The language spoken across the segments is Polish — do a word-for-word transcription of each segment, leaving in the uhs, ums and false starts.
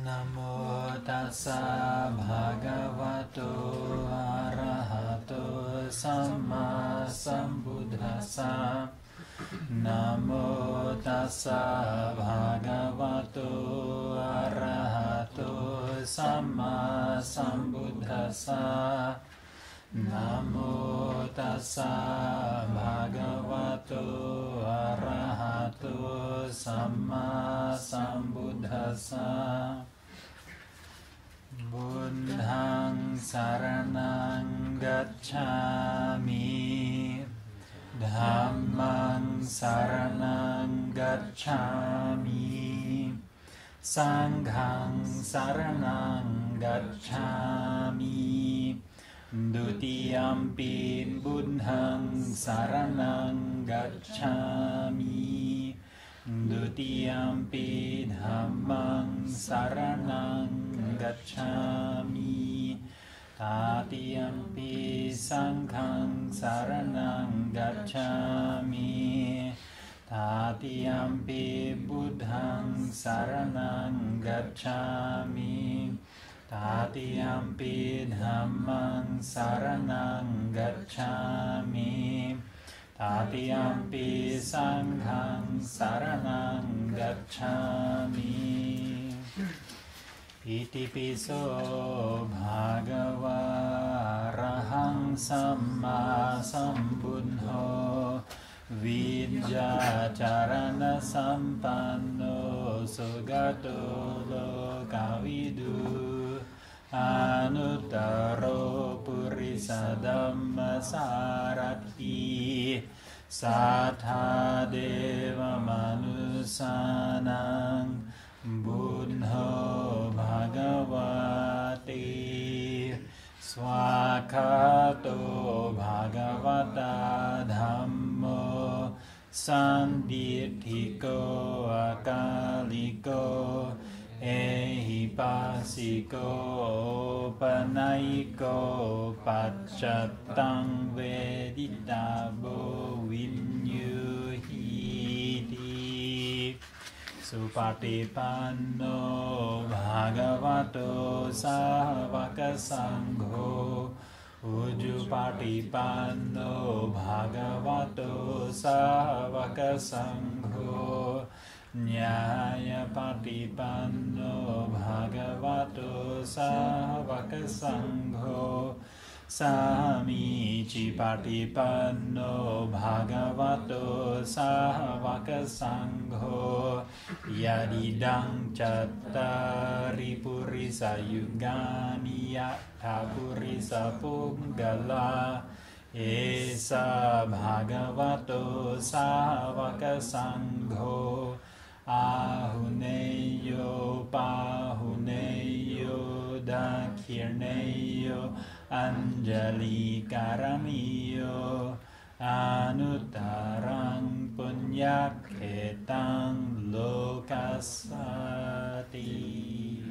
Namo tassa bhagavato arahato samma sambuddhassa. Namo tassa bhagavato arahato samma sambuddhassa. Namo tassa bhagavato arahato samma sambuddhassa. Buddhaṃ saraṇaṃ gacchāmi, Dhammaṃ saraṇaṃ gacchāmi, Saṅghaṃ saraṇaṃ gacchāmi, Dutiyampi buddhaṃ saraṇaṃ gacchāmi, Dutiyampi dhammaṃ saraṇaṃ gacchāmi, Tatiyampi saṅghaṃ saraṇaṃ gacchāmi, Tatiyampi buddhaṃ saraṇaṃ gacchāmi, Tatiyampi dhammaṃ saraṇaṃ gacchāmi, Tatiyampi saṅghaṃ saraṇaṃ gacchāmi. Iti piso bhagava arahaṃ samma sambuddho vidya charana sampanno sugato lokavidu anuttaro purisa dhamma sarati sattha deva manusanang buddho bhagavati swakato bhagavata dhammo sanditthiko akaliko ehipasiko panayiko paccataṃ veditabo vinyuhiti. Supatipanno bhagavato sāvaka saṅgho Ujjupatipanno bhagavato sāvaka saṅgho Nyāyapatipanno bhagavato sāvaka saṅgho Samīci patipanno bhagavato sāvaka saṅgho Yadidang cattari purisa yugani yattha purisa punggala Esa bhagavato sāvaka saṅgho Ahuneyo pahuneyo dakhirneyo Anjali karamiyo Anuttarang punyakhetang lokasati.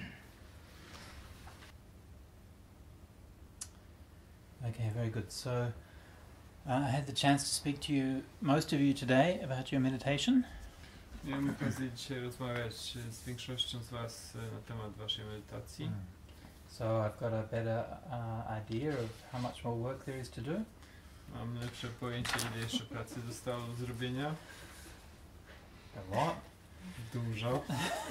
Okay, very good. So uh, I had the chance to speak to you, most of you today, about your meditation. Miałem okazję dzisiaj rozmawiać z większością z was na temat waszej medytacji. Mm. So I've got a better uh, idea of how much more work there is to do. Mam lepsze pojęcie, ile jeszcze pracy zostało do zrobienia. A lot. Dużo.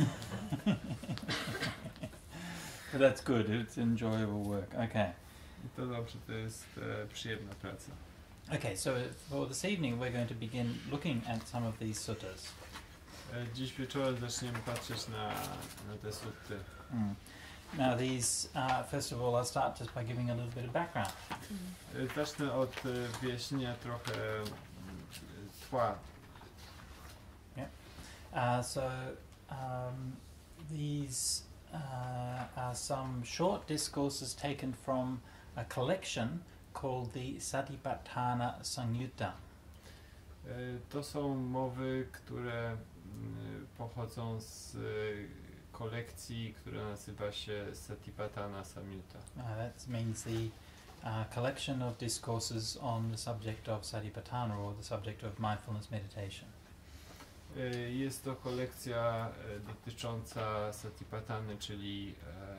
But that's good. It's enjoyable work. Okay. I to dobrze, to jest e, przyjemna praca. Okay, so for this evening we're going to begin looking at some of these suttas. E, dziś wieczorem zaczniemy patrzeć na, na te sutty. Mm. Now these, uh, first of all, I'll start just by giving a little bit of background. E, zacznę od e, wyjaśnienia trochę e, tła. Yeah. Uh, so um, these uh, are some short discourses taken from a collection called the Satipatthana Sañutta. E, to są mowy, które m, pochodzą z e, kolekcji, która nazywa się Satipatthana Sañutta. Uh, that means the uh, collection of discourses on the subject of Satipatthana, or the subject of mindfulness meditation. Y, Jest to kolekcja y, dotycząca Satipatthany, czyli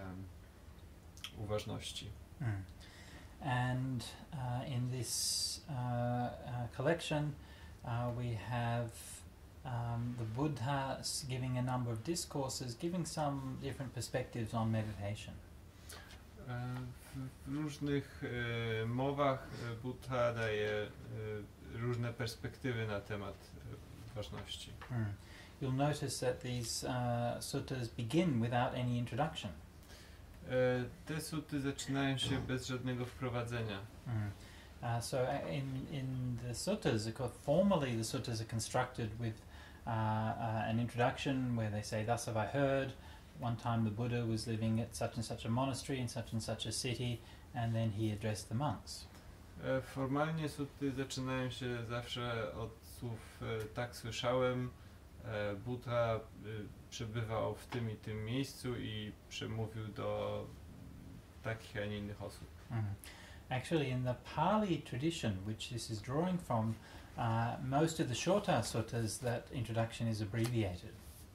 e, uważności. Mm. And uh, in this uh, uh, collection uh, we have um, the Buddha s- giving a number of discourses, giving some different perspectives on meditation. E, W, w różnych e, mowach e, Buddha daje e, różne perspektywy na temat e, uważności. Mm. You'll notice that these uh, suttas begin without any introduction. E, Te suty zaczynają się bez żadnego wprowadzenia. Mm. Uh, so uh, in in the suttas, of course, formally the suttas are constructed with uh, uh, an introduction where they say, "Thus have I heard. One time the Buddha was living at such and such a monastery in such and such a city, and then he addressed the monks." E, Formalnie suty zaczynają się zawsze od słów e, tak słyszałem, e, Buddha e, przebywał w tym i tym miejscu i przemówił do takich, a nie innych osób. Mm. Actually, in the Pali tradition, which this is drawing from, uh, most of the shorter suttas, that introduction is abbreviated.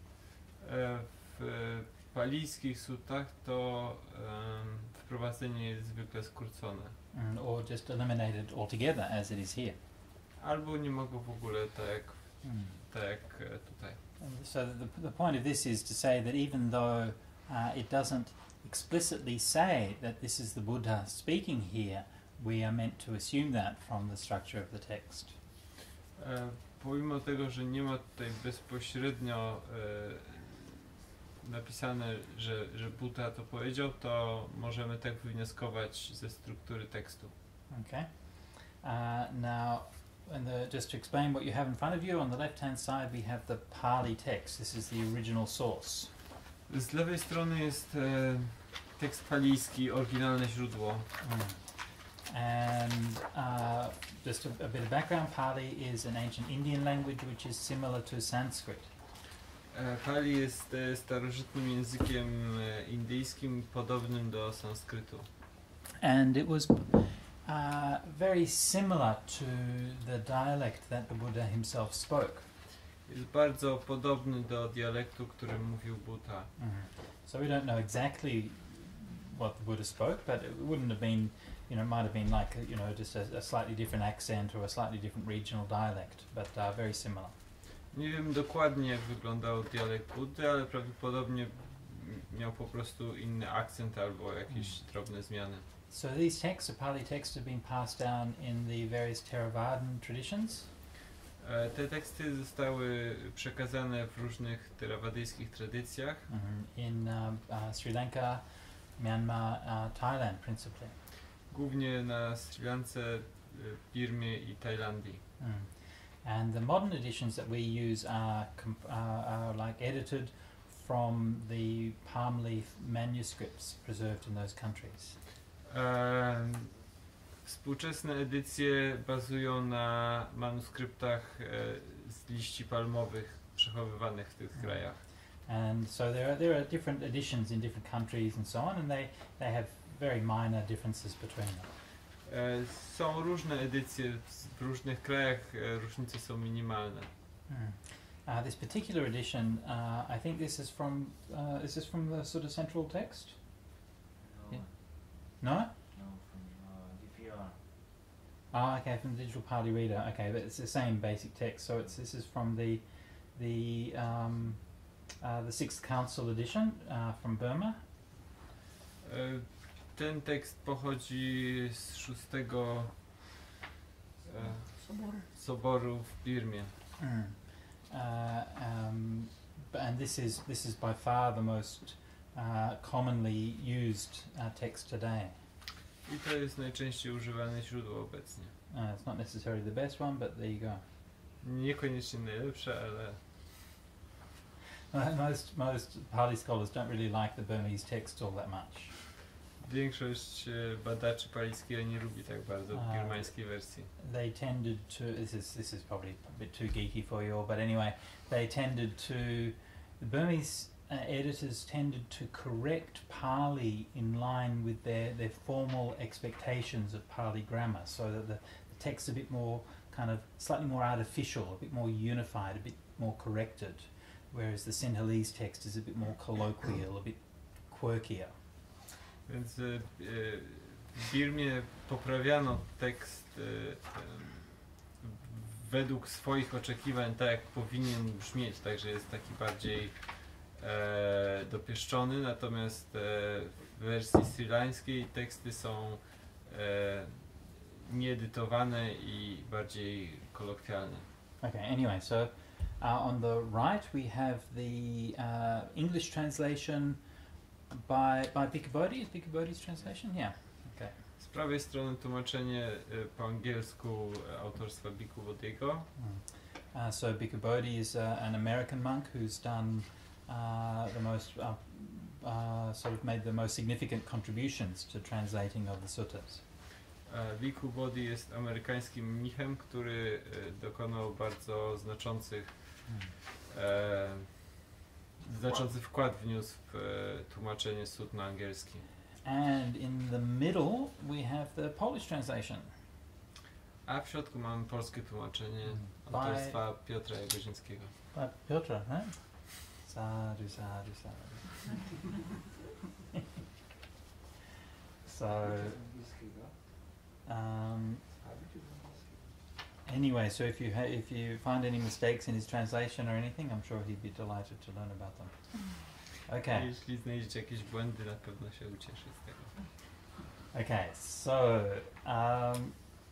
E, W palijskich sutach to em, wprowadzenie jest zwykle skrócone. Mm, or just eliminated altogether, as it is here. Albo nie mogą w ogóle tak jak, Mm. tak jak e, tutaj. And so the, the point of this is to say that even though uh, it doesn't explicitly say that this is the Buddha speaking here, we are meant to assume that from the structure of the text. E, Pomimo tego, że nie ma tutaj bezpośrednio e, napisane, że, że Buddha to powiedział, to możemy tak wywnioskować ze struktury tekstu. Okay. Uh, now, and the, just to explain what you have in front of you, on the left-hand side we have the Pali text. This is the original source. Z lewej strony jest e, tekst palijski, oryginalne źródło. Mm. And uh, just a, a bit of background, Pali is an ancient Indian language which is similar to Sanskrit. E, Pali jest e, starożytnym językiem e, indyjskim podobnym do sanskrytu. And it was uh, very similar to the dialect that the Buddha himself spoke. Jest bardzo podobny do dialektu, którym mówił Buddha. Mm. So we don't know exactly what the Buddha spoke, but it wouldn't have been, you know, it might have been like, you know, just a, a slightly different accent or a slightly different regional dialect, but uh, very similar. Nie wiem dokładnie, jak wyglądał dialekt Buddy, ale prawdopodobnie m- miał po prostu inny akcent albo jakieś drobne zmiany. So these texts, the Pali texts, have been passed down in the various Theravadan traditions. E, Te teksty zostały przekazane w różnych terawadyjskich tradycjach, Mhm. In uh, uh, Sri Lanka, Myanmar, uh, Thailand principally. głównie na Sri Lance, e, Birmie i Tajlandii. Mm. And the modern editions that we use are, comp- uh, are like edited from the palm leaf manuscripts preserved in those countries. E, Współczesne edycje bazują na manuskryptach e, z liści palmowych przechowywanych w tych Mm. krajach. And so there are, there are different editions in different countries and so on, and they, they have very minor differences between them. E, Są różne edycje w różnych krajach, e, różnice są minimalne. Mm. Uh, this particular edition, uh, I think this is from, uh, is this from the sort of central text? No, Yeah. No? no, from uh, D P R. Oh, okay, from the digital Pali reader. Okay, but it's the same basic text. So it's this is from the the um, uh, the Sixth Council edition uh, from Burma. E, Ten tekst pochodzi z szóstego e, Soboru. soboru w Birmie. Mm. Uh, um, b- and this is this is by far the most uh, commonly used uh, text today. I to jest najczęściej używane źródło obecnie. Uh, it's not necessarily the best one, but there you go. Niekoniecznie najlepsze, ale Uh, most most Pali scholars don't really like the Burmese text all that much. większość e, badaczy palijskiego nie lubi tak bardzo A. birmańskiej wersji. They tended to this is this is probably a bit too geeky for you all, but anyway, they tended to the Burmese uh, editors tended to correct Pali in line with their, their formal expectations of Pali grammar, so that the, the text's a bit more kind of slightly more artificial, a bit more unified, a bit more corrected, whereas the Sinhalese text is a bit more colloquial, a bit quirkier. Więc y, y, w Birmie poprawiano tekst y, y, według swoich oczekiwań, tak jak powinien brzmieć, także jest taki bardziej e, dopieszczony, natomiast e, w wersji srilańskiej teksty są e, nieedytowane i bardziej kolokwialne. Okay, anyway, so uh, on the right we have the uh, English translation by by Bhikkhu Bodhi. Is Bhikkhu Bodhi's translation? Yeah. Okay. Z prawej strony tłumaczenie y, po angielsku y, autorstwa Bhikkhu Bodhiego. Mm. Uh, so Bhikkhu Bodhi is uh, an American monk who's done uh, the most, uh, uh, sort of made the most significant contributions to translating of the suttas. E, Bhikkhu Bodhi jest amerykańskim mnichem, który e, dokonał bardzo znaczących, Mm. e, znaczący wkład wniósł w e, tłumaczenie sut na angielski. And in the middle we have the Polish translation. A w środku mamy polskie tłumaczenie By- autorstwa Piotra Jagodzińskiego. By Piotr, right? Sadhu, sadhu, sadhu. So, um, anyway, so if you ha- if you find any mistakes in his translation or anything, I'm sure he'd be delighted to learn about them. Okay. Jeśli znajdziecie jakieś błędy, na pewno się ucieszy z tego. Okay. So, um,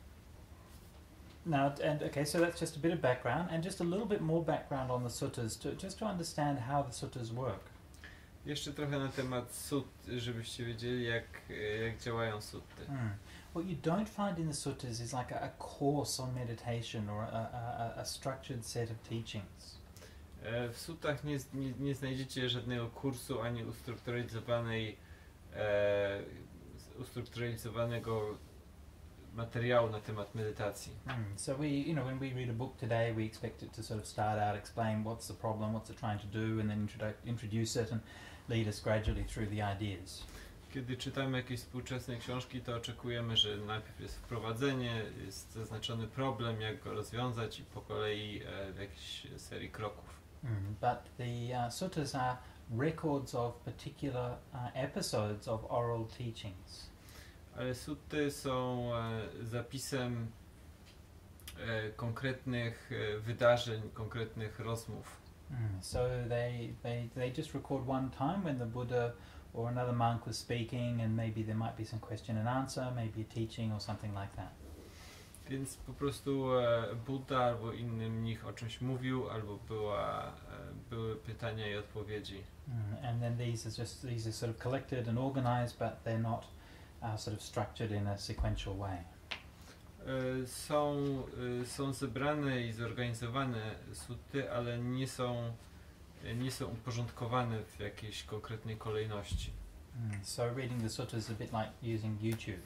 now, and okay, so that's just a bit of background, and just a little bit more background on the suttas, to just to understand how the suttas work. Jeszcze trochę na temat sut, żebyście wiedzieli, jak, jak działają sutty. Hmm. What you don't find in the suttas is like a, a course on meditation or a, a, a structured set of teachings. E, W sutach nie, nie, nie znajdziecie żadnego kursu ani ustrukturalizowanej, e, ustrukturalizowanego materiału na temat medytacji. Hmm. So we, you know, when we read a book today, we expect it to sort of start out, explain what's the problem, what's it trying to do, and then introdu- introduce it and lead us gradually through the ideas. Kiedy czytamy jakieś współczesne książki, to oczekujemy, że najpierw jest wprowadzenie, jest zaznaczony problem, jak go rozwiązać i po kolei e, w jakiejś serii kroków. Mm. But the uh, suttas are records of particular uh, episodes of oral teachings. Ale sutty są e, zapisem e, konkretnych e, wydarzeń, konkretnych rozmów. Mm. So they, they they just record one time when the Buddha or another monk was speaking, and maybe there might be some question and answer, maybe a teaching or something like that. Więc po prostu e, Buddha albo inny mnich o czymś mówił, albo była, e, były pytania i odpowiedzi. Mm. And then these are just these are sort of collected and organized, but they're not uh, sort of structured in a sequential way. E, są, e, są zebrane i zorganizowane sutty, ale nie są, e, nie są uporządkowane w jakiejś konkretnej kolejności. Mm. So reading the suttas is a bit like using YouTube.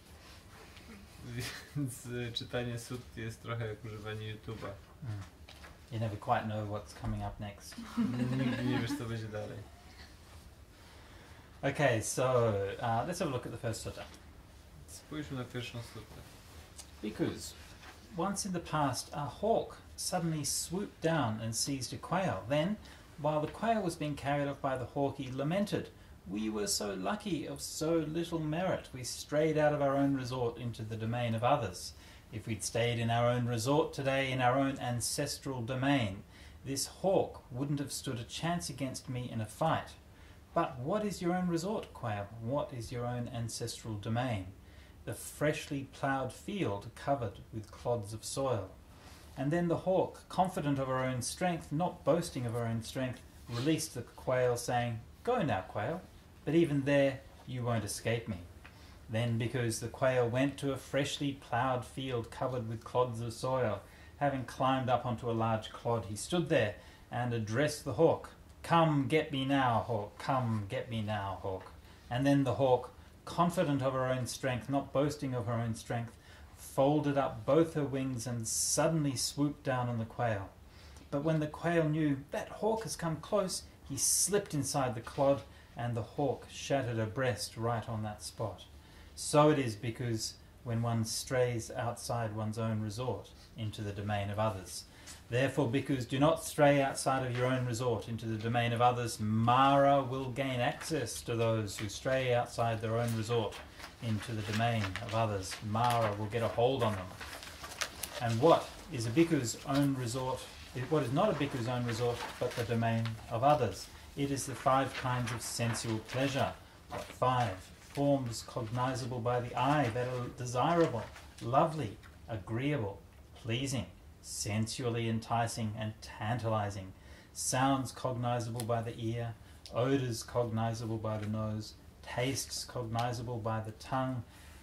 Więc e, czytanie sut jest trochę jak używanie YouTube'a. Mm. You never quite know what's coming up next. Nigdy nie wiesz, co będzie dalej. Okay, so uh, let's have a look at the first sutta. Spójrzmy na pierwszą suttę. Bhikkhus, once in the past, a hawk suddenly swooped down and seized a quail. Then, while the quail was being carried off by the hawk, he lamented, "We were so lucky, of so little merit. We strayed out of our own resort into the domain of others. If we'd stayed in our own resort today, in our own ancestral domain, this hawk wouldn't have stood a chance against me in a fight. But what is your own resort, quail? What is your own ancestral domain? The freshly ploughed field covered with clods of soil." And then the hawk, confident of her own strength, not boasting of her own strength, released the quail, saying, "Go now, quail, but even there you won't escape me." Then, because the quail went to a freshly ploughed field covered with clods of soil, having climbed up onto a large clod, he stood there and addressed the hawk. "Come, get me now, hawk, come, get me now, hawk." And then the hawk, confident of her own strength, not boasting of her own strength, folded up both her wings and suddenly swooped down on the quail. But when the quail knew that hawk has come close, he slipped inside the clod, and the hawk shattered her breast right on that spot. So it is because when one strays outside one's own resort into the domain of others. Therefore, bhikkhus, do not stray outside of your own resort into the domain of others. Mara will gain access to those who stray outside their own resort into the domain of others. Mara will get a hold on them. And what is a bhikkhu's own resort? What is not a bhikkhu's own resort, but the domain of others? It is the five kinds of sensual pleasure. What five? Forms cognizable by the eye that are desirable, lovely, agreeable, pleasing, sensually enticing and tantalizing. Sounds cognizable by the ear, odors cognizable by the nose, tastes cognizable by the tongue,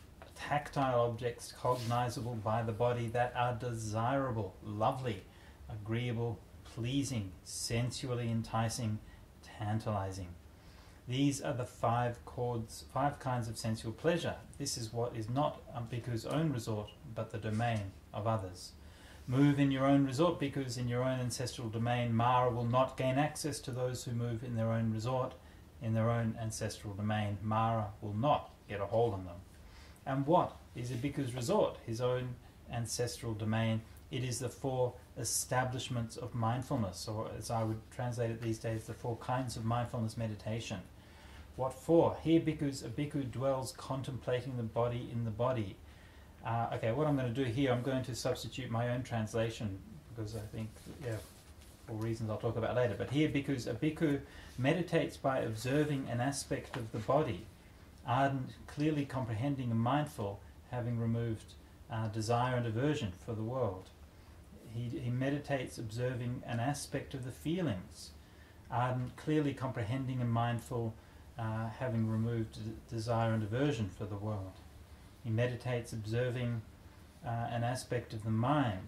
tactile objects cognizable by the body that are desirable, lovely, agreeable, pleasing, sensually enticing, tantalizing. These are the five chords, five kinds of sensual pleasure. This is what is not a bhikkhu's own resort, but the domain of others. Move in your own resort, bhikkhus, in your own ancestral domain. Mara will not gain access to those who move in their own resort, in their own ancestral domain. Mara will not get a hold on them. And what is a bhikkhu's resort? His own ancestral domain. It is the four establishments of mindfulness, or as I would translate it these days, the four kinds of mindfulness meditation. What for? Here, bhikkhus, a bhikkhu dwells contemplating the body in the body. Uh, okay, what I'm going to do here, I'm going to substitute my own translation, because I think, yeah, for reasons I'll talk about later. But here, bhikkhus, a bhikkhu meditates by observing an aspect of the body, ardent, clearly comprehending and mindful, having removed uh, desire and aversion for the world. He, he meditates observing an aspect of the feelings, ardent, clearly comprehending and mindful, uh, having removed d- desire and aversion for the world. He meditates observing uh, an aspect of the mind,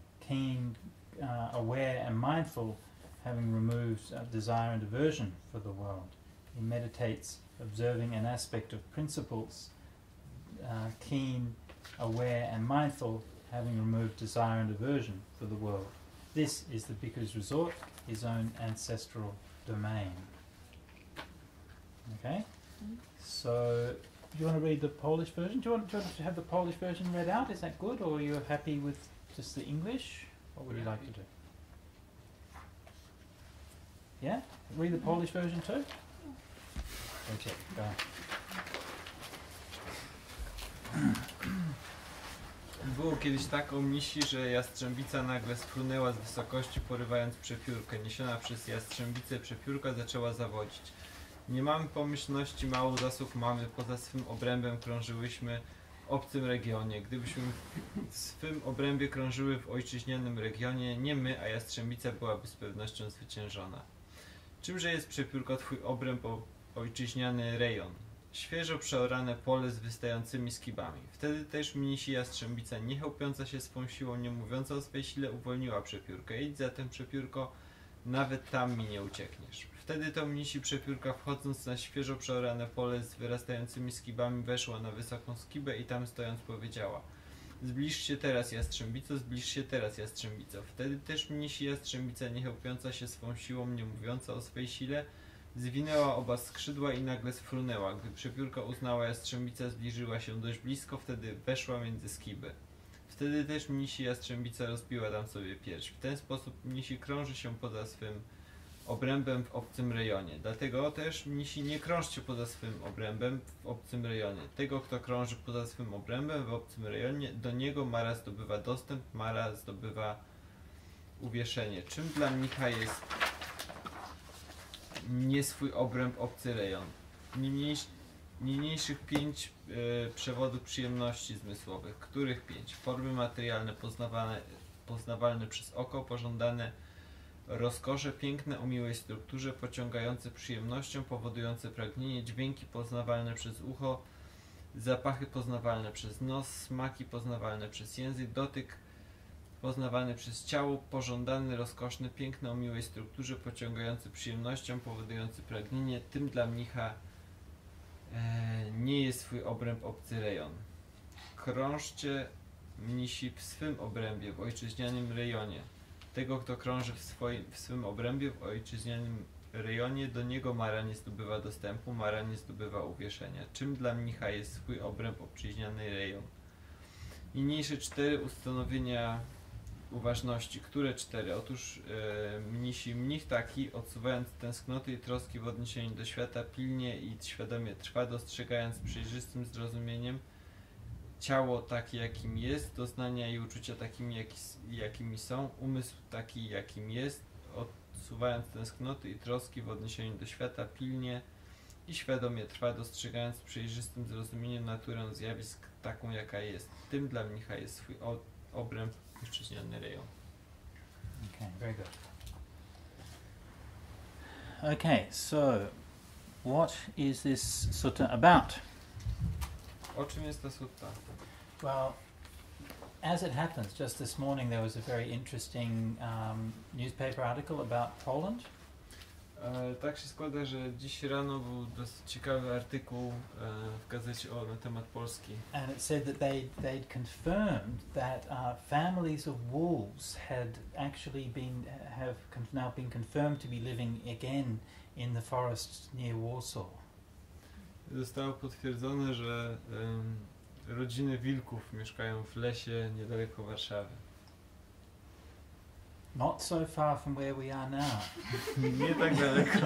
keen, uh, aware and mindful, having removed uh, desire and aversion for the world. He meditates observing an aspect of principles, uh, keen, aware and mindful, having removed desire and aversion for the world. This is the bhikkhu's resort, his own ancestral domain. Okay? So, do you want to read the Polish version? Do you want, do you want to have the Polish version read out? Is that good? Or are you happy with just the English? What would you like to do? Yeah? Read the Polish version too? Okay, go. Było kiedyś tak o misi, że jastrzębica nagle sfrunęła z wysokości, porywając przepiórkę. Niesiona przez jastrzębicę przepiórka zaczęła zawodzić. Nie mamy pomyślności, mało zasług mamy, poza swym obrębem krążyłyśmy w obcym regionie. Gdybyśmy w swym obrębie krążyły w ojczyźnianym regionie, nie my, a jastrzębica byłaby z pewnością zwyciężona. Czymże jest przepiórko twój obręb o ojczyźniany rejon? Świeżo przeorane pole z wystającymi skibami. Wtedy też mnisi jastrzębica, nie chełpiąca się swą siłą, nie mówiąca o swej sile, uwolniła przepiórkę. Idź zatem, przepiórko, nawet tam mi nie uciekniesz. Wtedy to mnisi przepiórka, wchodząc na świeżo przeorane pole z wyrastającymi skibami, weszła na wysoką skibę i tam stojąc powiedziała: zbliż się teraz, jastrzębico, zbliż się teraz, jastrzębico. Wtedy też mnisi jastrzębica, nie chełpiąca się swą siłą, nie mówiąca o swej sile, zwinęła oba skrzydła i nagle sfrunęła. Gdy przepiórka uznała jastrzębica, zbliżyła się dość blisko, wtedy weszła między skiby. Wtedy też mnisi jastrzębica rozbiła tam sobie pierś. W ten sposób mnisi krąży się poza swym obrębem w obcym rejonie. Dlatego też mnisi, nie krążcie poza swym obrębem w obcym rejonie. Tego, kto krąży poza swym obrębem w obcym rejonie, do niego Mara zdobywa dostęp, Mara zdobywa uwieszenie. Czym dla mnicha jest nie swój obręb, obcy rejon? Niemniejszy, niniejszych pięć y, przewodów przyjemności zmysłowych. Których pięć? Formy materialne poznawane, poznawalne przez oko, pożądane rozkosze, piękne o miłej strukturze, pociągające przyjemnością, powodujące pragnienie, dźwięki poznawalne przez ucho, zapachy poznawalne przez nos, smaki poznawalne przez język, dotyk poznawany przez ciało, pożądany, rozkoszny, piękne o miłej strukturze, pociągający przyjemnością, powodujący pragnienie. Tym dla mnicha e, nie jest swój obręb, obcy rejon. Krążcie, mnisi, w swym obrębie, w ojczyźnianym rejonie. Tego, kto krąży w, swoim, w swym obrębie, w ojczyźnianym rejonie, do niego Mara nie zdobywa dostępu, Mara nie zdobywa uwieszenia. Czym dla mnicha jest swój obręb, obczyźniany rejon? Niniejsze cztery ustanowienia uważności. Które cztery? Otóż e, mnisi mnich taki, odsuwając tęsknoty i troski w odniesieniu do świata, pilnie i świadomie trwa, dostrzegając przejrzystym zrozumieniem ciało takie, jakim jest, doznania i uczucia takimi, jaki, jakimi są, umysł taki, jakim jest, odsuwając tęsknoty i troski w odniesieniu do świata, pilnie i świadomie trwa, dostrzegając przejrzystym zrozumieniem naturę zjawisk taką, jaka jest. Tym dla mnicha jest swój o, obręb wyszczytniony rejon. Okay, very good. Okay, so what is this sutta about? O czym jest ta sutta? Well, as it happens, just this morning there was a very interesting um, newspaper article about Poland. E, tak się składa, że dziś rano był dosyć ciekawy artykuł e, w gazecie o, na temat Polski. And it said that they they'd confirmed that uh, families of wolves had actually been have con- now been confirmed to be living again in the forest near Warsaw. Zostało potwierdzone, że em, rodziny wilków mieszkają w lesie niedaleko Warszawy. Not so far from where we are now. Nie tak daleko.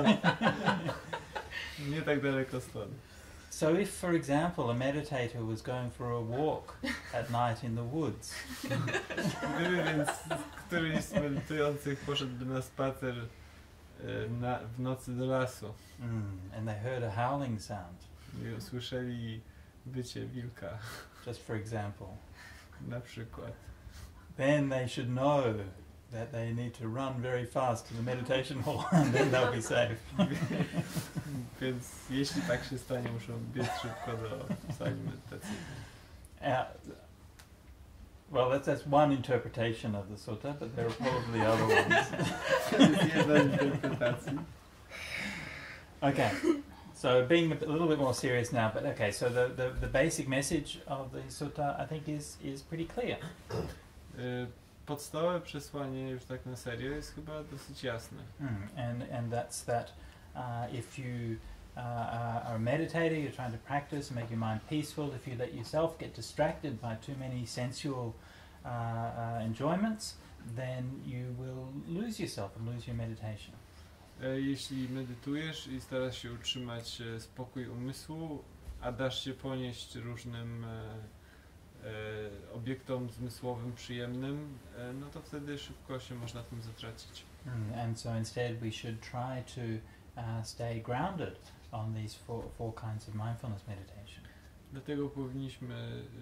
Nie tak daleko stąd. So if, for example, a meditator was going for a walk at night in the woods, Gdyby więc któryś z medytujących poszedłby na spacer e, na, w nocy do lasu mm, and they heard a howling sound, i usłyszeli wycie wilka, just for example, na przykład, then they should know that they need to run very fast to the meditation hall and then they'll be safe. więc jeśli tak się stanie, muszą biec szybko do sali medytacyjnej. Uh, well, that's, that's one interpretation of the sutta, but there are probably other ones. To jest jedna z interpretacji. Okay, so being a bit- a little bit more serious now, but okay, so the, the, the basic message of the sutta, I think, is, is pretty clear. Y, Podstawowe przesłanie, już tak na serio, jest chyba dosyć jasne. Mm, and, and that's that uh, if you uh, are are a meditator, you're trying to practice and make your mind peaceful, if you let yourself get distracted by too many sensual uh, uh, enjoyments, then you will lose yourself and lose your meditation. E, Jeśli medytujesz i starasz się utrzymać e, spokój umysłu, a dasz się ponieść różnym e, e, obiektom zmysłowym przyjemnym, e, no to wtedy szybko się można tym zatracić. Mm, and so instead we should try to uh, stay grounded on these four, four kinds of mindfulness meditation. Dlatego powinniśmy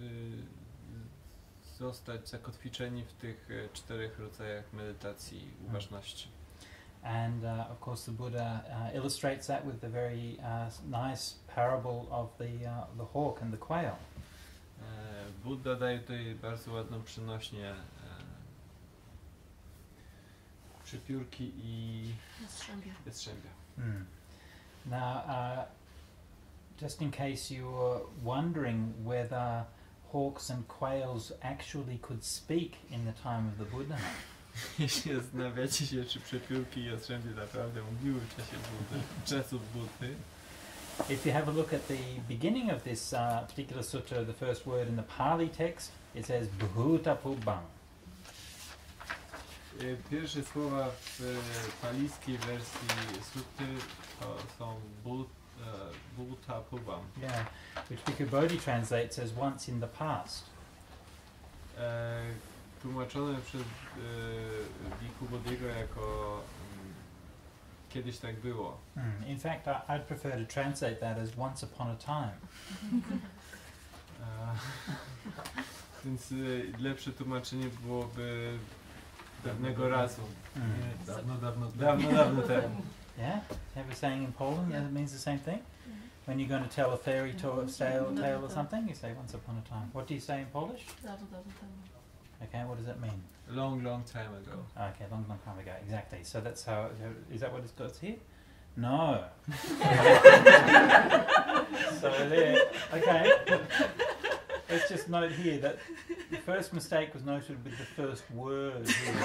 y, zostać zakotwiczeni w tych e, czterech rodzajach medytacji uważności. And uh, of course the Buddha uh, illustrates that with the very uh, s- nice parable of the, uh, the hawk and the quail. E, Buddha daje tutaj bardzo ładną przynośnię e, przepiórki i Jastrzębie. jastrzębia. Mm. Now, uh, just in case you were wondering whether hawks and quails actually could speak in the time of the Buddha, Jeśli zastanawiacie się, czy przepiórki i jastrzębie naprawdę mówiły w czasie Buddy, czasów Buddy, if you have a look at the beginning of this uh, particular sutta, the first word in the Pali text, it says Bhuta Pubbang. e, pierwsze słowa w e, palijskiej wersji sutty to są but, e, Bhuta Pubbang. Yeah, which Bhikkhu Bodhi translates as once in the past. E, tłumaczone przez e, Bhikkhu Bodhiego jako mm, kiedyś tak było. Mm. In fact, I, I'd prefer to translate that as once upon a time. E, więc e, lepsze tłumaczenie byłoby pewnego razu. Mm. Nie, dawno, dawno, dawno, dawno temu. Yeah? You have a saying in Poland that means the same thing? When you're going to tell a fairy to- tale, tale or something, you say once upon a time. What do you say in Polish? Dawno, dawno temu. Okay, what does that mean? Long, long time ago. Okay, long, long time ago, exactly. So that's how, is that what it's got here? No. So there, okay. Let's just note here that the first mistake was noted with the first word.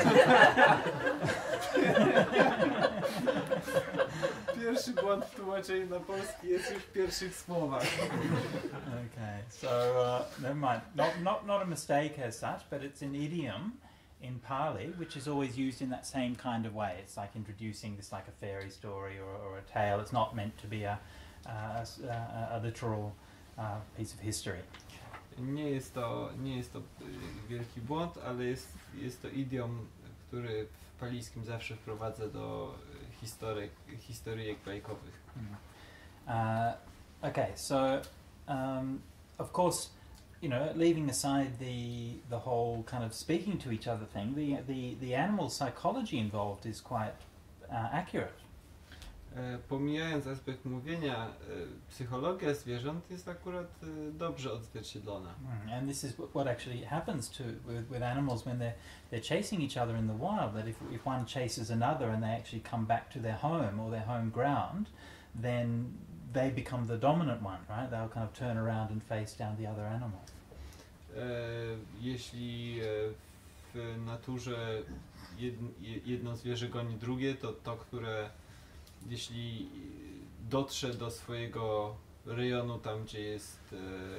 Pierwszy błąd w tłumaczeniu na polski jest już w pierwszych słowach. Okay, so uh, never mind. Not, not, not a mistake as such, but it's an idiom in Pali, which is always used in that same kind of way. It's like introducing this like a fairy story or, or a tale. It's not meant to be a, a, a, a literal uh, piece of history. Nie jest to, nie jest to y, wielki błąd, ale jest, jest to idiom, który w palijskim zawsze wprowadza do historyk, historyjek bajkowych. Mm. Uh, okay, so um, of course, you know, leaving aside the the whole kind of speaking to each other thing, the the the animal psychology involved is quite uh, accurate. E, pomijając aspekt mówienia, e, psychologia zwierząt jest akurat e, dobrze odzwierciedlona. Mm. And this is wh- what actually happens to with, with animals when they're they're chasing each other in the wild. That if if one chases another and they actually come back to their home or their home ground, then they become the dominant one, right? They'll kind of turn around and face down the other animal. E, jeśli e, w naturze jed, jedno zwierzę goni drugie, to to, które jeśli dotrze do swojego rejonu, tam gdzie jest e,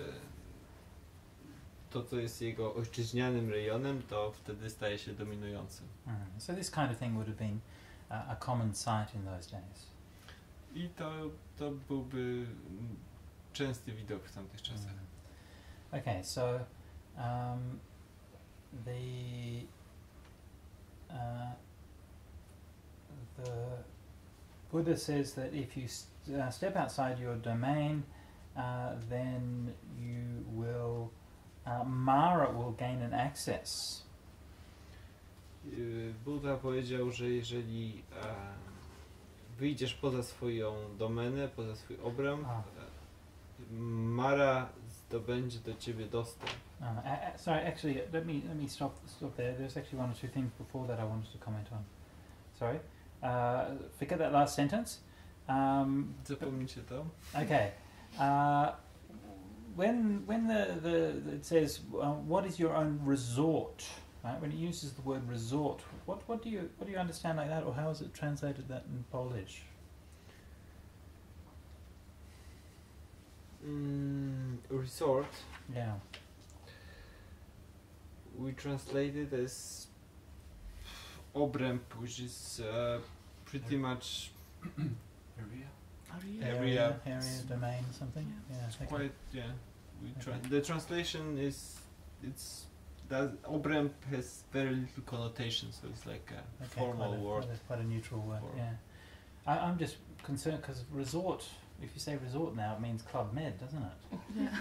to, co jest jego ojczyźnianym rejonem, to wtedy staje się dominującym. Mm. So this kind of thing would have been uh, a common sight in those days. I to, to byłby częsty widok w tamtych czasach. Mm. Okay, so um, the uh, the Buddha says that if you st- uh, step outside your domain, uh, then you will uh, Mara will gain an access. Yy, Buddha powiedział, że jeżeli e, wyjdziesz poza swoją domenę, poza swój obręb, A. e, Mara zdobędzie do ciebie dostęp. Uh, a- a- sorry, actually, let me let me stop stop there. There's actually one or two things before that I wanted to comment on. Sorry, uh, forget that last sentence. Um, Zapomnijcie to. okay, uh, when when the, the it says uh, what is your own resort, right? When it uses the word resort, what what do you what do you understand like that, or how is it translated that in Polish? Mm, resort, Yeah. we translate it as obręb, which is uh, pretty much Area? Area. area, domain, something. Yeah. Yeah. okay. quite, yeah. We tra- Okay. the translation is, it's, that obręb has very little connotation, so it's like a Okay, formal quite a, word. Quite a, quite a neutral word, Form. yeah. I, I'm just concerned because resort, if you say resort now, it means Club Med, doesn't it?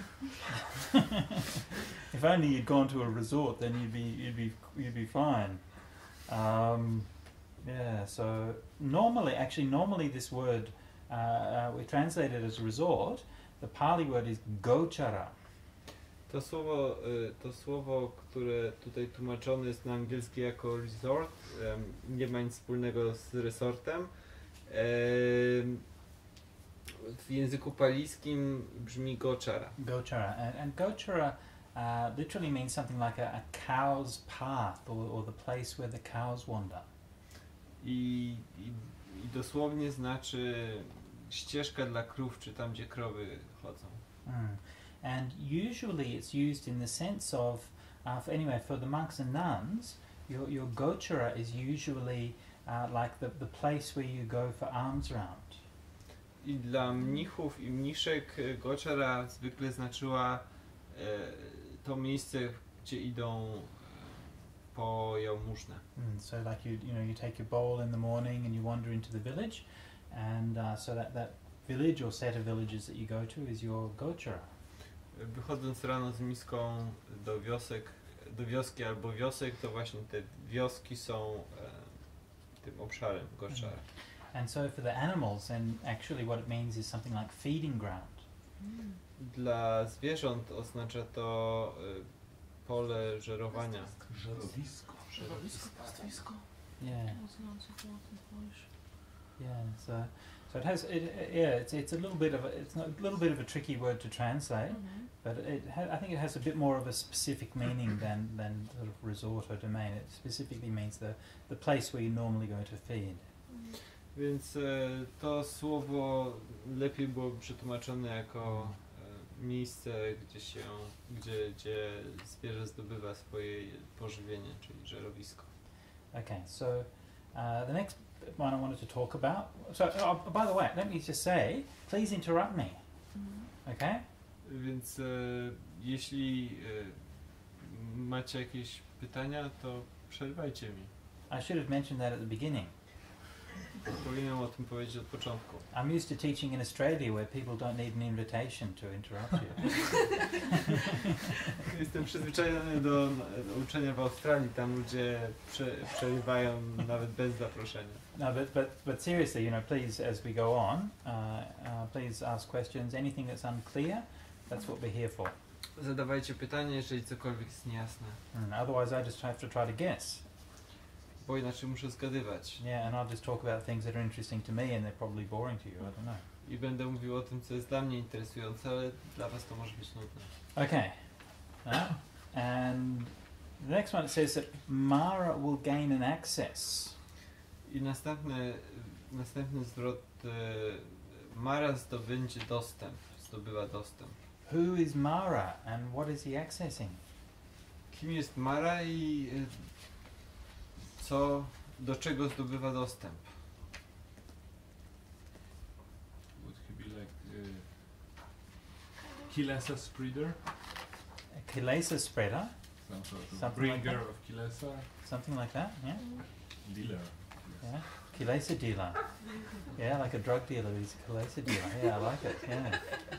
Yeah. If only you'd gone to a resort, then you'd be you'd be you'd be fine. Um, yeah. So normally, actually, normally this word uh, uh, we translate it as resort. The Pali word is gochara. To słowo, y, to słowo, które tutaj tłumaczone jest na angielski jako resort, em, nie ma nic wspólnego z resortem. Em, w języku palijskim brzmi gochara. Gochara, and, and gochara uh, literally means something like a, a cow's path, or, or the place where the cows wander. I, i, I dosłownie znaczy ścieżka dla krów, czy tam, gdzie krowy chodzą. Mm. And usually it's used in the sense of, uh, for, anyway, for the monks and nuns, your, your gochara is usually uh, like the, the place where you go for alms round. I dla mnichów i mniszek e, gochara zwykle znaczyła e, to miejsce, gdzie idą e, po jałmużnę. Mm, so like you, you know, you take your bowl in the morning and you wander into the village, and uh, so that, that village or set of villages that you go to is your gochara. Wychodząc rano z miską do wiosek, do wioski albo wiosek, to właśnie te wioski są e, tym obszarem gochara. And so for the animals, then actually what it means is something like feeding ground. Mm. Dla zwierząt oznacza to e, pole żerowania. Żerowisko. Żerowisko, pastwisko. Yeah. Rozwiązujące w Polish. Yeah, so so it has it, it- yeah it's it's a little bit of a, it's not, a little bit of a tricky word to translate, Mhm. But it ha- I think it has a bit more of a specific meaning than, than sort of resort or domain. It specifically means the, the place where you normally go to feed. Więc e, to słowo lepiej byłoby przetłumaczone jako e, miejsce, gdzie się, gdzie, gdzie zwierzę zdobywa swoje pożywienie, czyli żerowisko. Okay, so uh, the next one I wanted to talk about. So, oh, by the way, let me just say, please interrupt me. Okay? Więc e, jeśli e, macie jakieś pytania, to przerwajcie mi. I should have mentioned that at the beginning. Powinienem o tym powiedzieć od początku. I'm used to teaching in Australia where people don't need an invitation to interrupt you. Jestem przyzwyczajony do, do uczenia w Australii, tam ludzie prze, przerywają nawet bez zaproszenia. No, but, but, but seriously, you know, please, as we go on, uh, uh, please ask questions. Anything that's unclear, that's what we're here for. Zadawajcie pytanie, jeżeli cokolwiek jest niejasne, Mm, otherwise, I just have to try to guess. bo inaczej muszę zgadywać. Yeah, and I'll just talk about things that are interesting to me and they're probably boring to you. I don't know. I będę mówił o tym, co jest dla mnie interesujące, ale dla was to może być nudne. Okay. Uh, and the next one it says that Mara will gain an access. I następny, następny zwrot, e, Mara zdobędzie dostęp, zdobywa dostęp. Who is Mara and what is he accessing? Kim jest Mara i e, co, do czego zdobywa dostęp? Would he be like uh, Kilesa spreader? A Kilesa spreader, Some sort of Something like bringer that? of Kilesa? something like that, yeah? Dealer. Yeah. Kilesa dealer. Yeah, like a drug dealer, he's a Kilesa dealer. Yeah, I like it, yeah.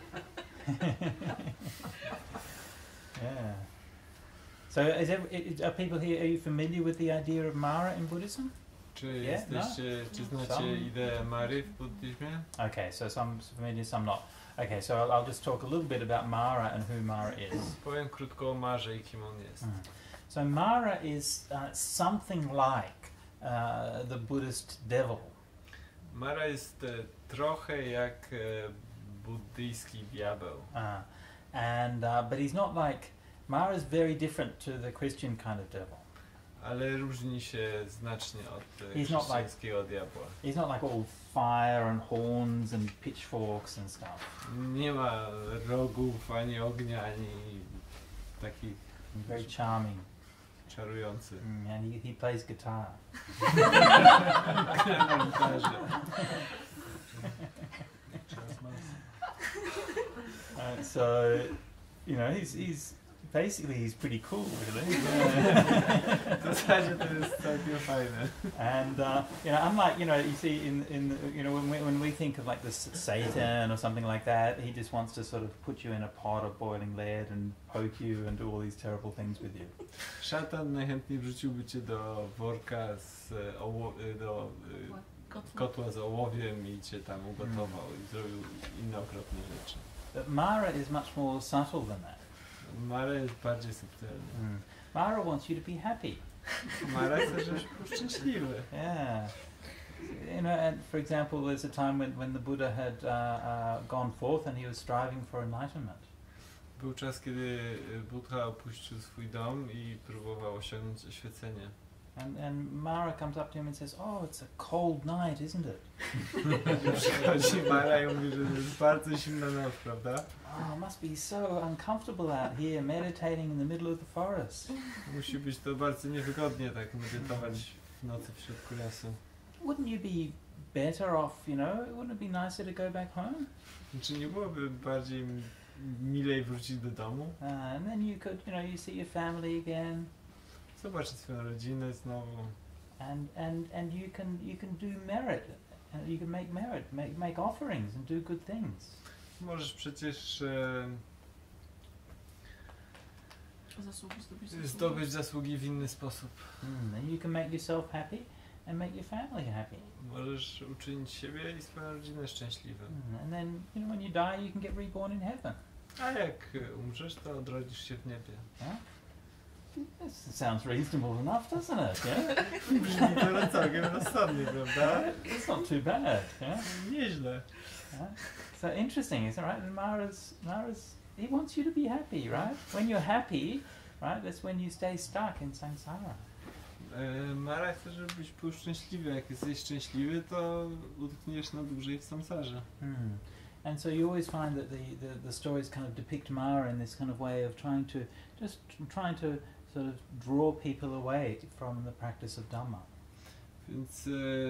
Yeah. So is ev- i- are people here, are you familiar with the idea of Mara in Buddhism? Czy Yeah, no. jesteście, czy Some. znacie ideę Mary w buddhizmie? Okay, so some familiar, some not. Okay, so I'll, I'll just talk a little bit about Mara and who Mara is. Powiem krótko o Marze i kim on jest. Mm. So Mara is uh, something like uh, the Buddhist devil. Mara jest e, trochę jak e, buddyjski diabeł. Uh, and uh, but he's not like Mara is very different to the Christian kind of devil. Ale różni się znacznie od e, He's not like- chrześcijańskiego diabła. He's not like all fire and horns and pitchforks and stuff. Nie ma rogów, ani ognia, ani takich Very charming, czarujących. mm, and he, he plays guitar. Na gitarze. Uh, so, you know, he's he's basically he's pretty cool, really. Yeah. W zasadzie to jest całkiem fajne. And uh, you know, unlike you know, you see in in the, you know when we when we think of like this Satan or something like that, he just wants to sort of put you in a pot of boiling lead and poke you and do all these terrible things with you. Szatan najchętniej wrzuciłby cię do worka z e, oło- e, do e, kotła z ołowiem i cię tam ugotował i zrobił inne okropne rzeczy. But Mara is much more subtle than that. Mara jest bardziej subtelny. Mm. Mara wants you to be happy. Mara chce, żebyś był szczęśliwy. Yeah. You know, and for example, there's a time when, when the Buddha had uh, uh, gone forth and he was striving for enlightenment. Był czas, kiedy Buddha opuścił swój dom i próbował osiągnąć oświecenie. And, and Mara comes up to him and says, "Oh, it's a cold night, isn't it? Przychodzi Mara i mówi, że to jest bardzo zimna noc, prawda? Oh, it must be so uncomfortable out here meditating in the middle of the forest." Musi być to bardzo niewygodnie tak medytować w nocy w środku lasu. Wouldn't you be better off, you know? Wouldn't it be nicer to go back home? Czy nie byłoby bardziej m- milej wrócić do domu? Uh, and then you could, you know, you see your family again, Zobaczyć swoją rodzinę znowu. and, and, and you can you can do merit, and you can make merit, make make offerings and do good things. Możesz przecież e, Zasługi zdobyć zasługi. zdobyć zasługi w inny sposób. Mm, and you can make yourself happy and make your family happy. Możesz uczynić siebie i swoją rodzinę szczęśliwym. Mm, and then, you know, when you die, you can get reborn in heaven. A jak e, umrzesz, to odrodzisz się w niebie. Yeah? This sounds reasonable enough, doesn't it? Yeah? Brzmi to całkiem rozsądnie, prawda? It's not too bad. Yeah? Nieźle. Yeah? So interesting, isn't it? Right? And Mara's Mara's he wants you to be happy, right? When you're happy, right, that's when you stay stuck in samsara. E, Mara chce, żebyś był szczęśliwy. Jak jesteś szczęśliwy, to utkniesz na dłużej w samsarze. Hmm. And so you always find that the, the, the stories kind of depict Mara in this kind of way of trying to, just trying to sort of draw people away from the practice of Dhamma. Więc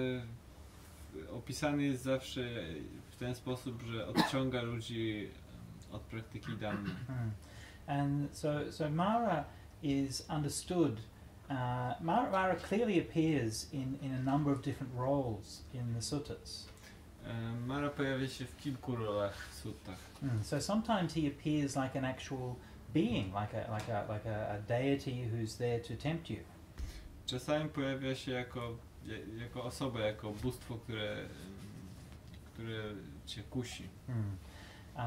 e, opisany jest zawsze w ten sposób, że odciąga ludzi od praktyki Dhammy. Hmm. And so, so Mara is understood. Uh, Mara, Mara clearly appears in, in a number of different roles in the suttas. E, Mara pojawia się w kilku rolach w suttach. Mm. So sometimes he appears like an actual being, like a like a like a, a deity who's there to tempt you. Czasami pojawia się jako, jako osoba, jako bóstwo, które, które cię kusi. Mm. Uh,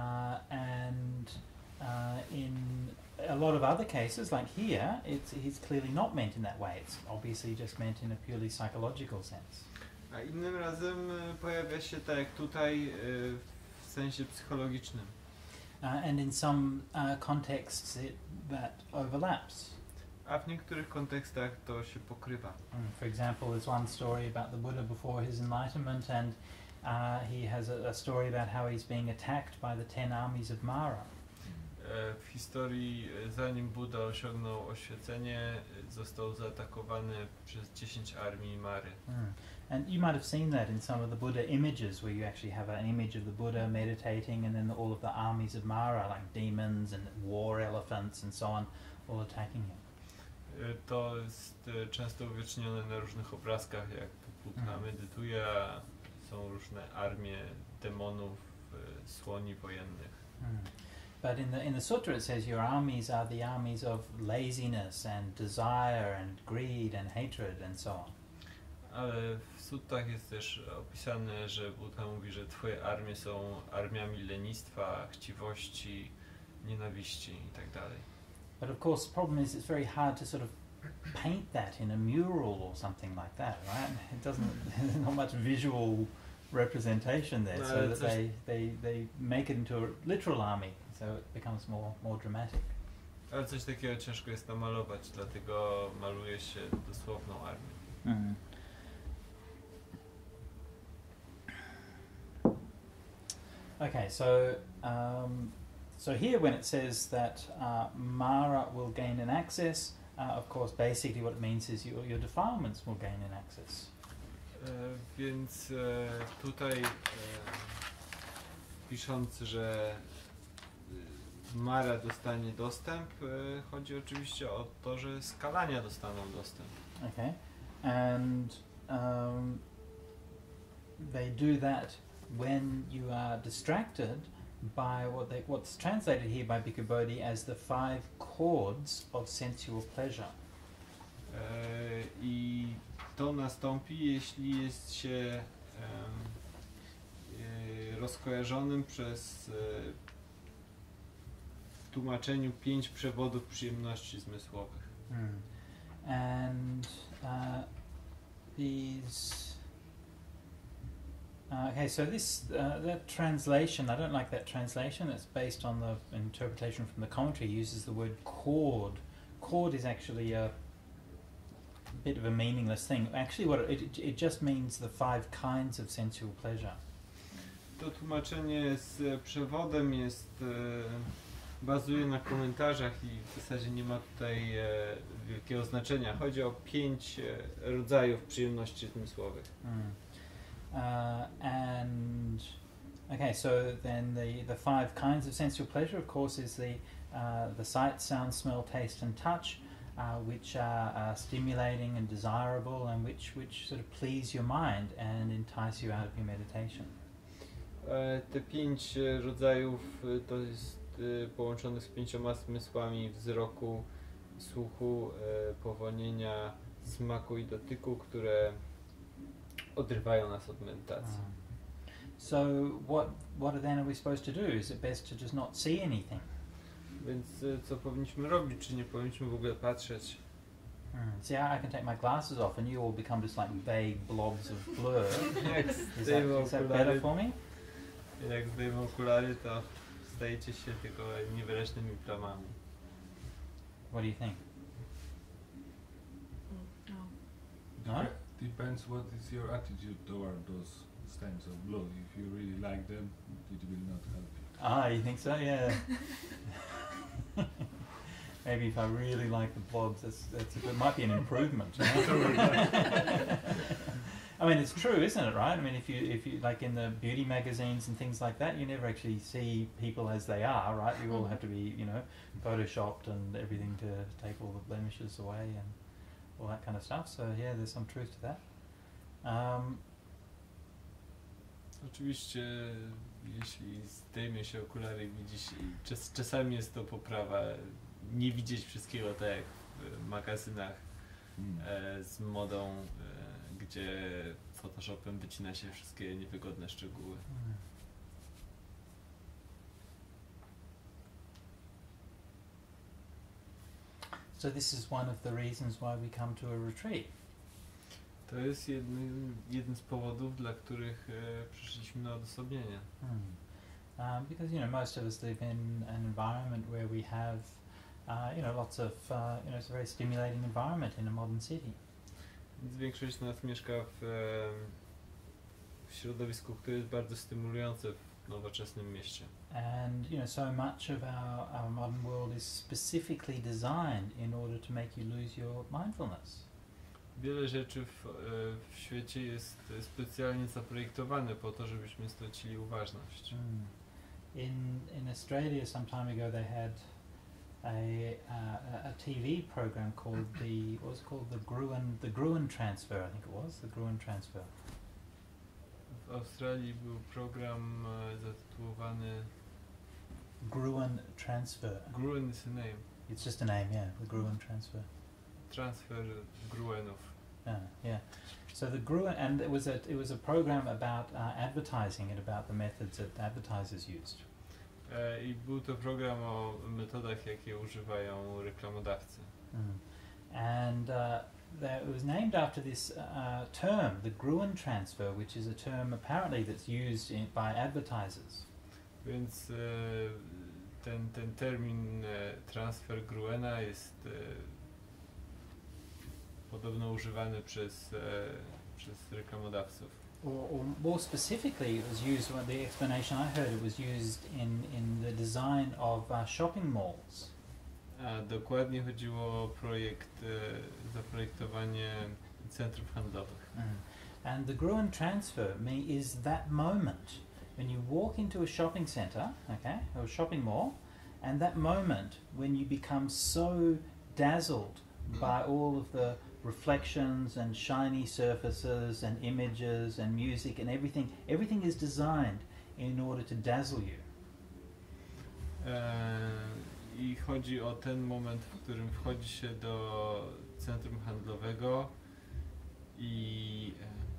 and uh, in a lot of other cases, like here, it's he's clearly not meant in that way. It's obviously just meant in a purely psychological sense. A innym razem e, pojawia się tak jak tutaj e, w sensie psychologicznym. Uh, and in some uh, contexts it, that overlaps. A w niektórych kontekstach to się pokrywa. Mm. For example, there's one story about the Buddha before his enlightenment, and uh, he has a, a story about how he's being attacked by the ten armies of Mara. E, w historii, e, zanim Buddha osiągnął oświecenie, e, został zaatakowany przez dziesięć armii Mary. Mm. And you might have seen that in some of the Buddha images, where you actually have an image of the Buddha meditating, and then all of the armies of Mara, like demons and war elephants and so on, all attacking him. E, To jest e, często uwiecznione na różnych obrazkach, jak Buddha Mhm. medytuje, a są różne armie demonów, e, słoni wojennych. Mm. But in the in the sutra it says your armies are the armies of laziness and desire and greed and hatred and so on. Ale w suttach jest też opisane, że Buddha mówi, że twoje armie są armiami lenistwa, chciwości, nienawiści i tak dalej. But of course the problem is it's very hard to sort of paint that in a mural or something like that, right? It doesn't, there's not much visual representation there, No, so it's that they, they, they make it into a literal army, so it becomes more, more dramatic. Ale coś takiego ciężko jest namalować, dlatego maluje się dosłowną armię. Mm. Okay, so um, so here when it says that uh, Mara will gain an access, uh, of course basically what it means is your, your defilements will gain an access. E, więc e, tutaj e, pisząc, że e, Mara dostanie dostęp, e, chodzi oczywiście o to, że skalania dostaną dostęp. Okay, and um, they do that when you are distracted by what they, what's translated here by Bhikkhu Bodhi as the five chords of sensual pleasure. E, I to nastąpi, jeśli jest się em, e, rozkojarzonym przez e, w tłumaczeniu pięć przewodów przyjemności zmysłowych. Mm. And uh, these. Uh, okay, so this uh, that translation, I don't like that translation. It's based on the interpretation from the commentary. Uses the word chord. Chord is actually a bit of a meaningless thing. Actually, what it, it it just means the five kinds of sensual pleasure. To tłumaczenie z przewodem jest e, bazuje na komentarzach i w zasadzie nie ma tutaj e, wielkiego znaczenia. Chodzi o pięć e, rodzajów przyjemności zmysłowych. Mm. Uh, and okay, so then the the five kinds of sensual pleasure, of course, is the uh, the sight, sound, smell, taste, and touch, uh, which are uh, stimulating and desirable, and which which sort of please your mind and entice you out of your meditation. E, te pięć e, rodzajów e, to jest e, połączone z pięcioma zmysłami wzroku, słuchu, e, powonienia, smaku i dotyku, które odrywają nas od medytacji. Um, so what what then are we supposed to do? Is it best to just not see anything? Więc e, co powinniśmy robić? Czy nie powinniśmy w ogóle patrzeć? Mm. See, I can take my glasses off, and you all become just like vague blobs of blur. Jak Is that, zdejmę is that better okulary, for me? jak zdejmę okulary, to stajecie się tylko niewyraźnymi plamami. What do you think? Mm, no. No? Dep- Depends what is your attitude toward those stains of blood. If you really like them, it will not help you. Ah, you think so? Yeah. Maybe if I really like the blogs, that's, that's it might be an improvement. You know? I mean, it's true, isn't it? Right? I mean, if you if you like in the beauty magazines and things like that, you never actually see people as they are, right? You all have to be, you know, photoshopped and everything to take all the blemishes away and all that kind of stuff. So yeah, there's some truth to that. Um, Oczywiście, jeśli zdejmie się okulary i widzi się, czas, czasami jest to poprawa, nie widzieć wszystkiego tak jak w magazynach Mm. e, z modą, e, gdzie Photoshopem wycina się wszystkie niewygodne szczegóły. So this is one of the reasons why we come to a retreat. To jest jednym, jeden z powodów, dla których e, przyszliśmy na odosobnienie. Hmm. Um, because you know most of us live in an environment where we have, uh, you know, lots of, uh, you know, it's a very stimulating environment in a modern city. Więc większość z nas mieszka w, e, w środowisku, które jest bardzo stymulujące w nowoczesnym mieście. And you know, so much of our, our modern world is specifically designed in order to make you lose your mindfulness. Wiele rzeczy w, e, w świecie jest e, specjalnie zaprojektowane po to, żebyśmy stracili uważność. Mm. In in Australia, some time ago, they had a uh, a T V program called the what was it called the Gruen the Gruen Transfer, I think it was the Gruen Transfer. W Australii był program e, zatytułowany Gruen Transfer. Gruen is a name. It's just a name, yeah. The Gruen Transfer. Transfer Gruenów. Yeah, yeah. So the Gruen, and it was a it was a program about uh, advertising and about the methods that advertisers used. E, I był to program o metodach, jakie używają reklamodawcy. Mm. And uh, there, it was named after this uh, term, the Gruen transfer, which is a term apparently that's used in, by advertisers. Więc e, ten, ten termin e, transfer Gruena jest e, podobno używany przez, e, przez reklamodawców. Or, or more specifically, it was used, well, the explanation I heard, it was used in, in the design of uh, shopping malls. A dokładnie chodziło o projekt, e, zaprojektowanie centrów handlowych. Mm. And the Gruen transfer me is that moment when you walk into a shopping centre, okay, or a shopping mall, and that moment when you become so dazzled by all of the reflections and shiny surfaces and images and music and everything, everything is designed in order to dazzle you. E, I chodzi o ten moment, w którym wchodzi się do centrum handlowego i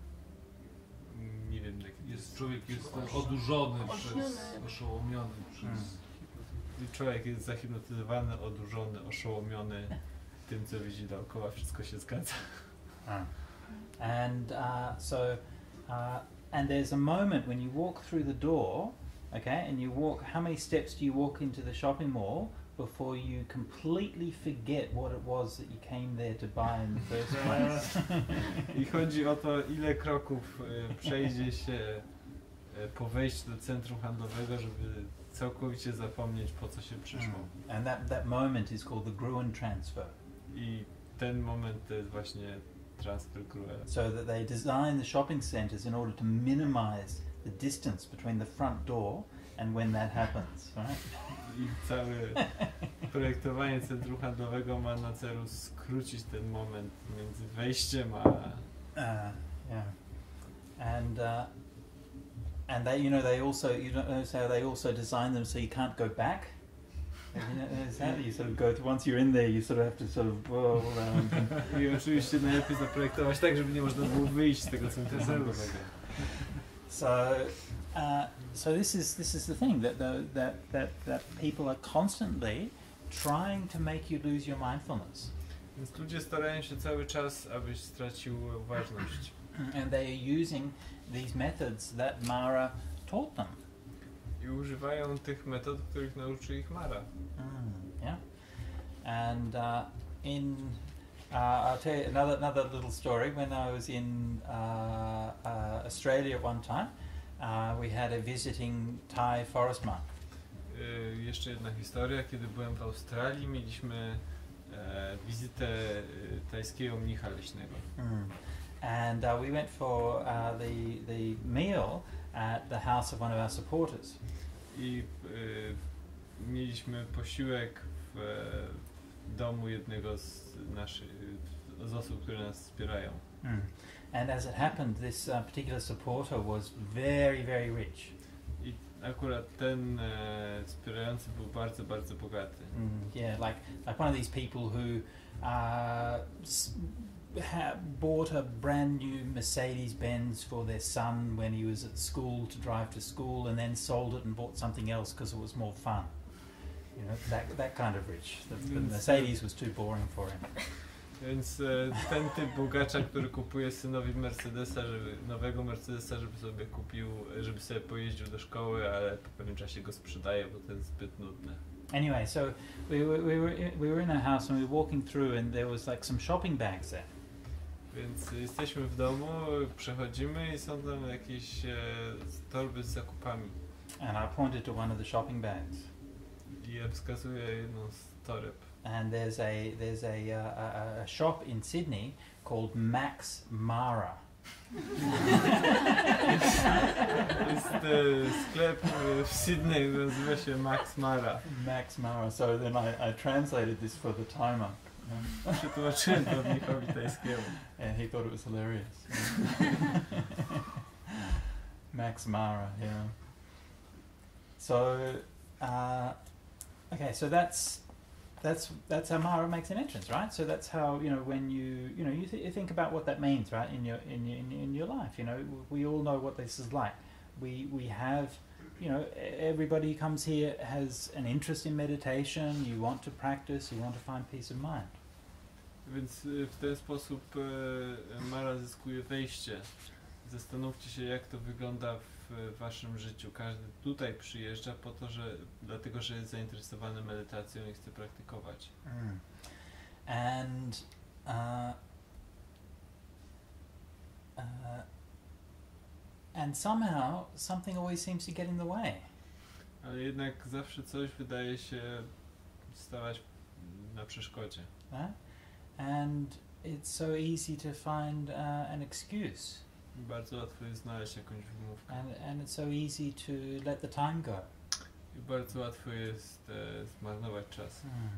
e, nie wiem, jak Jest, człowiek jest odurzony przez, Oszołomiony. oszołomiony przez... Mm. człowiek jest zahipnotyzowany, odurzony, oszołomiony tym, co widzi dookoła, wszystko się zgadza. Ah. And uh, so, uh, and there's a moment when you walk through the door, okay, and you walk, how many steps do you walk into the shopping mall before you completely forget what it was that you came there to buy in the first place? I chodzi o to, ile kroków e, przejdzie się e, po wejściu do centrum handlowego, żeby całkowicie zapomnieć, po co się przyszło. Mm. And that, that moment is called the Gruen transfer. I ten moment to jest właśnie transfer Gruen. So that they design the shopping centres in order to minimize the distance between the front door and when that happens, right? I całe projektowanie centrum handlowego ma na celu skrócić ten moment między wejściem a... Uh, yeah. And uh, and they, you know, they also, you know, so they also design them so you can't go back. You know, is that you sort of go to, once you're in there, you sort of have to sort of whirl around. And I oczywiście najlepiej zaprojektować tak, żeby nie można było wyjść z tego centrum handlowego. So, uh, so this is this is the thing that the, that that that people are constantly trying to make you lose your mindfulness. Więc ludzie starają się cały czas, abyś stracił uważność. And they are using these methods that Mara taught them. I i używają tych metod, których nauczy ich Mara. Mm, yeah. And uh, in, uh, I'll tell you another another little story. When I was in uh, uh, Australia at one time, uh, we had a visiting Thai forest monk. Y, jeszcze jedna historia, kiedy byłem w Australii, mieliśmy e, wizytę e, tajskiego mnicha leśnego. Mm. And uh, we went for uh, the the meal at the house of one of our supporters. I y, mieliśmy posiłek w, w domu jednego z naszych z osób, które nas wspierają. Mm. And as it happened, this uh, particular supporter was very, very rich. I akurat ten e, wspierający był bardzo, bardzo bogaty. Mm, yeah, like like one of these people who uh, s- ha- bought a brand new Mercedes Benz for their son when he was at school to drive to school, and then sold it and bought something else because it was more fun. You know, that that kind of rich. The, the Mercedes was too boring for him. Więc e, ten typ bogacza, który kupuje synowi Mercedesa, żeby, nowego Mercedesa, żeby sobie kupił, żeby sobie pojeździł do szkoły, ale po pewnym czasie go sprzedaje, bo to jest zbyt nudne. Anyway, so we were we were in, we were in a house and we were walking through, and there was like some shopping bags there. Więc jesteśmy w domu, przechodzimy i są tam jakieś e, torby z zakupami. And I pointed to one of the shopping bags. I ja wskazuję jedną z toreb. And there's a there's a, uh, a a shop in Sydney called Max Mara. Jest e, sklep e, w Sydney, nazywa się Max Mara. Max Mara. So then I, I translated this for the timer, um, Przetłumaczyłem to mnichowi tajskiemu. and he thought it was hilarious. Max Mara, yeah. So, uh, okay, so that's that's that's how Mara makes an entrance, right? So that's how, you know, when you you know you, th- you think about what that means, right, in your in your in your, in your life. You know, we all know what this is like. We we have, you know, e- everybody who comes here has an interest in meditation. You want to practice. You want to find peace of mind. Więc e, w ten sposób e, Mara zyskuje wejście. Zastanówcie się, jak to wygląda w waszym życiu. Każdy tutaj przyjeżdża po to, że dlatego, że jest zainteresowany medytacją i chce praktykować. Mm. And uh, uh, and somehow something always seems to get in the way. Ale jednak zawsze coś wydaje się stawać na przeszkodzie. Right? And it's so easy to find uh, an excuse, Bardzo łatwo jest znaleźć jakąś wymówkę. and and it's so easy to let the time go. I bardzo łatwo jest e, zmarnować czas. Mm.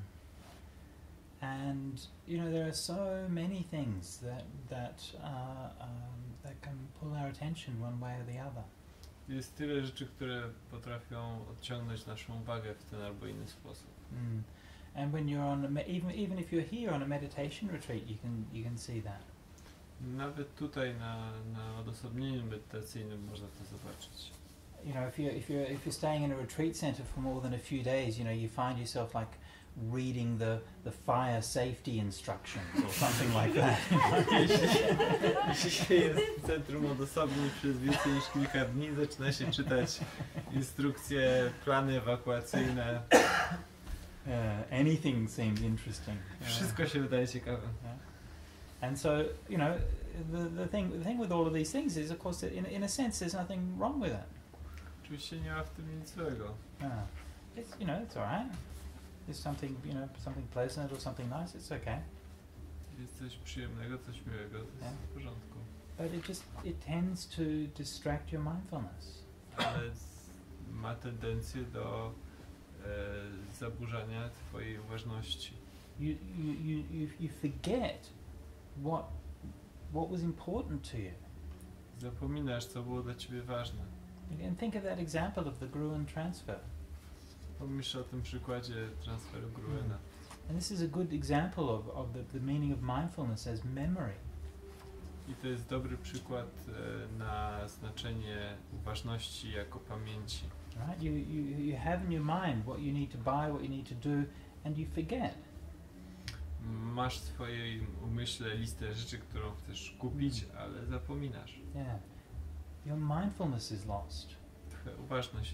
And you know, there are so many things that that uh, um, that can pull our attention one way or the other. Jest tyle rzeczy, które potrafią odciągnąć naszą uwagę w ten albo inny sposób. Mm. And when you're on a me- even even if you're here on a meditation retreat, you can you can see that. Nawet tutaj na, na odosobnieniu medytacyjnym można to zobaczyć. You know, if you if you're if you're staying in a retreat center for more than a few days, you know, you find yourself like reading the the fire safety instructions or something like that. Jeśli się jest w centrum odosobnień przez więcej niż kilka dni, zaczyna się czytać instrukcje, plany ewakuacyjne. Uh, anything seems interesting. Yeah. Wszystko się wydaje ciekawe. Yeah. And so, you know, the the thing the thing with all of these things is, of course, that in in a sense, there's nothing wrong with it. Oczywiście nie ma w tym nic złego. Yeah. It's, you know, it's all right. There's something, you know, something pleasant or something nice. It's okay. Jest coś przyjemnego, coś miłego, to jest Yeah. w porządku. But it just it tends to distract your mindfulness. Ale z, ma tendencję do e, zaburzania twojej uważności. You you you you, you forget what what was important to you. Zapominasz, co było dla ciebie ważne. And think of that example of the Gruen transfer. Pomyśl o tym przykładzie transferu Gruena. And this is a good example of, of the, the meaning of mindfulness as memory. I to jest dobry przykład e, na znaczenie uważności jako pamięci. Right? You, you you have in your mind what you need to buy, what you need to do, and you forget. Masz w swoim umyśle listę rzeczy, którą chcesz kupić, ale zapominasz. Yeah. Your mindfulness is lost. Twoja uważność jest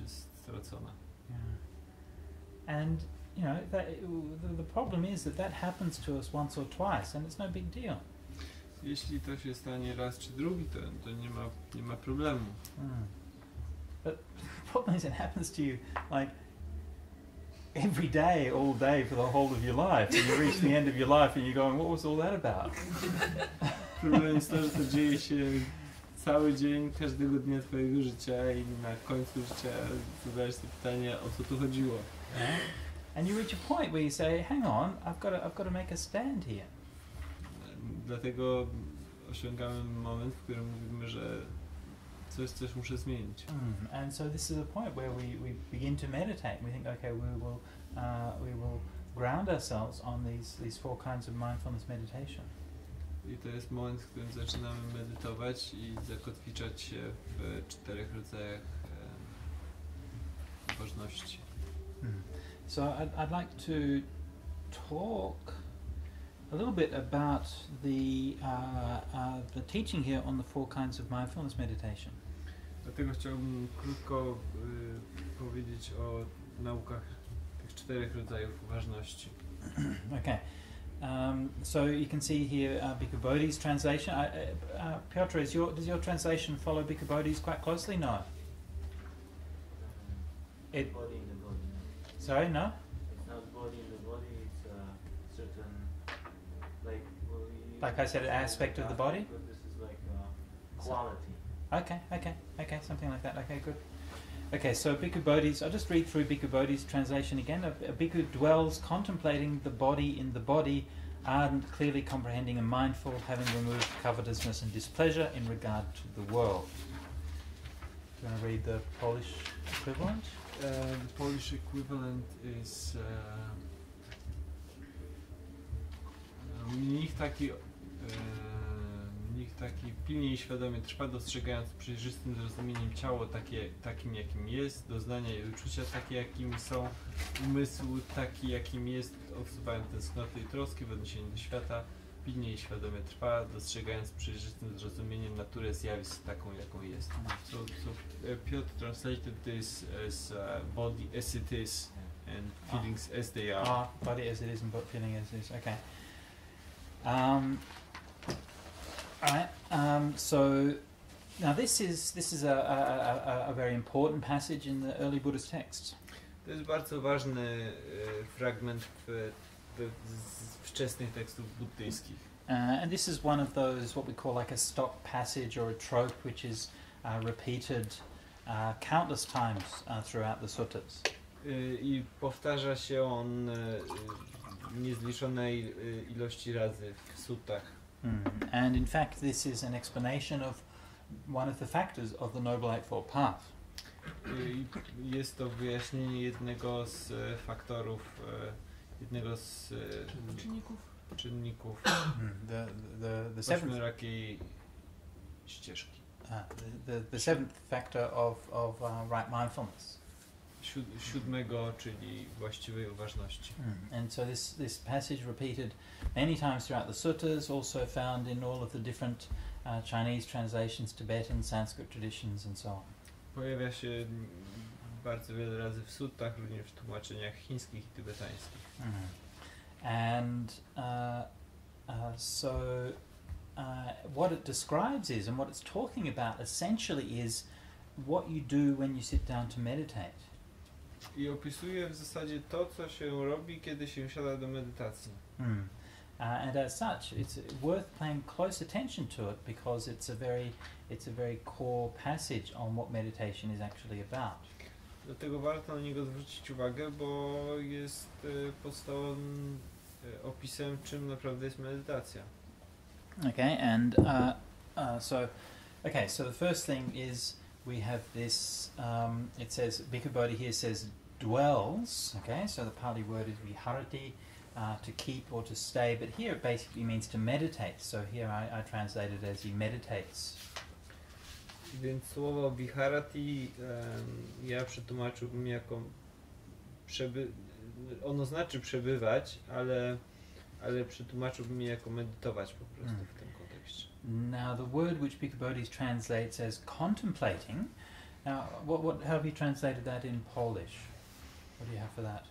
stracona. Yeah. And you know, that, the, the problem is that that happens to us once or twice, and it's no big deal. Jeśli to się stanie raz czy drugi, to, to nie ma, nie ma problemu. Mm. But the problem is it happens to you like every day, all day for the whole of your life, and you reach the end of your life and you're going, what was all that about? Problem jest to, że to dzieje się cały dzień, każdego dnia twojego życia i na końcu życia zadajesz sobie pytanie, o co tu chodziło. Yeah? And you reach a point where you say, hang on, I've got to, I've got to make a stand here. Dlatego osiągamy moment, w którym mówimy, że coś, coś muszę zmienić. Mm. And so this is a point where we, we begin to meditate. We think, okay, we will uh, we will ground ourselves on these these four kinds of mindfulness meditation. I to jest moment, w którym zaczynamy medytować i zakotwiczać się w czterech rodzajach e, ważności. Mm. So I'd, I'd like to talk a little bit about the uh, uh, the teaching here on the four kinds of mindfulness meditation. Dlatego chciałbym krótko y, powiedzieć o naukach tych czterech rodzajów uważności. Okay. Um, so you can see here uh, Bhikkhu Bodhi's translation. I, uh, uh, Piotr, is your, does your translation follow Bhikkhu Bodhi's quite closely? No. It- body in the body. Sorry, no? It's not body in the body, it's a certain, like, well, we- Like I said, an aspect of the body? But this is like a quality. Okay, okay, okay, something like that. Okay, good. Okay, so Bhikkhu Bodhi's, I'll just read through Bhikkhu Bodhi's translation again. A, a bhikkhu dwells contemplating the body in the body, ardent, clearly comprehending and mindful, having removed covetousness and displeasure in regard to the world. Do you want to read the Polish equivalent? Uh, the Polish equivalent is uh, mnich taki, uh, mnich taki pilnie i świadomie trwa, dostrzegając przejrzystym zrozumieniem ciało takie, takim jakim jest, doznania i uczucia takie jakimi są, umysł taki jakim jest, odsuwając tęsknoty i troski w odniesieniu do świata, pilnie i świadomie trwa, dostrzegając przejrzystym zrozumieniem naturę zjawisk taką jaką jest. So, so uh, Piotr translated this as uh, body as it is and feelings as they are. Ah, body as it is and bo- feeling as it is. Okay. Um, all right. Um, so now this is this is a, a, a, a very important passage in the early Buddhist texts. To jest bardzo ważny e, fragment w, w, z wczesnych tekstów buddyjskich. Uh, and this is one of those what we call like a stock passage or a trope, which is uh, repeated uh, countless times uh, throughout the suttas. E, I powtarza się on e, w niezliczonej e, ilości razy w suttach. Mm. And in fact, this is an explanation of one of the factors of the Noble Eightfold Path. I jest to wyjaśnienie jednego z e, faktorów, e, jednego z e, Czynników. czynników Mm. The, the, the seventh ośmiorakiej ścieżki. Uh, the, the, the seventh factor of, of uh, right mindfulness. Siód, siódmego, czyli właściwej uważności. Mm. And so this, this passage repeated many times throughout the suttas, also found in all of the different uh, Chinese translations, Tibetan, Sanskrit traditions and so on. Pojawia się bardzo wiele razy w suttach, również w tłumaczeniach chińskich i tybetańskich. Mm. And uh, uh, so uh, what it describes is, and what it's talking about essentially is what you do when you sit down to meditate. I opisuje w zasadzie to, co się robi, kiedy się siada do medytacji. Mm. Uh, and as such, it's worth paying close attention to it because it's a very, it's a very core passage on what meditation is actually about. Dlatego warto na niego zwrócić uwagę, bo jest e, podstawowym e, opisem, czym naprawdę jest medytacja. Okay, and uh, uh, so, okay, so the first thing is we have this. Um, it says Bhikkhu Bodhi here says dwells. Okay, so the Pali word is viharati, uh, to keep or to stay, but here it basically means to meditate. So here I, I translate it as he meditates. Więc słowo viharati um, ja przetłumaczyłbym jako przeby... ono znaczy przebywać, ale, ale przetłumaczyłbym je jako medytować po prostu Mm. w tym kontekście. Now the word which Bhikkhu Bodhi translates as contemplating Now, what, what, how have you translated that in Polish? What do you have for that?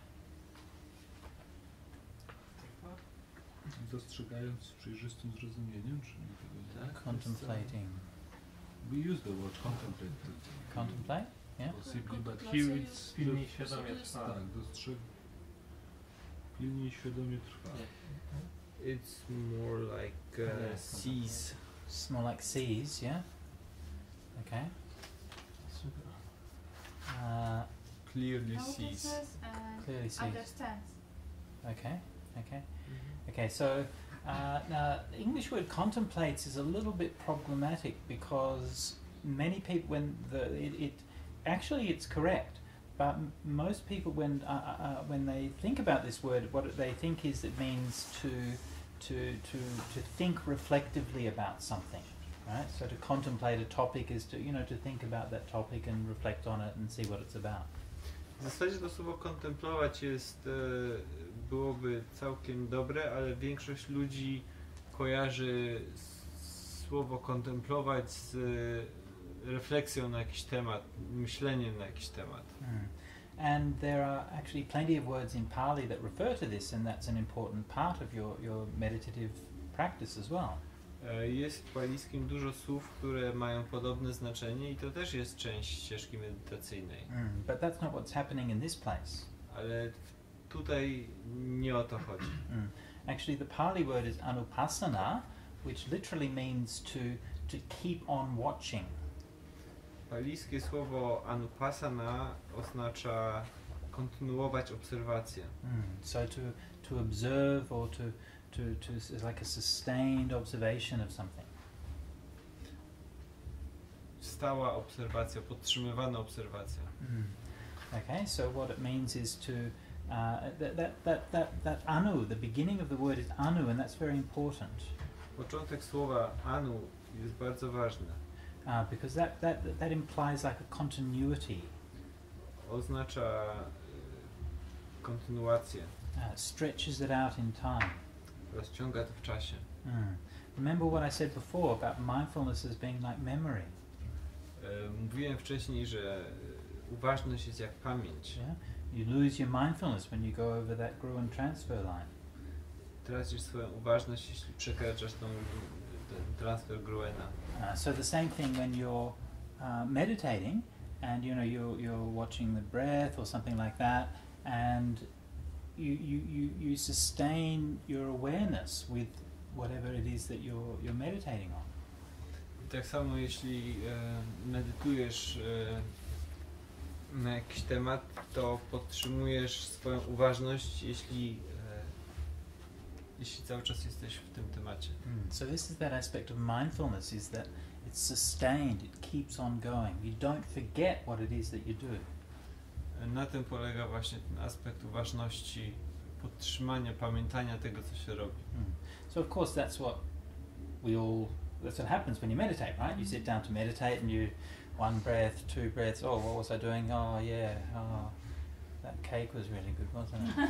Dostrzegając z przejrzystym zrozumieniem, czy nie tego nie? Tak, Contemplating. We use the word contemplate. Contemplate? Yeah? Possibly, but Kontemplacja here jest- it's Pilniej świadomie trwa. tak, dostrzeg... Pilniej świadomie trwa. It's more like uh, Yeah, sees. It's more like sees, yeah? Okay. Uh, Clearly sees. Notices and clearly sees. understands. Okay, okay. Okay, so uh, now the English word contemplates is a little bit problematic because many people, when the it, it actually it's correct, but m- most people when uh, uh, uh, when they think about this word, what they think is it means to to to to think reflectively about something, right? So to contemplate a topic is to you know to think about that topic and reflect on it and see what it's about. W zasadzie to słowo kontemplować jest, e, byłoby całkiem dobre, ale większość ludzi kojarzy s- słowo kontemplować z e, refleksją na jakiś temat, myśleniem na jakiś temat. Mm. And there are actually plenty of words in Pali that refer to this, and that's an important part of your, your meditative practice as well. E, Jest w palijskim dużo słów, które mają podobne znaczenie i to też jest część ścieżki medytacyjnej. Mm. But that's not what's happening in this place. Ale w- tutaj nie o to chodzi. Mm. Actually, the Pali word is anupasana, which literally means to, to keep on watching. Palijskie słowo anupasana oznacza kontynuować obserwację. Mm. So to, to observe or to, to, to s- like a sustained observation of something. Stała obserwacja, podtrzymywana obserwacja. Mm. Okay, so what it means is to uh, that, that that that that anu. The beginning of the word is anu, and that's very important Początek słowa anu jest bardzo ważny. uh, because that, that that implies like a continuity, Oznacza e, kontynuację. uh, stretches it out in time. Rozciąga to w czasie. Mm. Remember what I said before about mindfulness as being like memory. E, Mówiłem wcześniej, że e, uważność jest jak pamięć. Yeah, you lose your mindfulness when you go over that Gruen transfer line. Tracisz swoją uważność, jeśli przekraczasz tą, ten transfer Gruena. Uh, so the same thing when you're uh, meditating, and you know you're you're watching the breath or something like that, and you you, you, you sustain your awareness with whatever it is that you're you're meditating on. I tak samo jeśli e, medytujesz e, na jakiś temat, to podtrzymujesz swoją uważność, jeśli, e, jeśli cały czas jesteś w tym temacie. Mm. So this is that aspect of mindfulness, is that it's sustained, it keeps on going. You don't forget what it is that you do. E, Na tym polega właśnie ten aspekt uważności, podtrzymania, pamiętania tego, co się robi. Mm. So of course that's what we all, that's what happens when you meditate, right? You sit down to meditate and you, one breath, two breaths, oh, what was I doing? Oh yeah, oh, that cake was really good, wasn't it?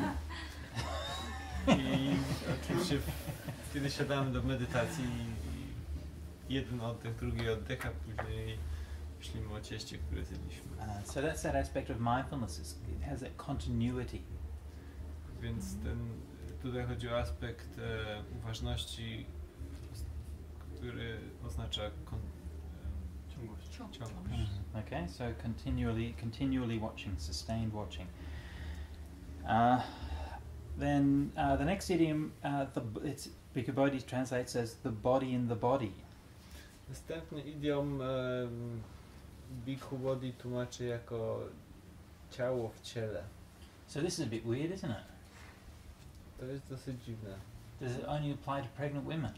I oczywiście kiedy siadamy do medytacji, jeden oddech, drugi oddech, a później myślimy o cieście, które zjedliśmy. Uh, so that's that aspect of mindfulness, it's- it has that continuity. Więc ten, tutaj chodzi o aspekt e, uważności, który oznacza kon, e, Ciągłość. ciągłość. Okay, so continually, continually watching, sustained watching. Uh, then uh, the next idiom, uh, the, b- it's Bhikkhu translates as the body in the body. Następny idiom e, Bhikkhu Bodhi tłumaczy jako ciało w ciele. So this is a bit weird, isn't it? To jest dosyć dziwne. Does it only apply to pregnant women?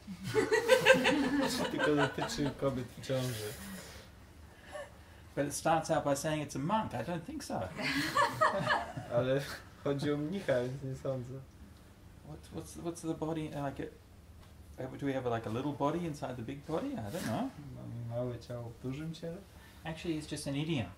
Tylko dotyczy kobiet w ciąży. But it starts out by saying it's a monk. I don't think so. Ale chodzi o mnicha, więc nie sądzę. What's what's what's the body like? A, uh, do we have like a little body inside the big body? I don't know. Mamy małe ciało w dużym ciele. Actually, it's just an idiom.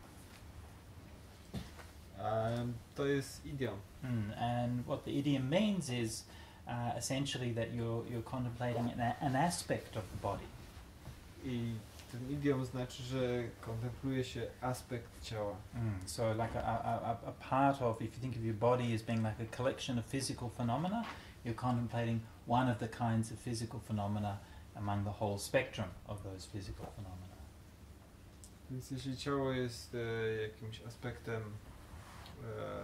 Um, to jest idiom. Mm, and what the idiom means is uh, essentially that you're you're contemplating an, a- an aspect of the body. I ten idiom znaczy, że kontempluje się aspekt ciała. Mm. So like a, a, a, a part of, if you think of your body as being like a collection of physical phenomena, you're contemplating one of the kinds of physical phenomena among the whole spectrum of those physical phenomena. Więc jeśli ciało jest e, jakimś aspektem e,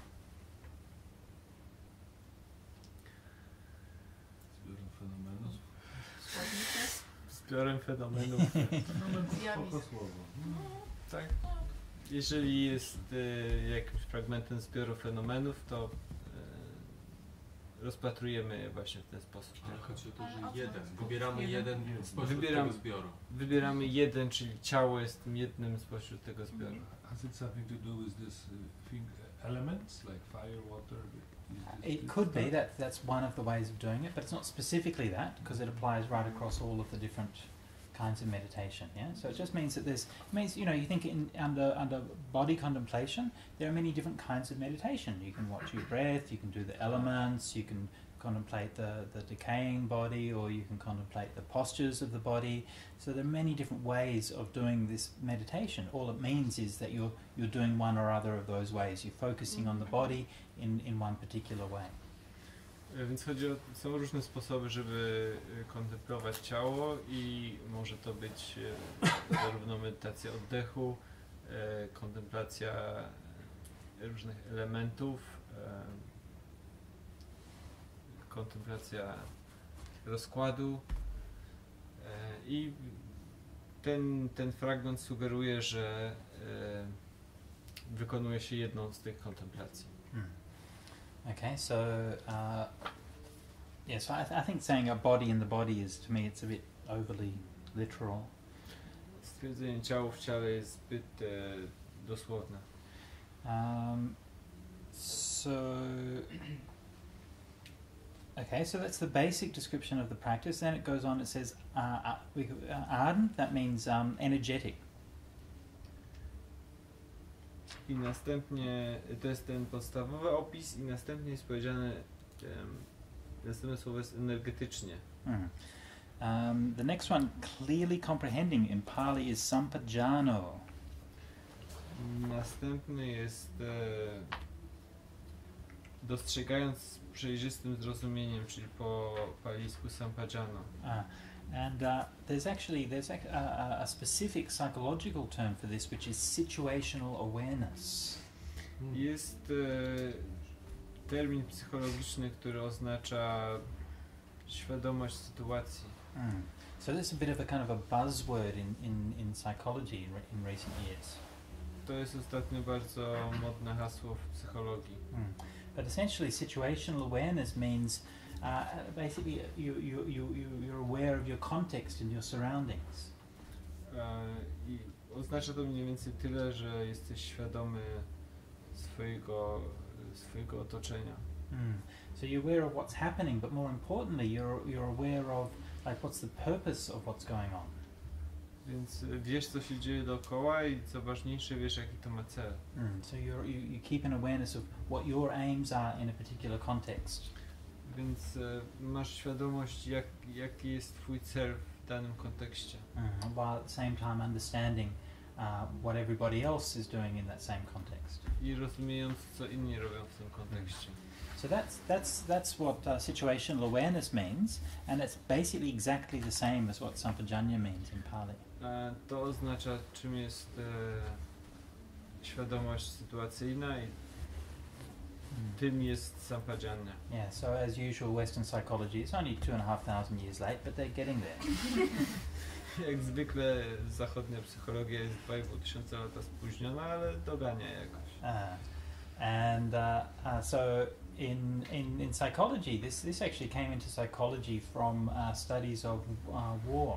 Zbiorem fenomenów. Składników. zbiorem fenomenów, Zjawisk. Spoko słowo. tak? Jeżeli jest e, jakimś fragmentem zbioru fenomenów, to e, rozpatrujemy je właśnie w ten sposób. Ale chodzi o to, Ale o co że jeden. chodzi? Wybieramy Jeden. jeden spośród Wybieram- tego zbioru. Wybieramy jeden, czyli ciało jest tym jednym spośród tego zbioru. Has it something to do with this uh, thing, uh, elements like fire, water? Is this- It this could be stuff? that that's one of the ways of doing it, but it's not specifically that because it applies right across all of the different kinds of meditation. Yeah, so it just means that there's it means you know you think in under under body contemplation there are many different kinds of meditation. You can watch your breath, you can do the elements, you can contemplate the the decaying body, or you can contemplate the postures of the body. So there are many different ways of doing this meditation. All it means is that you're you're doing one or other of those ways. You're focusing on the body in in one particular way. E, Więc chodzi o, są różne sposoby, żeby e, kontemplować ciało i może to być e, zarówno medytacja oddechu, e, kontemplacja e, różnych elementów, e, kontemplacja rozkładu e, i ten, ten fragment sugeruje, że e, wykonuje się jedną z tych kontemplacji. Hmm. Okay, so uh, yeah, so I, th- I think saying a body in the body is to me it's a bit overly literal. Stwierdzenie ciało w ciele jest zbyt e, dosłowne. Um, so okay, so that's the basic description of the practice. Then it goes on. It says uh, uh, we, uh, ardent. That means um, energetic. I następnie to jest ten podstawowy opis i następnie jest powiedziane em, następne słowo jest energetycznie. Mm. Um, the next one, clearly comprehending in Pali is sampajano. Następny jest e, dostrzegając z przejrzystym zrozumieniem, czyli po palijsku sampajano. Uh, and uh, there's actually there's ac- a, a, a specific psychological term for this, which is situational awareness. Jest e, termin psychologiczny, który oznacza świadomość sytuacji. Mm. So this is a bit of a kind of a buzzword in, in, in psychology in, re- in recent years. To jest ostatnio bardzo modne hasło w psychologii. Mm. But essentially, situational awareness means uh, basically you, you, you, you, you're aware of your context and your surroundings. E, I oznacza to mniej więcej tyle, że jesteś świadomy swojego, swojego otoczenia. Mm. So you're aware of what's happening, but more importantly, you're, you're aware of like what's the purpose of what's going on. Więc wiesz, co się dzieje dookoła i co ważniejsze, wiesz, jaki to ma cel. Mm. So you're, you, you keep an awareness of what your aims are in a particular context. Więc e, masz świadomość, jak, jaki jest twój cel w danym kontekście. Mm. While at the same time understanding uh, what everybody else is doing in that same context. I rozumiejąc, co inni robią w tym kontekście. So that's that's that's what uh, situational awareness means, and it's basically exactly the same as what sampajanya means in Pali. E, to oznacza, czym jest e, świadomość sytuacyjna i tym jest sampajanya. Yeah. So as usual, Western psychology is only two and a half thousand years late, but they're getting there. Jak zwykle zachodnia psychologia jest dwa i pół tysiąca lata spóźniona, ale dogania jakoś. Uh, and uh, uh, so in, in in psychology, this this actually came into psychology from uh, studies of uh, war.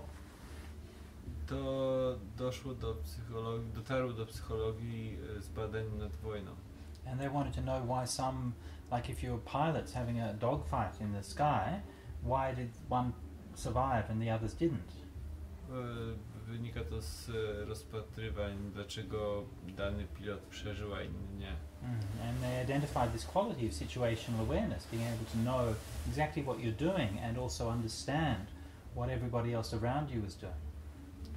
To doszło do psychologii, dotarło do psychologii e, z badań nad wojną. And they wanted to know why some, like if you were pilots having a dogfight in the sky, why did one survive and the others didn't? E, Wynika to z e, rozpatrywań, dlaczego dany pilot przeżył, a inny nie. Mm. And they identified this quality of situational awareness, being able to know exactly what you're doing and also understand what everybody else around you is doing.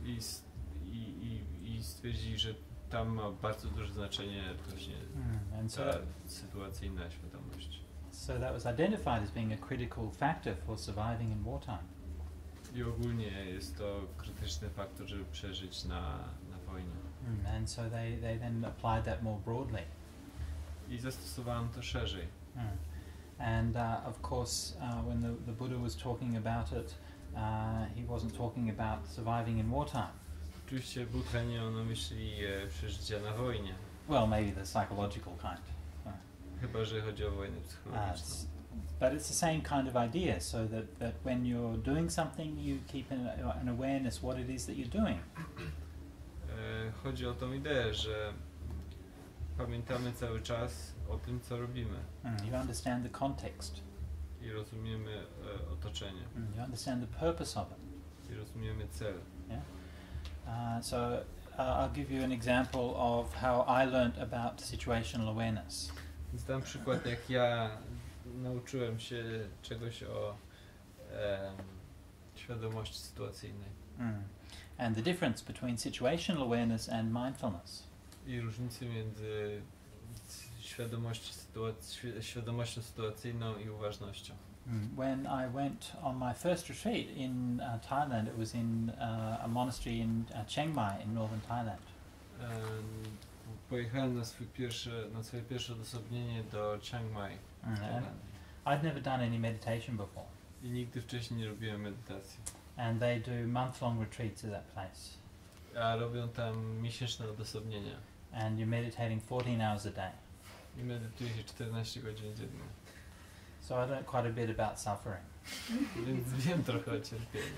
i, s- i, i, i stwierdzili, że tam ma bardzo duże znaczenie właśnie Mm, and so, ta sytuacyjna świadomość. so that was identified as being a critical factor for surviving in wartime. I ogólnie jest to krytyczny faktor, żeby przeżyć na, na wojnie. Mm, and so they, they then applied that more broadly. I zastosowałem to szerzej. Mm. And uh, of course, uh, when the, the Buddha was talking about it, uh, he wasn't talking about surviving in wartime. Oczywiście Buddha nie miał na myśli e, przeżycia na wojnie, Well, maybe the psychological kind. chyba że chodzi o wojnę Uh, psychologiczną. s- but it's the same kind of idea, so that, that when you're doing something, you keep an, an awareness what it is that you're doing. E, chodzi o tą ideę, że pamiętamy cały czas o tym, co robimy Mm, you understand the context. i rozumiemy e, otoczenie Mm, you understand the purpose of it. i rozumiemy cel. Uh, so uh, I'll give you an example of how I learnt about situational awareness. Więc dam przykład, jak ja nauczyłem się czegoś o em, świadomości sytuacyjnej Mm. And the difference between situational awareness and mindfulness. i różnicy między świadomości sytuac- świ- świadomością sytuacyjną i uważnością. Mm. When I went on my first retreat in uh, Thailand, it was in uh, a monastery in uh, Chiang Mai in northern Thailand. Em, Pojechałem na, swój pierwszy, na swoje pierwsze odosobnienie do Chiang Mai Mm. w And Tajlandii. I'd never done any meditation before. I nigdy wcześniej nie robiłem medytacji. And they do month-long retreats at that place. A robią tam miesięczne odosobnienia And you're meditating fourteen hours a day. i medytuje się czternaście godzin dziennie. So I learnt quite a bit about suffering. Więc wiem trochę o cierpieniu.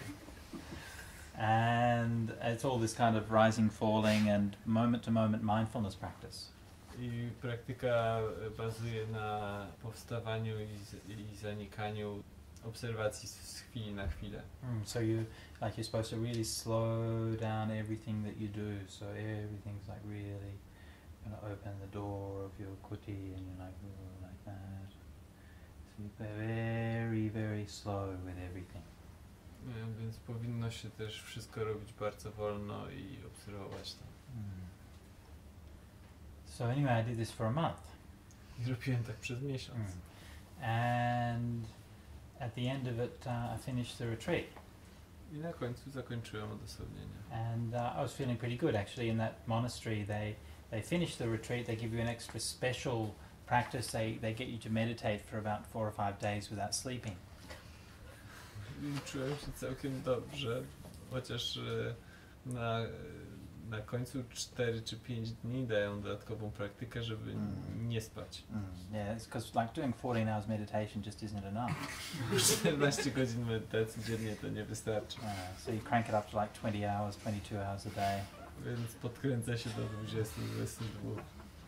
And it's all this kind of rising, falling, and moment-to-moment mindfulness practice. I praktyka e, bazuje na powstawaniu i, z, i zanikaniu obserwacji z, z chwili na chwilę. Mm, so you, like, you're supposed to really slow down everything that you do. So everything's like really, you're gonna open the door of your kuti, and you're like "Ooh," like that. So you go very, very slow with everything. E, Więc powinno się też wszystko robić bardzo wolno i obserwować to. Mm. So anyway, I did this for a month. I robiłem tak przez miesiąc. Mm. And at the end of it, uh, I finished the retreat. I na końcu zakończyłem odosobnienie. And uh, I was feeling pretty good actually in that monastery. They they finish the retreat. They give you an extra special practice. They they get you to meditate for about four or five days without sleeping. I czułem się całkiem dobrze, chociaż e, na, na końcu cztery czy pięć dni dają dodatkową praktykę, żeby Mm. nie spać. Mm. Yeah, it's because like doing fourteen hours meditation just isn't enough. czternaście godzin medytacji dziennie to nie wystarczy, Uh, so you crank it up to like twenty hours, twenty-two hours a day. więc podkręca się do dwudziestu do dwudziestu dwóch.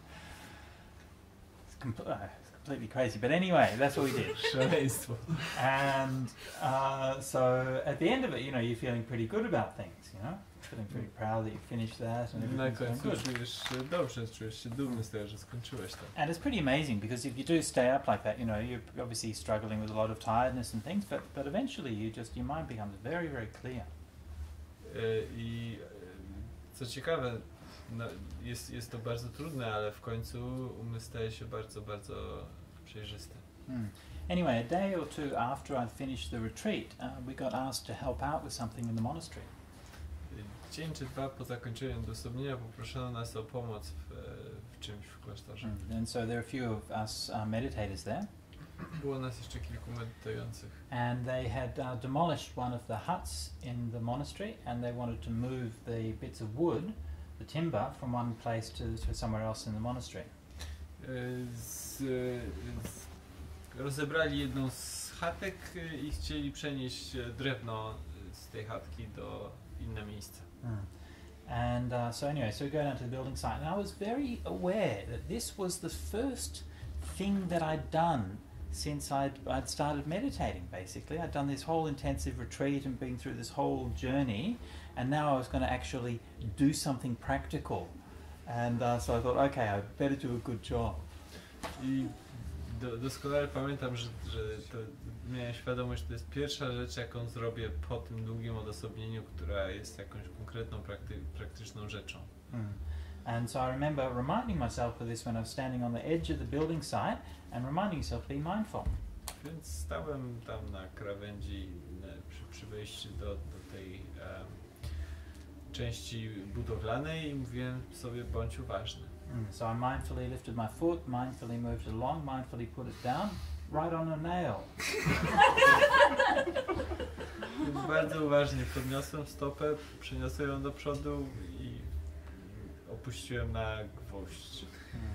It's, com- uh, it's completely crazy. But anyway, that's what we did. Szaleństwo. And uh, so at the end of it, you know, you're feeling pretty good about things, you know, feeling pretty proud that you finished that and Na everything's going końcu good. czujesz się dobrze, czujesz się dumny z tego, że skończyłeś to. And it's pretty amazing because if you do stay up like that, you know, you're obviously struggling with a lot of tiredness and things, but, but eventually you just, your mind becomes very, very clear. E, I e, co ciekawe, no, jest, jest to bardzo trudne, ale w końcu umysł staje się bardzo, bardzo przejrzysty. Hmm. Anyway, a day or two after I'd finished the retreat, uh, we got asked to help out with something in the monastery. Dzień czy dwa po zakończeniu odosobnienia poproszono nas o pomoc w, w czymś w klasztorze. Mm. And so there are a few of us uh, meditators there, Było nas jeszcze kilku medytujących. and they had uh, demolished one of the huts in the monastery, and they wanted to move the bits of wood, the timber, from one place to, to somewhere else in the monastery. E, Z, z, rozebrali jedną z chatek e, i chcieli przenieść e, drewno z tej chatki do inne miejsce. Mm. And uh, so anyway, so we go down to the building site, and I was very aware that this was the first thing that I'd done since I'd, I'd started meditating, basically. I'd done this whole intensive retreat and been through this whole journey, and now I was going to actually do something practical. And uh, so I thought, okay, I better do a good job. I do, doskonale pamiętam, że, że to miałem świadomość, że to jest pierwsza rzecz, jaką zrobię po tym długim odosobnieniu, która jest jakąś konkretną, prakty, praktyczną rzeczą. Mm. And so I remember reminding myself of this when I was standing on the edge of the building site and reminding myself to be mindful. Więc stałem tam na krawędzi e, przy, przy wejściu do, do tej e, części budowlanej i mówiłem sobie, bądź uważny. Mm. So I mindfully lifted my foot, mindfully moved it along, mindfully put it down, right on a nail. Więc bardzo uważnie podniosłem stopę, przeniosłem ją do przodu i opuściłem na gwoźdź. Mm.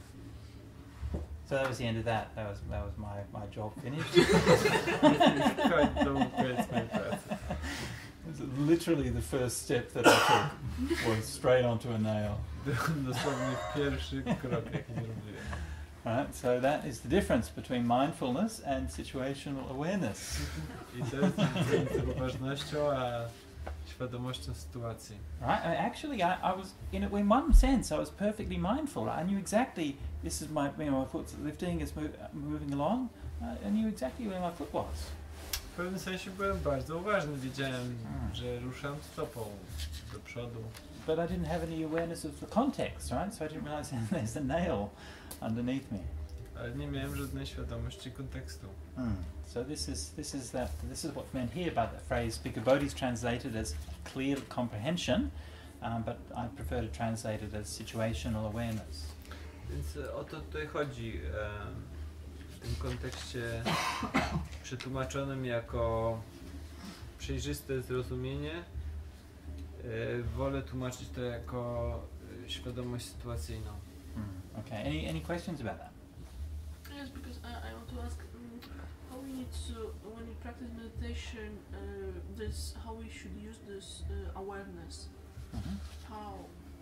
So that was the end of that. That was that was my, my job finished. Kończą, koniec mojej pracy. It was literally the first step that I took was straight onto a nail. Dosłownie pierwszy krok, jaki zrobiłem. Right, so that is the difference between mindfulness and situational awareness. I to jest między uważnością a świadomością sytuacji. Right, I, actually, I, I was in in one sense, I was perfectly mindful. I knew exactly this is my, you know, my foot's lifting, it's move, moving along. I, I knew exactly where my foot was. W pewnym sensie byłem bardzo uważny, wiedziałem, Hmm. że ruszam stopą do przodu. But I didn't have any awareness of the context, right? So I didn't realize there's a nail underneath me. Ale nie miałem żadnej świadomości kontekstu. Mm. So this is this is that this is what's meant here by the phrase because Bodhi is translated as clear comprehension, um, but I prefer to translate it as situational awareness. Więc e, o to tutaj chodzi. E, w tym kontekście przetłumaczonym jako przejrzyste zrozumienie, e, wolę tłumaczyć to jako e, świadomość sytuacyjną. Mm. Okay. Any any questions about that? Yes, because I, I want to ask um, how we need to, when we practice meditation, uh, this how we should use this uh, awareness. Mhm. How?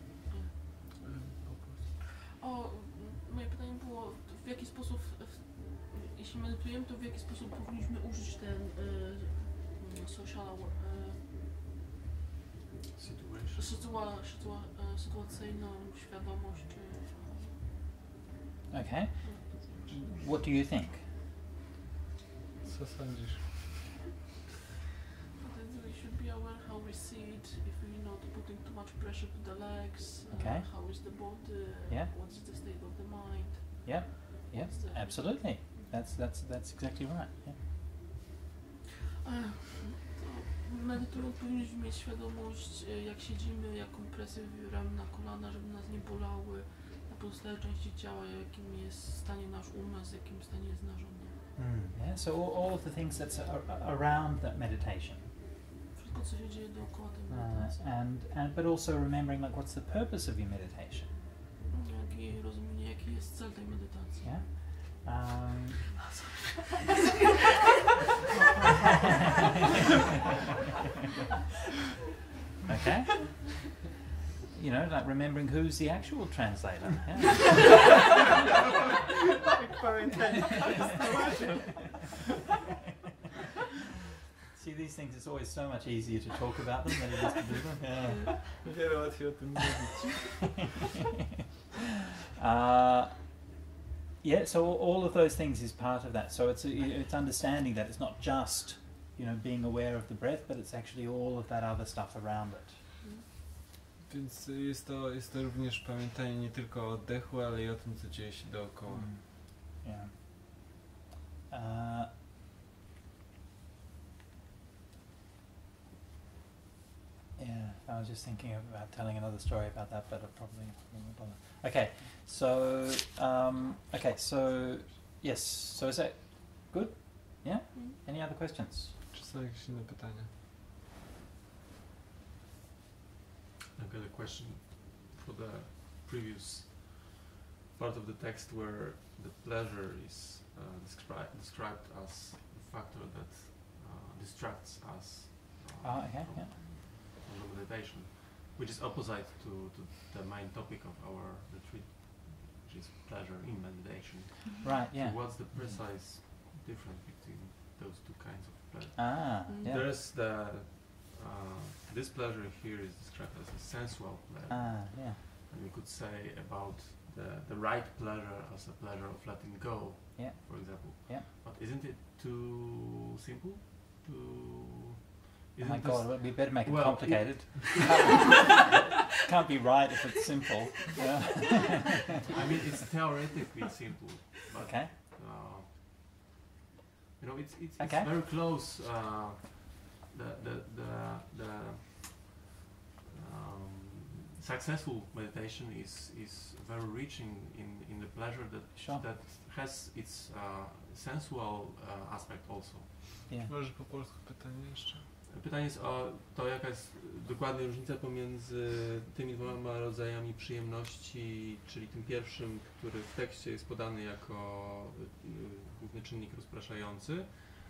O, m, moje pytanie było, w jaki sposób, w, jeśli medytujemy, to w jaki sposób powinniśmy użyć ten y, social aware, y, sytua, sytua, y, sytuacyjną świadomość. Y, Okay. What do you think? Co sądzisz? That we should be aware how we sit, if we're not putting too much pressure to the legs, uh, Okay. how is the body, Yeah. what is the state of the mind. Yeah. Yeah. What's the- Absolutely. That's that's that's exactly right. Yeah. Ech, to medytując powinniśmy mieć świadomość, e, jak siedzimy, jaką presję wywieramy na kolana, żeby nas nie bolały, na pozostałe części ciała, jakim jest w stanie nasz umysł, jakim w stanie jest narząd. Mm. Yeah. So all, all of the things that's a, a- around that meditation, Wszystko, co się dzieje dookoła tej uh, medytacji. and and but also remembering like what's the purpose of your meditation. Jakie rozumienie, jaki jest cel tej medytacji. Yeah. Um, okay. You know, like remembering who's the actual translator. Yeah. See, these things, it's always so much easier to talk about them than it is to do them. Yeah. Wiele łatwiej o tym mówić. Uh, yeah, so all of those things is part of that. So it's it's understanding that it's not just, you know, being aware of the breath, but it's actually all of that other stuff around it. Więc jest to, jest to również pamiętanie nie tylko o oddechu, ale i o tym, co dzieje się dookoła. Mm. Yeah. Uh, yeah, I was just thinking about telling another story about that, but I probably won't bother. Okay, so um, okay, so yes, so is that good? Yeah. Mm. Any other questions? Czy są jakieś inne pytania? I've got a question for the previous part of the text where the pleasure is uh, descri- described as a factor that uh, distracts us uh, Oh, okay, from, yeah. from the meditation, which is opposite to, to the main topic of our retreat, which is pleasure in meditation. Right, yeah. So what's the precise difference between those two kinds of pleasure? Ah, Mm. yeah. There's the uh, this pleasure here is described as a sensual pleasure, Ah, yeah. and we could say about the the right pleasure as a pleasure of letting go. Yeah. For example. Yeah. But isn't it too simple? To Oh my isn't this- God, we better make it well, complicated. Can't be right if it's simple. Yeah. I mean, it's theoretically simple, but Okay. uh, you know, it's it's, Okay. it's very close. Uh, the the the the um, successful meditation is is very reaching in in the pleasure that Sure. that has its uh, sensual uh, aspect also. Yeah. Może po polsku pytanie jeszcze? Pytanie jest o to, jaka jest dokładnie różnica pomiędzy tymi dwoma rodzajami przyjemności, czyli tym pierwszym, który w tekście jest podany jako y, główny czynnik rozpraszający,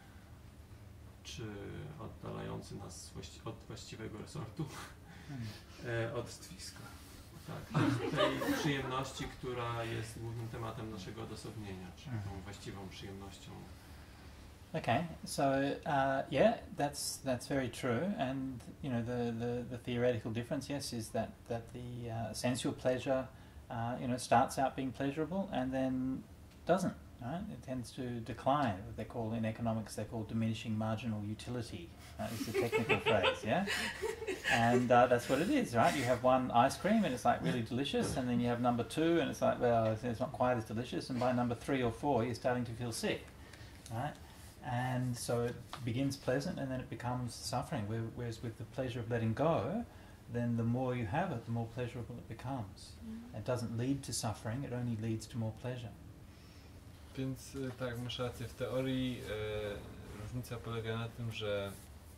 czy oddalający nas właści- od właściwego resortu, Hmm. e, od stwiska. Tak, tej przyjemności, która jest głównym tematem naszego odosobnienia, czyli tą właściwą przyjemnością. Okay, so uh, yeah, that's that's very true, and you know the, the, the theoretical difference, yes, is that that the uh, sensual pleasure, uh, you know, starts out being pleasurable and then doesn't. Right? It tends to decline. What they call in economics, they call diminishing marginal utility. Uh, is the technical phrase, yeah. And uh, that's what it is, right? You have one ice cream and it's like really delicious, and then you have number two and it's like, well, it's, it's not quite as delicious, and by number three or four, you're starting to feel sick, right? And so it begins pleasant and then it becomes suffering. Whereas with the pleasure of letting go, then the more you have it, the more pleasurable it becomes. It doesn't lead to suffering, it only leads to more pleasure. Więc y, tak, masz rację. W teorii y, różnica polega na tym, że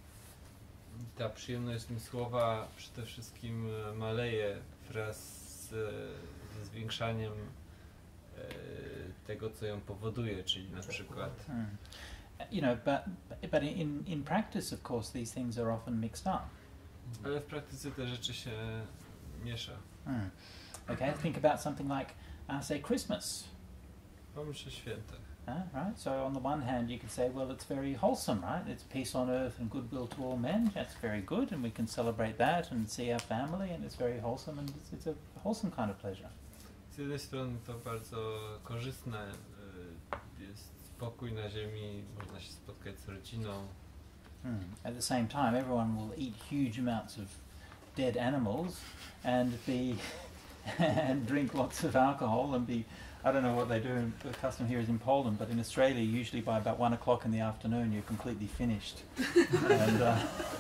ta przyjemność zmysłowa przede wszystkim y, maleje wraz z, ze zwiększaniem y, tego, co ją powoduje, czyli na przykład Mm. You know, but but in in practice, of course, these things are often mixed up. ale w praktyce te rzeczy się miesza. Mm. Okay, think about something like, uh, say, Christmas. Pomyśl o świętach. Uh, right. So on the one hand, you could say, well, it's very wholesome, right? It's peace on earth and goodwill to all men. That's very good, and we can celebrate that and see our family, and it's very wholesome, and it's, it's a wholesome kind of pleasure. Z jednej strony to bardzo korzystne, y, jest spokój na ziemi, można się spotkać z rodziną. Mm. At the same time, everyone will eat huge amounts of dead animals and be and drink lots of alcohol and be. I don't know what they do. The custom here is in Poland, but in Australia, usually by about one o'clock in the afternoon, you're completely finished. and, uh,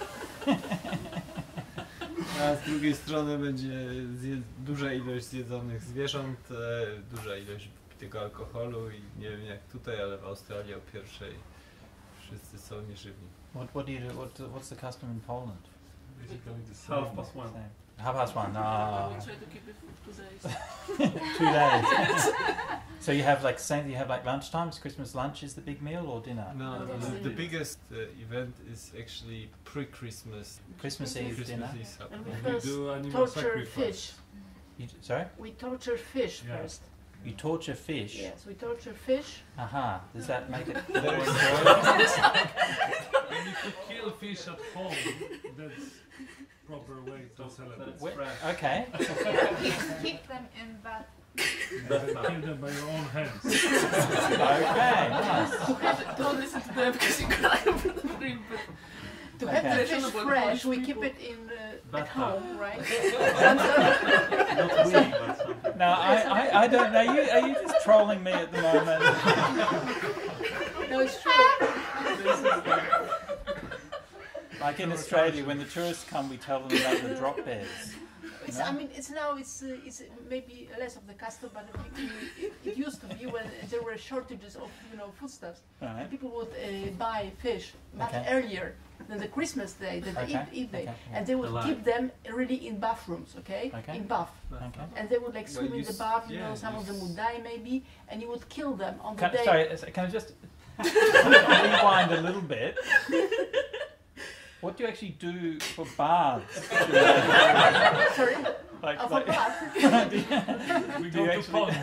A z drugiej strony będzie zje- duża ilość zjedzonych zwierząt, e, duża ilość pitego alkoholu i nie wiem jak tutaj, ale w Australii o pierwszej wszyscy są nieżywni. what what do you do? What what's the custom in Poland? Basically the same. Half past one. Same. Half past one. Ah, We try to keep it for two days. two days. So you have like same. You have like lunchtime. Is Christmas lunch is the big meal or dinner? No, No, the, that's the it. biggest uh, event is actually pre-Christmas. Christmas Eve Christmas dinner. is And happening. we We first do animal torture sacrifice. fish. You, t- sorry, We torture fish Yeah. first. you torture fish. Yes, we torture fish. Aha. Does that make it There more is- enjoyable? And if you kill fish at home, that's proper way to celebrate. Wh- okay. Keep them in that. And kill them by your own hands. Okay. Nice. Don't listen to them because you cry over the dream. But To have Okay. the fish Fashionable fresh, we Polish keep people. it in uh, at Bathtub. home, right? Not we, but something. No, I, I, I don't know. You are you just trolling me at the moment? No, it's true. Like in Australia, when the tourists come, we tell them about the drop bears. It's, I mean, it's now it's uh, it's maybe less of the custom, but it, it, it used to be when there were shortages of you know foodstuffs. Right. And people would uh, buy fish much Okay. earlier than the Christmas day, than the Okay, Eve, Eve day, okay, yeah. and they would Alive. keep them really in bathrooms, okay? Okay. In bath, Okay. and they would like Well, swim you in the s- bath. You yeah, know, some you of them s- would die maybe, and you would kill them on the Can, day. sorry, uh, can I just rewind a little bit? What do you actually do for baths? Sorry, like, oh, for like, bath. do you- We Do go you to actually- pond.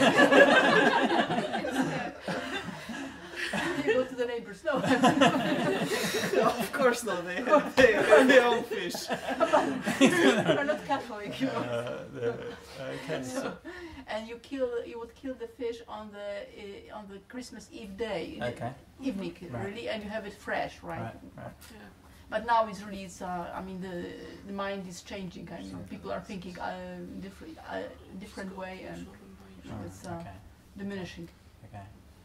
You go to the neighbors. No, No, of course not. They have, they have their own fish. we're not Catholic, you know. Uh, the- okay, so, and you kill you would kill the fish on the uh, on the Christmas Eve day, in the Okay. evening, Right. really, and you have it fresh, right? Right. Right. Yeah. But now it's really, it's, uh, I mean, the the mind is changing. I mean, people are thinking uh, different, uh, different way, and you know, it's uh, Okay. diminishing. Okay.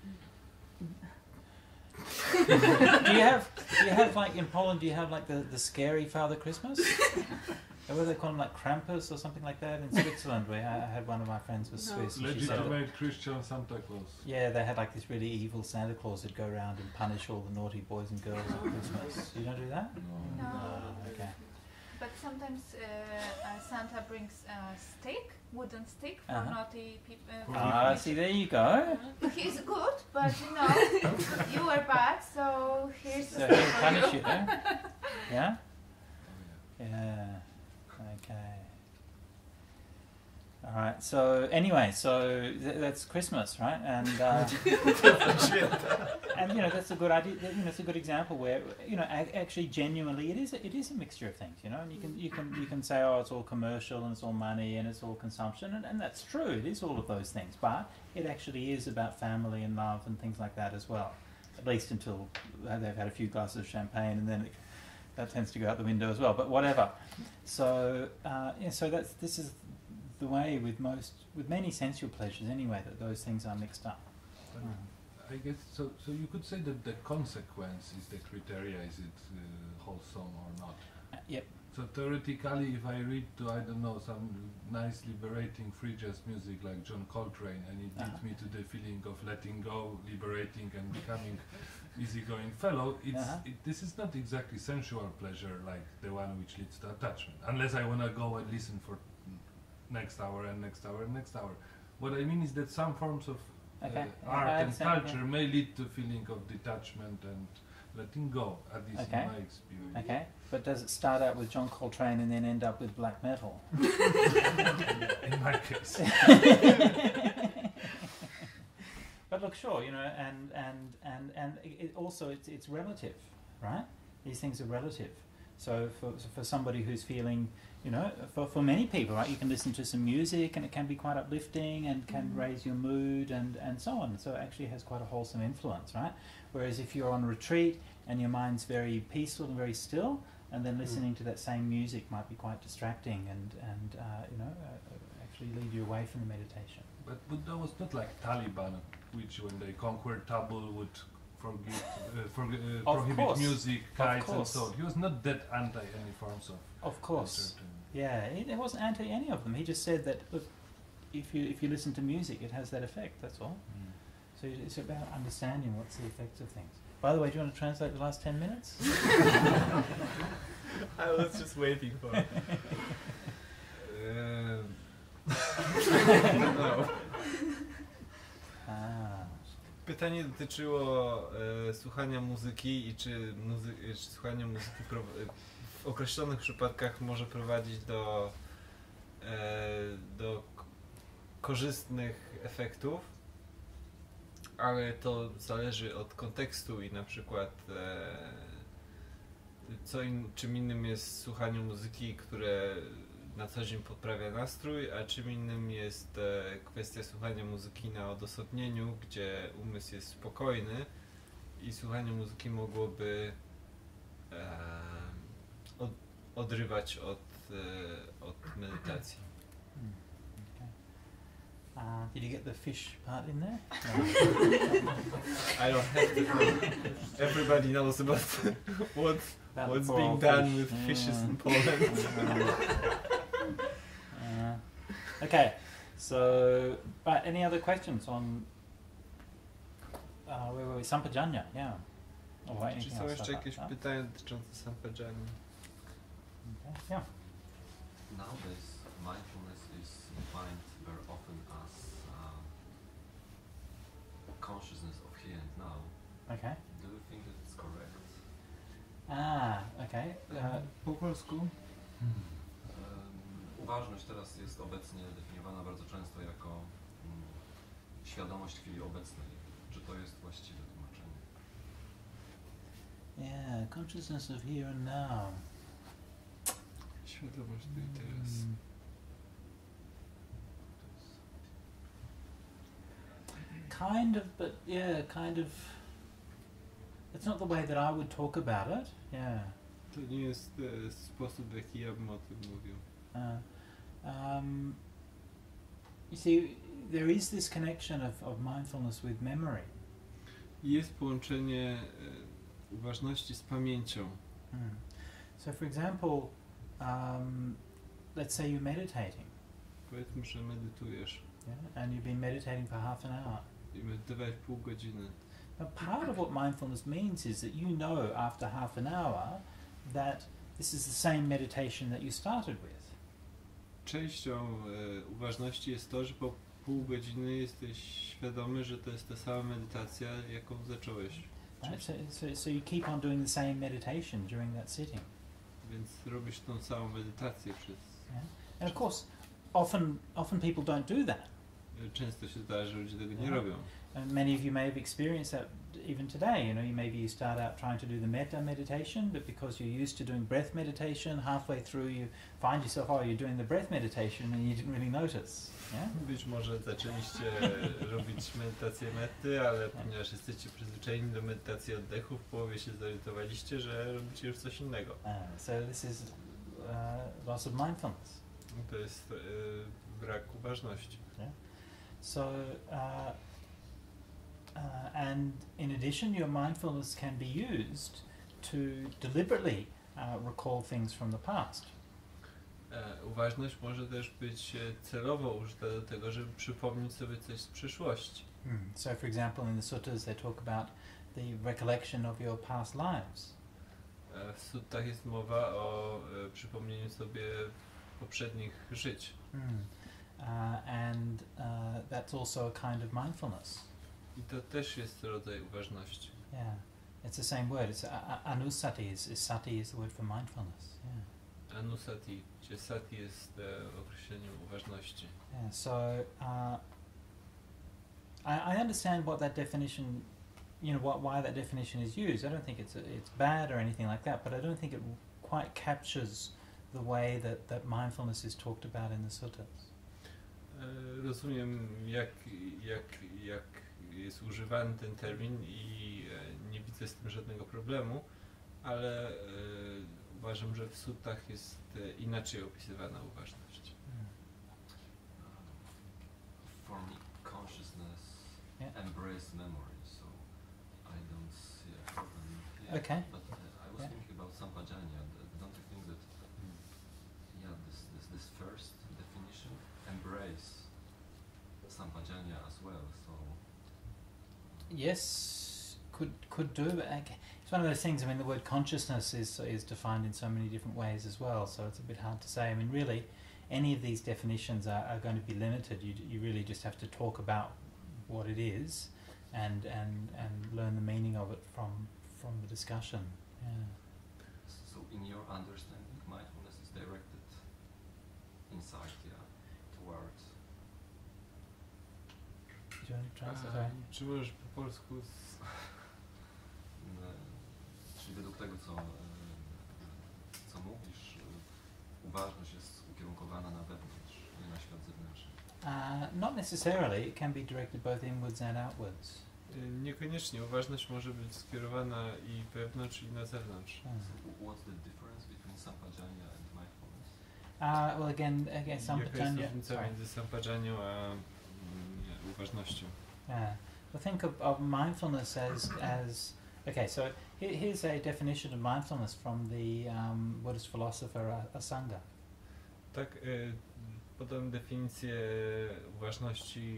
do you have do you have like in Poland? Do you have like the, the scary Father Christmas? Or what do they call him, like Krampus or something like that? In Switzerland, where I, I had one of my friends was No. Swiss. And she said that, Legitimate Christian Santa Claus. yeah, they had like this really evil Santa Claus that'd go around and punish all the naughty boys and girls at Christmas. You don't do that? No. No. Oh, okay. But sometimes uh, uh, Santa brings a stick, wooden stick for Uh-huh. naughty people. For Uh, Ah, see, there you go. he's good, but you know, you were bad, so here's So a he'll stick for punish you. you, eh? Yeah? Oh, Yeah. Okay. All right. So anyway, so th- that's Christmas, right? And uh, and you know that's a good idea. You know, it's a good example where you know a- actually genuinely it is a, it is a mixture of things. You know, and you can you can you can say, oh, it's all commercial and it's all money and it's all consumption, and, and that's true. It is all of those things, but it actually is about family and love and things like that as well. At least until they've had a few glasses of champagne, and then it, that tends to go out the window as well. But whatever. So uh, yeah, so that's this is the way with most with many sensual pleasures anyway, that those things are mixed up. But Mm. I guess so. So you could say that the consequence is the criteria. Is it uh, wholesome or not? Uh, yep. So theoretically, if I read to I don't know some nice liberating free jazz music like John Coltrane, and it leads Uh-huh. me to the feeling of letting go, liberating, and becoming easygoing fellow, it's Uh-huh. it, this is not exactly sensual pleasure like the one which leads to attachment. Unless I wanna go and listen for next hour and next hour and next hour. What I mean is that some forms of Okay. uh, I art and understand, culture yeah. may lead to feeling of detachment and letting go, at least Okay. in my experience. Okay. But does it start out with John Coltrane and then end up with black metal? In my case. But look, sure, you know, and and and and it also it's it's relative, right? These things are relative. So for so for somebody who's feeling, you know, for for many people, right, you can listen to some music and it can be quite uplifting and can Mhm. raise your mood and and so on. So it actually has quite a wholesome influence, right? Whereas if you're on retreat and your mind's very peaceful and very still, and then listening to that same music might be quite distracting and and uh, you know uh, actually lead you away from the meditation. But Buddha was not like Taliban, which when they conquered Kabul would forgive, uh, forg- uh, Of prohibit course. music, kites and course. so on. He was not that anti any forms of Of course. certain. Yeah, it, it wasn't anti any of them. He just said that look, if you if you listen to music, it has that effect. That's all. So it's about understanding what's the effects of things. By the way, do you want to translate the last ten minutes? I was just waiting for it. Um, no. Ah, Pytanie dotyczyło e, słuchania muzyki i czy, muzy- czy słuchanie muzyki pro- w określonych przypadkach może prowadzić do, e, do k- korzystnych efektów, ale to zależy od kontekstu i na przykład e, co in, czym innym jest słuchanie muzyki, które na co dzień poprawia nastrój, a czym innym jest e, kwestia słuchania muzyki na odosobnieniu, gdzie umysł jest spokojny i słuchanie muzyki mogłoby e, od, odrywać od, e, od medytacji. hmm, okay. Uh, did you get the fish part in there? I don't have to. Everybody knows about what About what's poor being old done fish. with fishes Yeah. in Poland. Uh, okay, so right, any other questions on uh, where were we? Sampajanya, yeah. Or Czy anything są else jeszcze like jakieś that? pytania dotyczące Sampajany? Okay. Yeah. Nowadays, mindfulness is defined very often as uh, consciousness of here and now. Okay. Do you think that it's correct? Ah, okay. Uh, Po polsku? Um, uważność teraz jest obecnie definiowana bardzo często jako mm, świadomość chwili obecnej. Czy to jest właściwe tłumaczenie? yeah, consciousness of here and now. Świadomość tu i teraz. Mm. kind of, but yeah, kind of. It's not the way that I would talk about it. Yeah. To nie jest e, sposób, w jaki ja bym o tym mówił. Uh, um, you see, there is this connection of, of mindfulness with memory. Jest połączenie e, uważności z pamięcią. Mm. So, for example, um, let's say you're meditating, Powiedzmy, że medytujesz yeah, and you've been meditating for half an hour. i medytowałeś pół godziny. Now, part of what mindfulness means is that you know after half an hour that this is the same meditation that you started with. Częścią e, uważności jest to, że po pół godziny jesteś świadomy, że to jest ta sama medytacja, jaką zacząłeś. Right? So, so, so you keep on doing the same meditation during that sitting. Więc robisz tą samą medytację przez... Yeah? And of course, often, often people don't do that. Często się zdarza, że ludzie tego nie Yeah. robią. And many of you may have experienced that even today. You know, you maybe you start out trying to do the metta meditation, but because you're used to doing breath meditation, halfway through you find yourself, oh, you're doing the breath meditation and you didn't really notice. Yeah? Być może zaczęliście robić medytację metty, ale ponieważ jesteście przyzwyczajeni do medytacji oddechu, w połowie się zorientowaliście, że robicie już coś innego. Uh, so this is uh, loss of mindfulness. To jest e, brak uważności. So, uh, uh, and in addition, your mindfulness can be used to deliberately uh, recall things from the past. E, uważność może też być e, celowo użyta do tego, żeby przypomnieć sobie coś z przeszłości. Mm. So, for example, in the suttas, they talk about the recollection of your past lives. E, w suttach jest mowa o e, przypomnieniu sobie poprzednich żyć. Mm. Uh, and uh, that's also a kind of mindfulness. I to też jest rodzaj uważności. Yeah, it's the same word. It's a, a, anusati. Is, is sati is the word for mindfulness. Yeah. Anusati, gdzie sati jest e, określeniem uważności. Yeah. So uh, I, I understand what that definition, you know, what why that definition is used. I don't think it's a, it's bad or anything like that, but I don't think it quite captures the way that, that mindfulness is talked about in the suttas. E, rozumiem, jak, jak, jak jest używany ten termin i e, nie widzę z tym żadnego problemu, ale e, uważam, że w suttach jest e, inaczej opisywana uważność. Mm. For me, consciousness Yeah. embrace memory, so I don't see a problem here. Okay. But uh, I was Yeah. thinking about Sampajanya. d- Don't you think that, yeah, this, this, this first definition embrace Sampajanya as well, so... Yes, could could do, but okay. It's one of those things. I mean, the word consciousness is is defined in so many different ways as well, so it's a bit hard to say. I mean, really, any of these definitions are, are going to be limited. You you really just have to talk about what it is, and and and learn the meaning of it from from the discussion. Yeah. So in your understanding, mindfulness is directed inside, yeah, towards... Do you want to translate? A, Sorry. czy możesz po polsku z... Mm, Czyli według tego, co, e, co mówisz, e, uważność jest ukierunkowana na wewnątrz, nie na świat zewnętrzny. Uh, not necessarily. It can be directed both inwards and outwards. Y, Niekoniecznie. Uważność może być skierowana i wewnątrz, i na zewnątrz. Hmm. So what's the difference between Sampajanya and mindfulness? Uh, well, again, again, Jaka jest Sampajanya. różnica Sorry. między sampajanią a mm, uważnością? Yeah. Well, think of, of mindfulness as as okay. So here, here's a definition of mindfulness from the um, Buddhist philosopher A- Asanga. Tak, y, podam definicję uważności,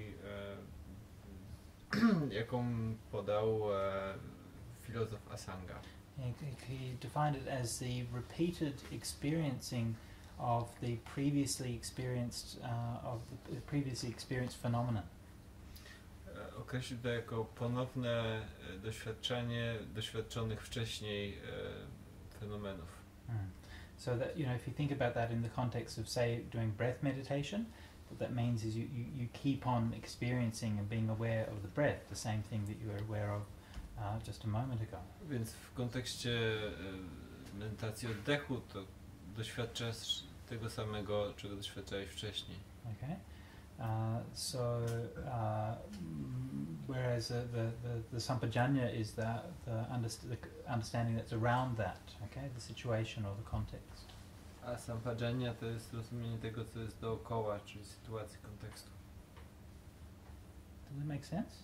y, jaką podał e, filozof Asanga. He, he defined it as the repeated experiencing of the previously experienced uh, of the previously experienced phenomenon. E, Określił to jako ponowne e, doświadczenie doświadczonych wcześniej e, fenomenów. Mm. So that, you know, if you think about that in the context of, say, doing breath meditation, what that means is you, you, you keep on experiencing and being aware of the breath, the same thing that you were aware of uh, just a moment ago. Więc w kontekście e, medytacji oddechu to doświadczasz tego samego, czego doświadczałeś wcześniej. Okay. Uh, so uh, mm, whereas uh, the, the the sampajanya is the the, underst- the c- understanding that's around that, okay, the situation or the context. A sampajanya to jest rozumienie tego, co jest dookoła, czyli sytuacji, kontekstu. Does it make sense?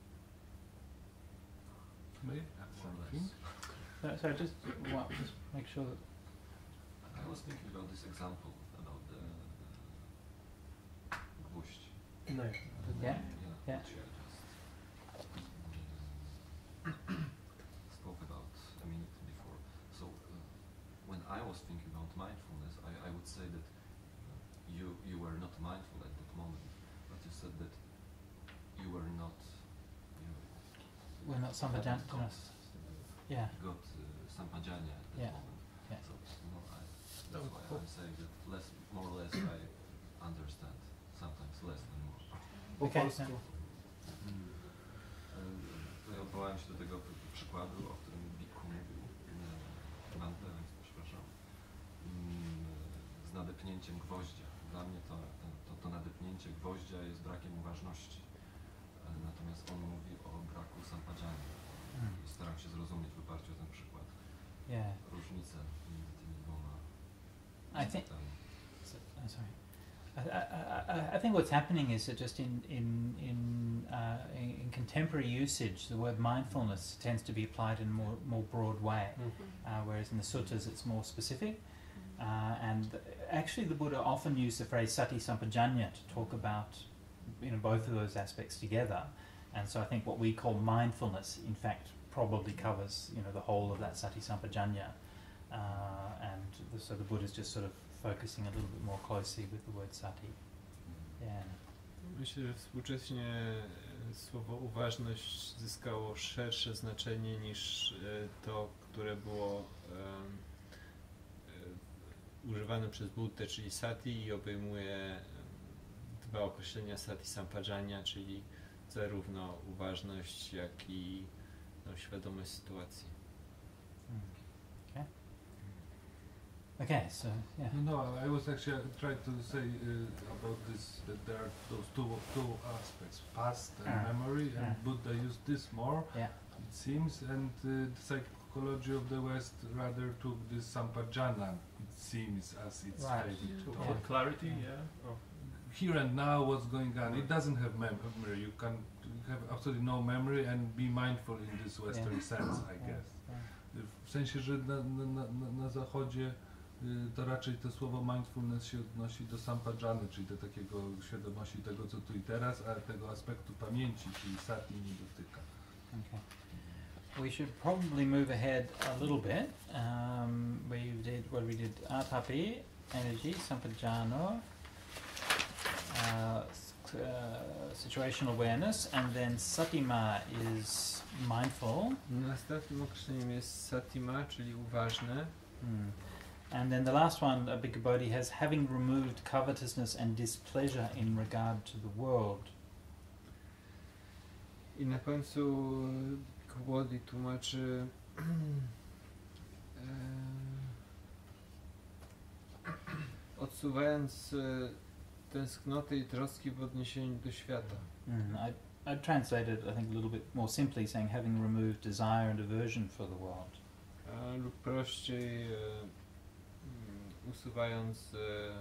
May I add something? So, so just well, just make sure that I was thinking about this example about the gwóźdź. No. yeah. Yeah, Yeah. which I just mm, spoke about a minute before. So uh, when I was thinking about mindfulness, I, I would say that uh, you you were not mindful at that moment, but you said that you were not. You we're not sampajanya. got, Yes. Yeah. got uh, sampajanya at that Yeah. moment. Yeah. So no, I, that's why I'm saying that less, more or less, I understand. Sometimes less than more. Po Okay, polsku. Tutaj odwołałem się do tego pr- przykładu, o którym Bikku mówił, e, Van Peven, przepraszam, mm, z nadepnięciem gwoździa. Dla mnie to, to, to, to nadepnięcie gwoździa jest brakiem uważności, e, natomiast on mówi o braku sampajania. Mm. I staram się zrozumieć w oparciu o ten przykład Yeah. różnicę między tymi dwoma I think. aspektami. So, uh, sorry. I, I, I, I think what's happening is that just in in in, uh, in in contemporary usage, the word mindfulness tends to be applied in a more more broad way, uh, whereas in the suttas it's more specific. Uh, and th- actually, the Buddha often used the phrase sati sampajanya to talk about, you know, both of those aspects together. And so I think what we call mindfulness, in fact, probably covers, you know, the whole of that sati sampajanya. Uh, and the, so the Buddha's just sort of focusing a little bit more closely with the word sati. Yeah. Myślę, że współcześnie e, słowo uważność zyskało szersze znaczenie niż e, to, które było em, e, używane przez Buddę, czyli sati, i obejmuje em, dwa określenia sati sampajanya, czyli zarówno uważność, jak i no, świadomość sytuacji. Mm. Okay. Okay. So yeah. No, no, I was actually trying to say uh, about this that there are those two two aspects, past and Ah, memory, and ah. Buddha used this more, Yeah. it seems, and uh, the psychology of the West rather took this sampajana, it seems, as its Right. favorite For tool. Yeah. clarity, yeah. Or Here and now, what's going on? It doesn't have mem- memory. You can have absolutely no memory and be mindful in this Western sense, I Yeah. guess. Yeah. W sensie, że na, na, na, na zachodzie y, to raczej to słowo mindfulness się odnosi do sampajany, czyli do takiego świadomości tego, co tu i teraz, a tego aspektu pamięci, czyli sati, nie dotyka. Okay. We should probably move ahead a little bit. Um, we did what we did: atapi, energy, sampajano, uh, s- uh, situational awareness, and then satima is mindful. Następnym określeniem jest satima, czyli uważne. Hmm. And then the last one, a big Bodhi has having removed covetousness and displeasure in regard to the world. I na końcu Bodhi tłumaczy e, odsuwając e, tęsknoty i troski w odniesieniu do świata. Hmm. I, I translated, I think, a little bit more simply, saying having removed desire and aversion for the world. A, lub prościej e, mm, usuwając e,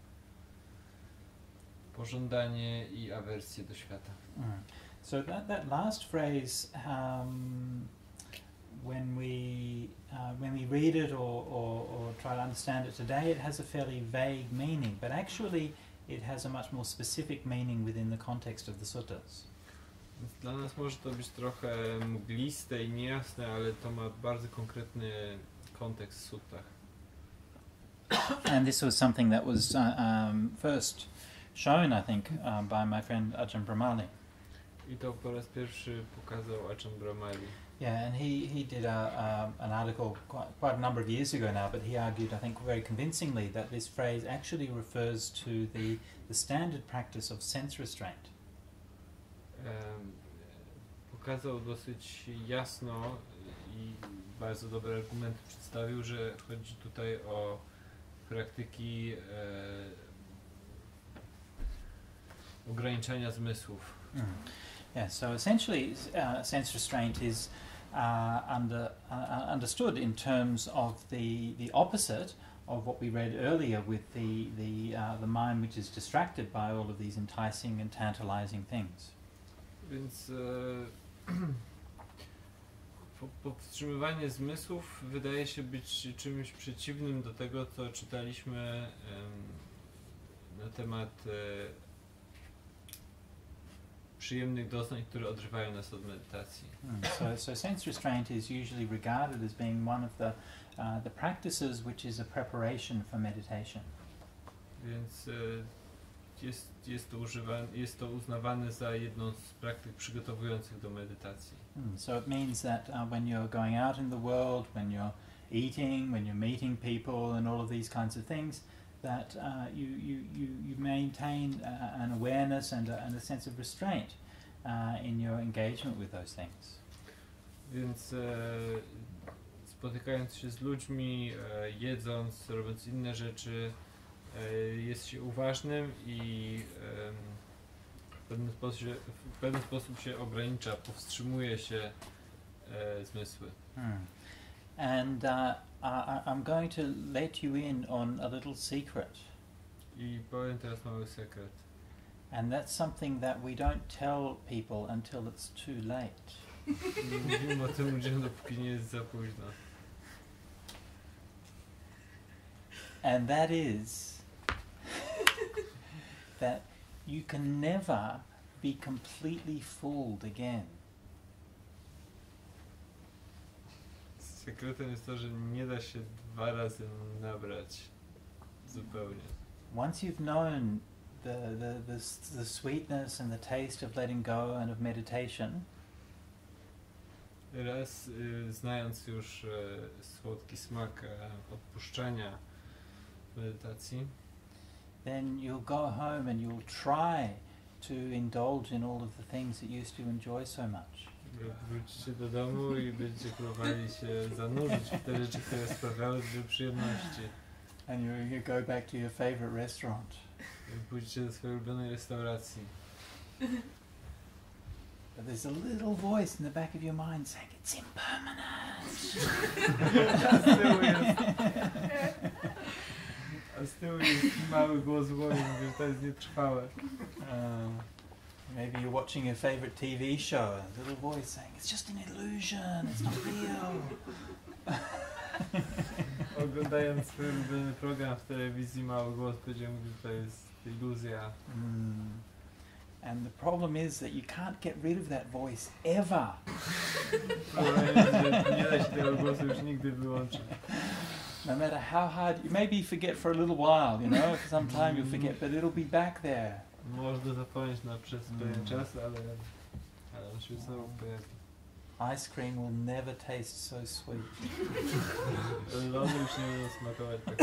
pożądanie i awersję do świata. Mm. So that, that last phrase, um, when we uh, when we read it or, or, or try to understand it today, it has a fairly vague meaning, but actually it has a much more specific meaning within the context of the suttas. Więc dla nas może to być trochę mgliste i niejasne, ale to ma bardzo konkretny kontekst w suttach. And this was something that was uh, um, first shown, I think, um, by my friend Ajahn Brahmali. I to po raz pierwszy pokazał Ajahn Brahmali. Yeah, and he, he did a, um, an article quite, quite a number of years ago now, but he argued, I think, very convincingly that this phrase actually refers to the, the standard practice of sense restraint. Em, pokazał dosyć jasno i bardzo dobre argumenty przedstawił, że chodzi tutaj o praktyki e, ograniczania zmysłów. Mm. Yeah, so essentially uh, sense restraint is uh, under, uh, understood in terms of the, the opposite of what we read earlier with the, the, uh, the mind which is distracted by all of these enticing and tantalizing things. Więc e, po, powstrzymywanie zmysłów wydaje się być czymś przeciwnym do tego, co czytaliśmy em, na temat e, przyjemnych doznań, które odrywają nas od medytacji. Mm. So, so sense restraint is usually regarded as being one of the, uh, the practices which is a preparation for meditation. Więc e, jest, jest, to używa, jest to uznawane za jedną z praktyk przygotowujących do medytacji. Mm. So it means that uh, when you're going out in the world, when you're eating, when you're meeting people and all of these kinds of things, that uh, you, you, you, you maintain uh, an awareness and a, and a sense of restraint uh, in your engagement with those things. Więc e, spotykając się z ludźmi, e, jedząc, robiąc inne rzeczy, e, jest się uważnym i e, w, pewien sposób się, w pewien sposób się ogranicza, powstrzymuje się e, zmysły. Hmm. And uh, I, I'm going to let you in on a little secret. I powiem teraz mały sekret. And that's something that we don't tell people until it's too late. Nie mówimy o tym ludziom, dopóki nie jest za późno. And that is that you can never be completely fooled again. Sekretem jest to, że nie da się dwa razy nabrać zupełnie. Once you've known the, the, the, the sweetness and the taste of letting go and of meditation, Raz y, znając już y, słodki smak e, odpuszczenia medytacji, then you'll go home and you'll try to indulge in all of the things that you used to enjoy so much. wrócicie do domu i będziecie próbowali się zanurzyć w te rzeczy, które sprawiały sobie przyjemności. And you, you go back to your favorite restaurant. I pójdziecie do swojej ulubionej restauracji. But there's a little voice in the back of your mind saying it's impermanent. A z tyłu jest, a z tyłu jest mały głos w głowie, mówi, że to jest nietrwałe. Um, maybe you're watching your favorite T V show, a little voice saying it's just an illusion, it's not real. Oglądając swój ulubiony program w telewizji, mały głos będzie mówił, że to jest iluzja. Mm. And the problem is that you can't get rid of that voice ever. Problem jest, że nie da się tego głosu już nigdy wyłączyć. No matter how hard, you maybe forget for a little while, you know, for some time you'll forget, but it'll be back there. Można zapomnieć na przez pewien Mm. czas, ale, ale on się znowu pojawi. Ice cream will never taste so sweet. Lody już nie będą smakować tak.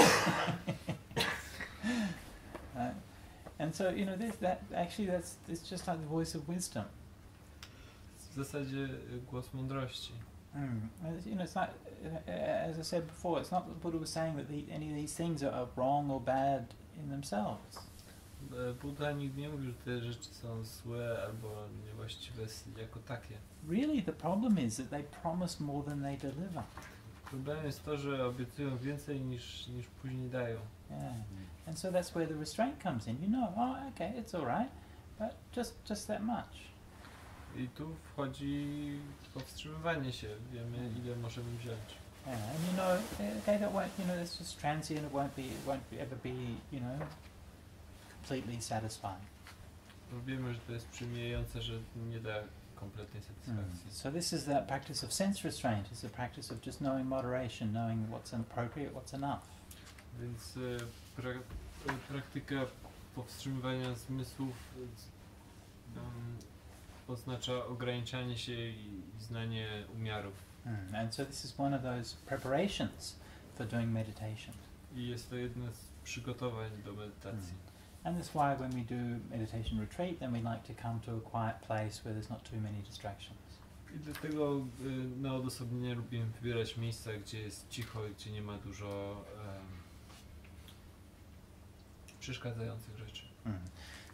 Right? And so, you know, there's that, actually that's, it's just like the voice of wisdom. W zasadzie głos mądrości. Mm. And, you know, it's not, uh, as I said before, it's not that the Buddha was saying that the, any of these things are, are wrong or bad in themselves. Buddha nigdy nie mówił, że te rzeczy są złe albo niewłaściwe jako takie. Really, the problem is that they promise more than they deliver. Problem jest to, że obiecują więcej niż, niż później dają. Yeah. And so that's where the restraint comes in. You know, oh, okay, it's all right, but just just that much. I tu wchodzi powstrzymywanie się. Wiemy, ile możemy wziąć. Yeah, and you know, okay, that won't, you know, it's just transient. It won't be, it won't be, ever be, you know, completely satisfying. Wiemy, że to jest przemijające, że nie da kompletnej satysfakcji. Mm. So this is that practice of sense restraint. It's a practice of just knowing moderation, knowing what's appropriate, what's enough. Więc e, pra, e, praktyka powstrzymywania zmysłów um, oznacza ograniczanie się i, i znanie umiarów. Mm. And so this is one of those preparations for doing meditation. I jest to jedno z przygotowań do medytacji. Mm. And that's why when we do meditation retreat, then we like to come to a quiet place where there's not too many distractions. I dlatego y, na odosobnienie lubimy wybierać miejsca, gdzie jest cicho i gdzie nie ma dużo um, przeszkadzających rzeczy. Mm.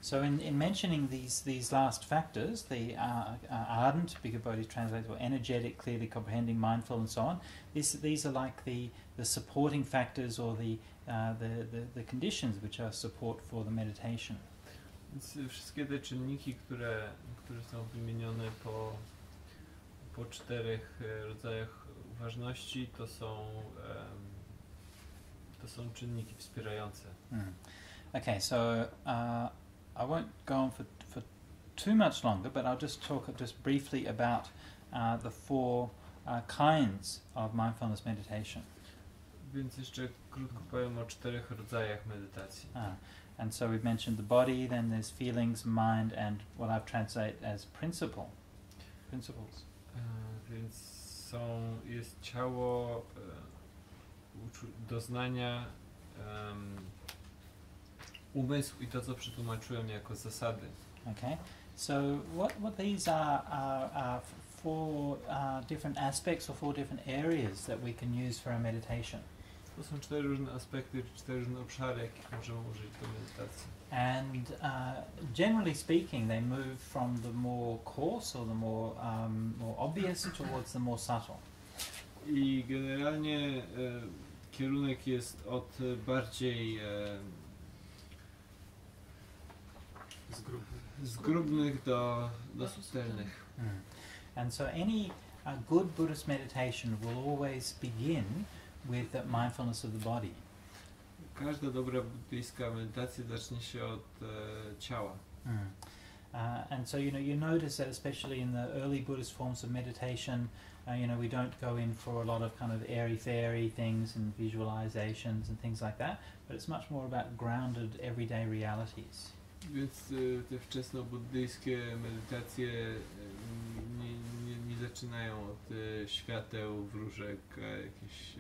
So in, in mentioning these these last factors, the uh, uh, ardent, bigger body translates, or energetic, clearly comprehending, mindful, and so on. This, these are like the, the supporting factors or the, uh, the, the the conditions which are support for the meditation. Więc wszystkie te czynniki, które, które są wymienione po, po czterech rodzajach uważności, to są, um, to są czynniki wspierające. Mm. Okay, so uh, I won't go on for, for too much longer, but I'll just talk just briefly about uh, the four uh, kinds of mindfulness meditation. Więc jeszcze krótko powiem o czterech rodzajach medytacji. Uh, and so we've mentioned the body, then there's feelings, mind, and what I've translated as principle, principles. E, więc są, jest ciało, e, uczu- doznania, um, umysł i to, co przetłumaczyłem jako zasady. Okay, so what, what these are are, are four uh, different aspects or four different areas that we can use for our meditation. To są cztery różne aspekty, cztery różne obszary, jakich możemy użyć do medytacji. And uh, generally speaking, they move from the more coarse or the more um, more obvious towards the more subtle. I generalnie e, kierunek jest od bardziej e, Zgrubny. zgrubnych do, do subtelnych. Mm. And so any uh, good Buddhist meditation will always begin with that mindfulness of the body. Każda dobra buddyjska medytacja zacznie się od e, ciała. Mm. Uh, and so you know you notice that especially in the early Buddhist forms of meditation, uh, you know we don't go in for a lot of kind of airy fairy things and visualizations and things like that, but it's much more about grounded everyday realities. Więc e, te wczesnobuddyjskie medytacje e, nie, nie, nie zaczynają od e, świateł, wróżek, e, jakichś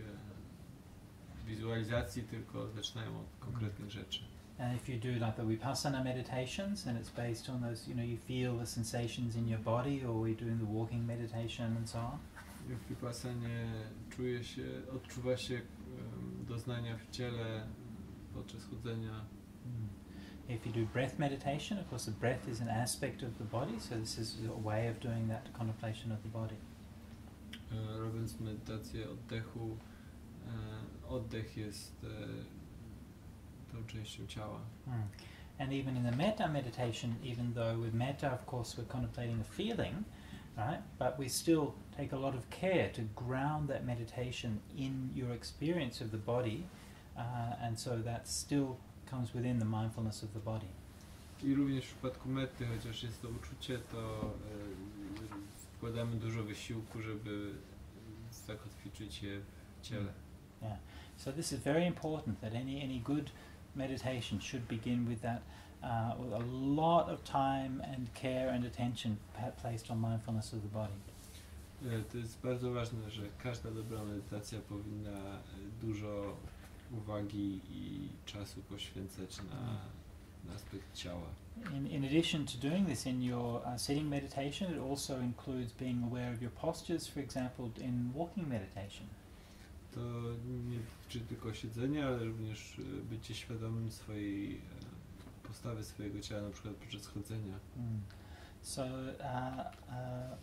e, wizualizacji, tylko zaczynają od konkretnych rzeczy. And if you do like the Vipassana meditations, then it's based on those, you know, you feel the sensations in your body, or we're doing the walking meditation and so on. W Vipassanie czuje się, odczuwa się um, doznania w ciele podczas chodzenia. Mm. If you do breath meditation, of course the breath is an aspect of the body, so this is a way of doing that contemplation of the body. E, robiąc medytację oddechu, e, oddech jest e, tą częścią ciała. Mm. And even in the metta meditation, even though with metta, of course, we're contemplating a feeling, right? But we still take a lot of care to ground that meditation in your experience of the body, uh, and so that still comes within the mindfulness of the body. I również w przypadku metty, chociaż jest to uczucie, to e, wkładamy dużo wysiłku, żeby zakotwiczyć je w ciele. Yeah. So this is very important, that any any good meditation should begin with that, uh, with a lot of time and care and attention pa- placed on mindfulness of the body. E, To jest bardzo ważne, że każda dobra medytacja powinna e, dużo uwagi i czasu poświęcać na, na aspekt ciała. In, in addition to doing this in your uh, sitting meditation, it also includes being aware of your postures, for example, in walking meditation. To nie dotyczy tylko siedzenia, ale również e, bycie świadomym swojej e, postawy swojego ciała, na przykład podczas chodzenia. Mm. So, uh, uh,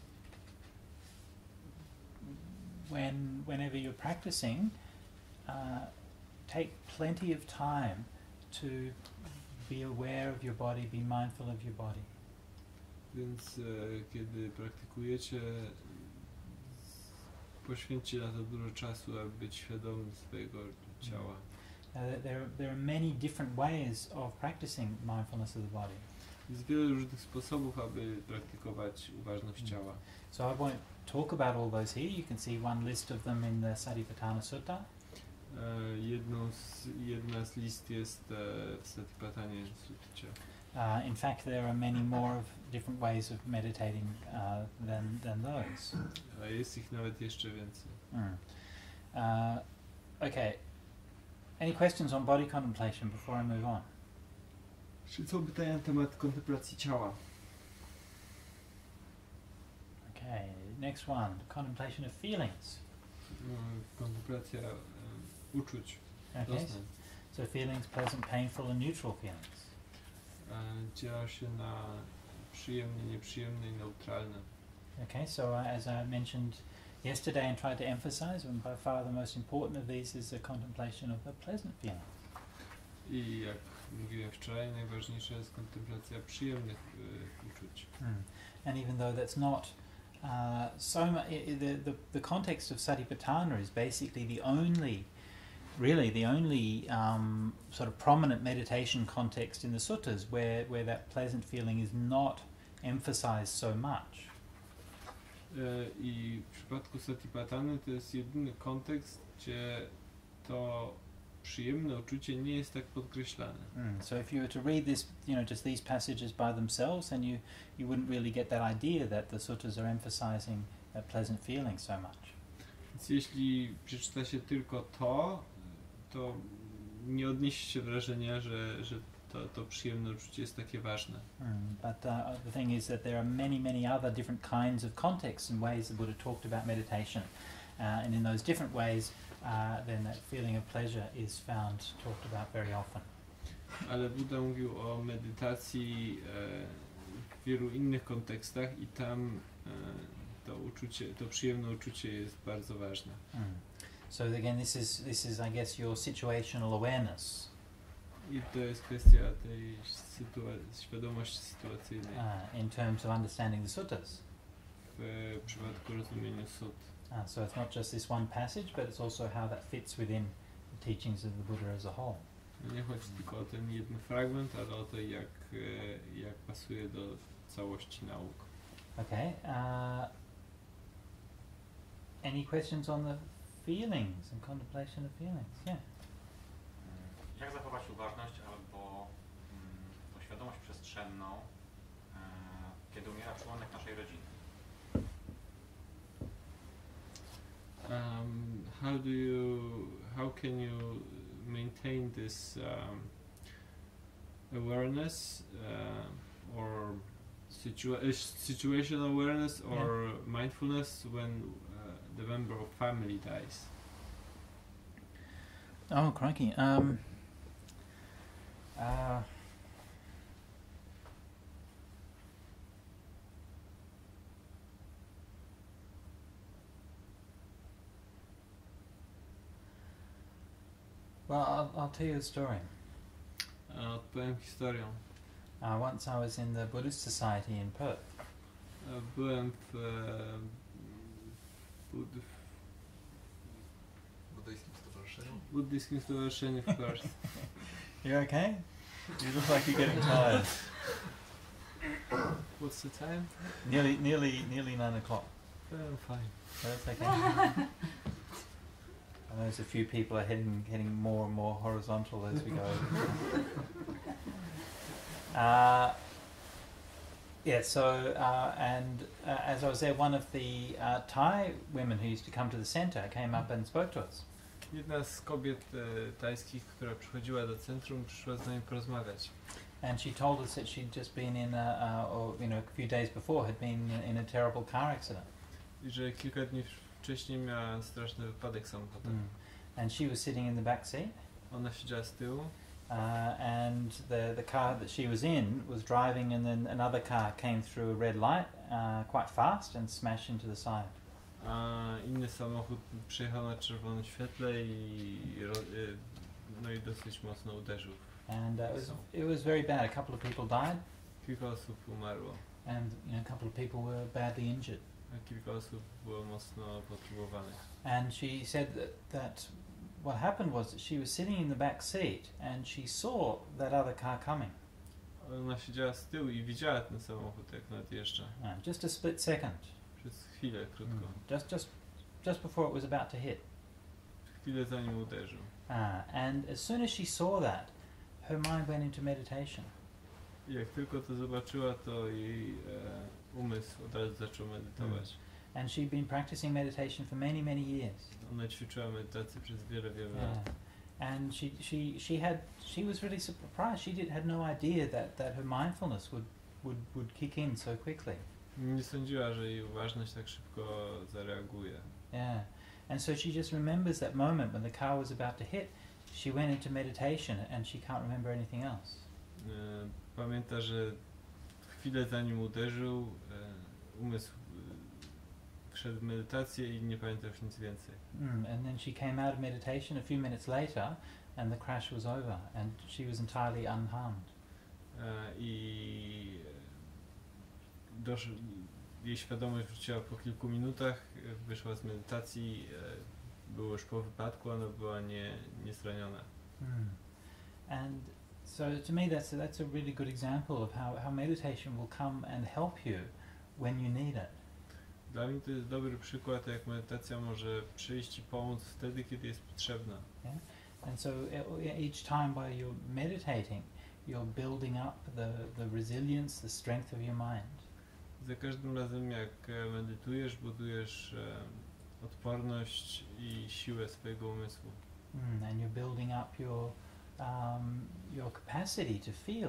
when whenever you're practicing, uh, take plenty of time to be aware of your body, be mindful of your body. Więc e, kiedy praktykujecie, poświęćcie na to dużo czasu, aby być świadomym swojego ciała. Uh, there, there are many different ways of practicing mindfulness of the body. Jest wiele różnych sposobów, aby praktykować uważność Mm. ciała. So I won't talk about all those here. You can see one list of them in the Satipatthana Sutta. E, jedną z, jedna z list jest e, w Satipatthanie Sutcie. Uh, in fact, there are many more of different ways of meditating uh, than, than those. A jest ich nawet jeszcze więcej. Mm. Uh, okay. Any questions on body contemplation before I move on? Czy są pytania na temat kontemplacji ciała? Okay. Next one, contemplation of feelings. No, kontemplacja e, uczuć, Okay. doznań. So feelings, pleasant, painful, and neutral feelings. dzielą się na przyjemne, nieprzyjemne i neutralne. Okay, so uh, as I mentioned yesterday and tried to emphasize, and by far the most important of these is the contemplation of the pleasant feeling. I jak mówiłem wczoraj, najważniejsza jest kontemplacja przyjemnych y, uczuć. Mm. And even though that's not uh, so much, the, the, the context of Satipatthana is basically the only, really the only um, sort of prominent meditation context in the suttas where, where that pleasant feeling is not emphasized so much. Y, I w przypadku Satipatthany to jest jedyny kontekst, gdzie to przyjemne uczucie nie jest tak podkreślane. Mm. So if you were to read this, you know, just these passages by themselves, then you, you wouldn't really get that idea that the suttas are emphasizing that pleasant feeling so much. Więc jeśli przeczyta się tylko to, to nie odniesie się wrażenia, że, że to, to przyjemne uczucie jest takie ważne. Mm. But uh, the thing is that there are many, many other different kinds of contexts and ways the Buddha talked about meditation. Uh, and in those different ways, uh, then that feeling of pleasure is found talked about very often. Ale Buddha mówił o medytacji e, w wielu innych kontekstach i tam e, to uczucie, to przyjemne uczucie jest bardzo ważne. Mm. So again, this is this is I guess your situational awareness. I to jest kwestia tej sytua- świadomości sytuacyjnej Uh, in terms of understanding the suttas. w przypadku rozumienia sut. Uh, so it's not just this one passage, but it's also how that fits within the teachings of the Buddha as a whole. Nie chodzi tylko o ten jeden fragment, ale o to, jak, e, jak pasuje do całości nauk. Okay. Uh, any questions on the feelings and contemplation of feelings? Yeah. Jak zachować uważność albo mm, tą świadomość przestrzenną, e, kiedy umiera członek naszej rodziny? Um, how do you, how can you maintain this um, awareness uh, or situa- uh, situational awareness or mindfulness when uh, the member of family dies? Oh, crikey. Um, uh, well, I'll, I'll tell you a story. Uh, Odpowiem historią. Uh, once I was in the Buddhist Society in Perth. Uh, byłem w, e, bud- W buddyjskim stowarzyszeniu. w buddyjskim stowarzyszeniu w Perth. You okay? You look like you're getting tired. What's the time? Nearly, nearly, nearly nine o'clock. I'm fine. That's okay. I know there's a few people are heading heading more and more horizontal as we go. uh, yeah. So uh, and uh, as I was there, one of the uh, Thai women who used to come to the centre came up and spoke to us. Jedna z kobiet e, tajskich, która przychodziła do centrum, przyszła z nami porozmawiać. And she told us that she'd just been in a, uh, or you know, a few days before had been in a terrible car accident. I że kilka dni wcześniej miała straszny wypadek samochodowy. Mm. And she was sitting in the back seat. Ona siedziała z tyłu. Uh, and the, the car that she was in was driving, and then another car came through a red light uh, quite fast and smashed into the side. A inny samochód przyjechał na czerwonym świetle i ro, y, no i dosyć mocno uderzył. And uh, it was it was very bad. A couple of people died, Kilka osób umarło, and you know, a couple of people were badly injured. a kilka osób było mocno poturbowanych. And she said that, that what happened was that she was sitting in the back seat and she saw that other car coming. Ona siedziała z tyłu i widziała ten samochód, jak nadjeżdża. Uh, just a split second. Przez chwilę, krótko. Mm. Just just just before it was about to hit. Chwilę zanim uderzył. Uh, and as soon as she saw that, her mind went into meditation. I jak tylko to zobaczyła, to jej e, umysł od razu zaczął medytować. And she'd been practicing meditation for many, many years. Ona ćwiczyła medytację przez wiele, wiele Yeah. lat. And she, she, she had, she was really surprised. She did, had no idea that, that her mindfulness would, would, would kick in so quickly. Nie sądziła, że jej uważność tak szybko zareaguje. Yeah. And so she just remembers that moment when the car was about to hit. She went into meditation and she can't remember anything else. pamięta, że chwilę zanim uderzył, e, umysł e, wszedł w medytację i nie pamięta już nic więcej. Mm, and then she came out of meditation a few minutes later and the crash was over and she was entirely unharmed. E, I dosz, jej świadomość wróciła po kilku minutach, e, wyszła z medytacji, e, było już po wypadku, ona była nie, niezraniona. Mm. And so to me that's a, that's a really good example of how, how meditation will come and help you when you need it. Dla mnie to jest dobry przykład, jak medytacja może przyjść i pomóc wtedy, kiedy jest potrzebna. Yeah? And so e- each time while you're meditating, you're building up the, the resilience, the strength of your mind. Za każdym razem, jak e, medytujesz, budujesz e, odporność i siłę swojego umysłu. Mm, and you're building up your um, your capacity to feel.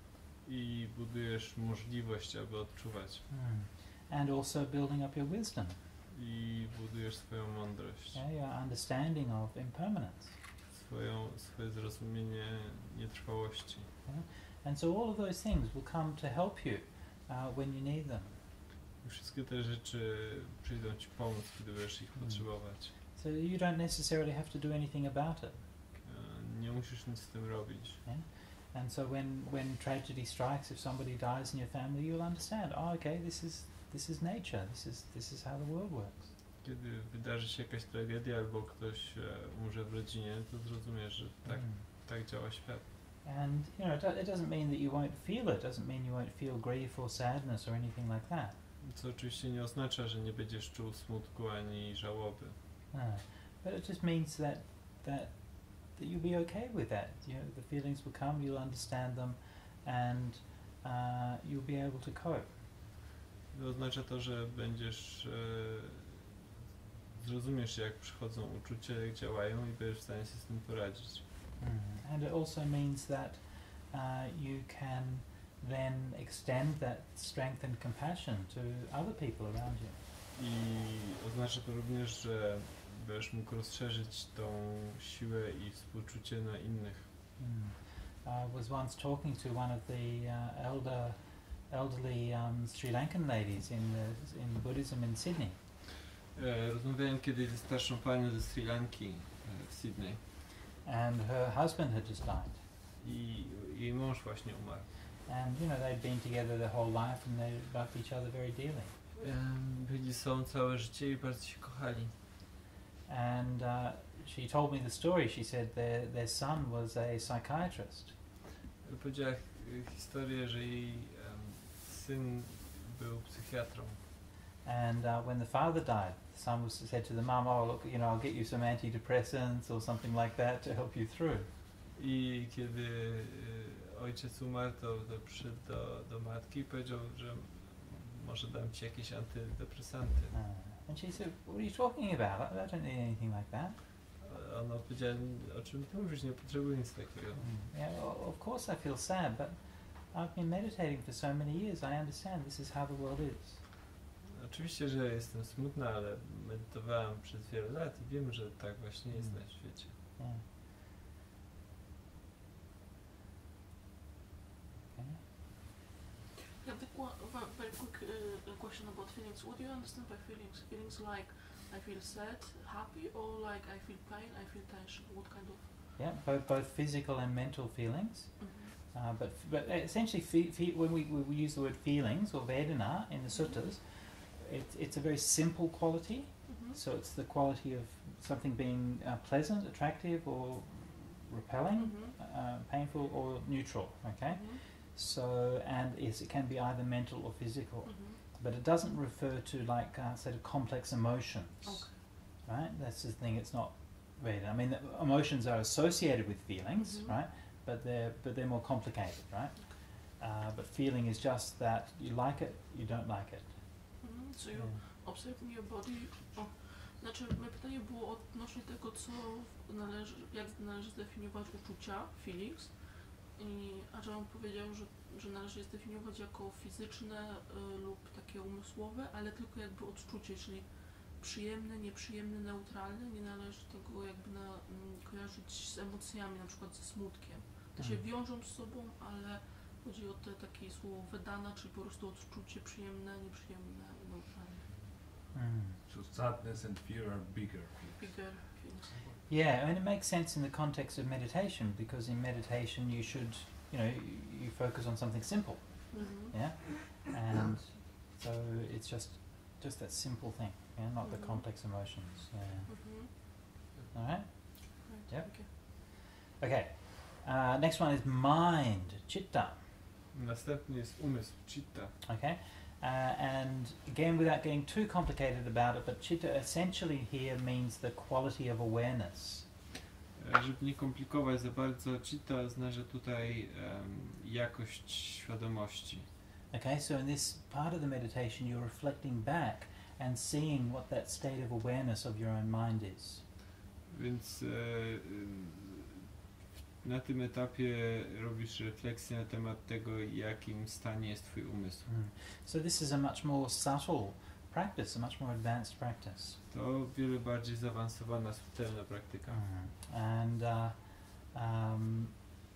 I budujesz możliwość, aby odczuwać. Mm. And also building up your wisdom. I budujesz swoją mądrość. Yeah, your understanding of impermanence. Swoją, swoje zrozumienie nietrwałości. Yeah? And so all of those things will come to help you uh, when you need them. I wszystkie te rzeczy przyjdą Ci pomóc, kiedy będziesz ich Mm. potrzebować. So you don't necessarily have to do anything about it. E, Nie musisz nic z tym robić. Yeah? And so when, when tragedy strikes, if somebody dies in your family, you'll understand, oh, okay, this is this is nature, this is this is how the world works. Kiedy wydarzy się jakaś tragedia albo ktoś e, umrze w rodzinie, to zrozumiesz, że tak, Mm. tak działa świat. And you know, it, do- it doesn't mean that you won't feel it. Doesn't mean you won't feel grief or sadness or anything like that. Co oczywiście nie oznacza, że nie będziesz czuł smutku ani żałoby. No. But it just means that that that you'll be okay with that. You know, the feelings will come, you'll understand them, and uh, you'll be able to cope. To oznacza to, że będziesz e, zrozumiesz, jak przychodzą uczucia, jak działają i będziesz w stanie się z tym poradzić. Mm. And it also means that uh, you can then extend that strength and compassion to other people around you. I oznacza to również, że będziesz mógł rozszerzyć tą siłę i współczucie na innych. Mm. I was once talking to one of the uh, elder, elderly um, Sri Lankan ladies in the, in Buddhism in Sydney, E, rozmawiałem kiedyś ze starszą panią ze Sri Lanki e, w Sydney and her husband had just died. i jej mąż właśnie umarł. And you know they'd been together their whole life and they loved each other very dearly. E, byli są całe życie i bardzo się kochali. And uh, she told me the story. She said their their son was a psychiatrist, Powiedziała e, historię, że jej em, syn był psychiatrą. and uh, when the father died, the son was said to the mum, "Oh, look, you know, I'll get you some antidepressants or something like that to help you through." I kiedy e, ojciec umarł, to, to przyszedł do, do matki i powiedział, że może dam ci jakieś antydepresanty. Uh, and she said, "What are you talking about? I I don't need anything like that." A ona powiedziała, o czym ty mówisz, nie potrzebuję nic takiego. Mm. Yeah, o- of course I feel sad, but I've been meditating for so many years. I understand this is how the world is. Oczywiście, że jestem smutna, ale medytowałam przez wiele lat i wiem, że tak właśnie jest Mm. na świecie. Yeah. Okay. Yeah, the qu- va- very quick uh, question about feelings. What do you understand by feelings? Feelings like I feel sad, happy, or like I feel pain, I feel tension. What kind of? Yeah, both both physical and mental feelings. Mhm. Uh, but but essentially, fe- fe- when we, we use the word feelings or Vedana in the suttas, it, it's a very simple quality. Mhm. So it's the quality of something being uh, pleasant, attractive, or repelling, Mhm. uh, painful, or neutral. Okay. Mhm. So and yes, it can be either mental or physical, Mhm. but it doesn't refer to like uh, sort of complex emotions. Okay. Right. That's the thing. It's not Vedana. I mean, the emotions are associated with feelings, Mhm. right? But they're but they're more complicated, right? Uh, but feeling is just that you like it, you don't like it. Mhm. So you Yeah. observing your body. O, znaczy, moje pytanie było odnośnie tego, co należy, jak należy zdefiniować uczucia, feelings. I Ajahn powiedział, że, że należy je zdefiniować jako fizyczne y, lub takie umysłowe, ale tylko jakby odczucie, czyli przyjemne, nieprzyjemne, neutralne. Nie należy tego jakby na, mm, kojarzyć z emocjami, na przykład ze smutkiem. Te się Mm. wiążą z sobą, ale chodzi o te takie słowo vedana, czyli po prostu odczucie przyjemne, nieprzyjemne, neutralne. Mm. So sadness and fear are bigger. Bigger feelings. Yeah, and it makes sense in the context of meditation, because in meditation you should, you know, you, you focus on something simple, Mhm. yeah, and so it's just just that simple thing, yeah, not the Mhm. complex emotions. Yeah. Mhm. All right. Right. Yep. Okay. Okay. Uh, next one is mind, chitta. Następny jest umysł, chitta. Okay. Uh, and again, without getting too complicated about it, but chitta essentially here means the quality of awareness. E, Żeby nie komplikować za bardzo, chitta znaczy tutaj em, jakość świadomości. Okay, so in this part of the meditation, you're reflecting back and seeing what that state of awareness of your own mind is. Więc e, e, na tym etapie robisz refleksję na temat tego, jakim stanie jest twój umysł. Mm. So this is a much more subtle practice, a much more advanced practice. To wiele bardziej zaawansowana, subtelna praktyka. Mm. And uh, um,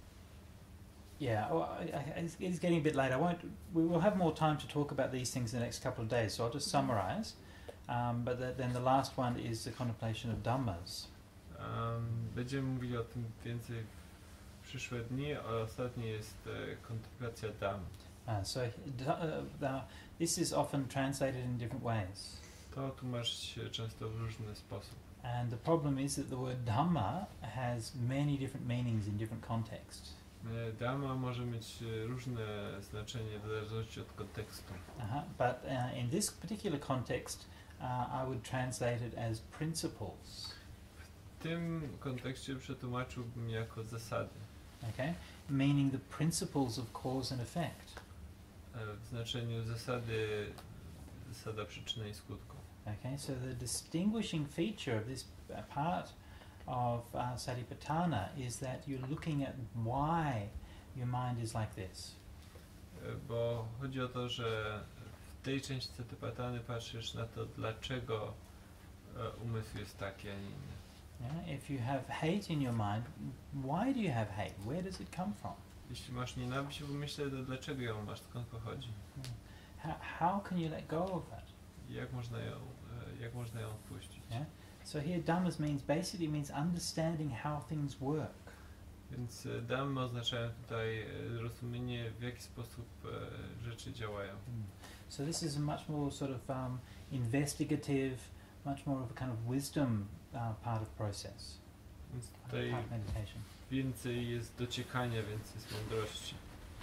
yeah, oh, I, I, it's, it's getting a bit late. I won't. We will have more time to talk about these things in the next couple of days. So I'll just summarize. Um, but the, then the last one is the contemplation of dhammas. Um, będziemy mówili o tym więcej w przyszłe dni, a ostatni jest e, kontemplacja dham. Uh, so d- uh, the, this is often translated in different ways. To tłumaczy się często w różny sposób. And the problem is that the word dhamma has many different meanings in different contexts. E, Dhamma może mieć e, różne znaczenie w zależności od kontekstu. Uh-huh. But uh, in this particular context, uh, I would translate it as principles. W tym kontekście przetłumaczyłbym jako zasady. Okay, meaning the principles of cause and effect. E, w znaczeniu zasady, zasada przyczyny i skutku. Okay, so the distinguishing feature of this uh, part of uh, Satipatthana is that you're looking at why your mind is like this. E, Bo chodzi o to, że w tej części Satipatthany patrzysz na to, dlaczego e, umysł jest taki, a nie inny. Yeah? If you have hate in your mind, why do you have hate? Where does it come from? Jeśli masz nienawiść w umyśle, to dlaczego ją masz, skąd pochodzi? How, how can you let go of that? I jak można ją, e, jak można ją odpuścić? Yeah? So here dhammas means basically means understanding how things work. Więc e, dhamma oznaczają tutaj e, rozumienie, w jaki sposób e, rzeczy działają. Mm. So this is a much more sort of um, investigative, much more of a kind of wisdom uh, part of process. Więc uh, tutaj part of meditation. więcej jest dociekania, więcej jest mądrości.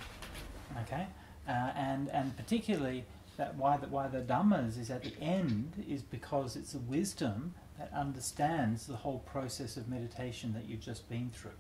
Okay, uh, and and particularly that why the why the dhammas is at the end is because it's a wisdom that understands the whole process of meditation that you've just been through.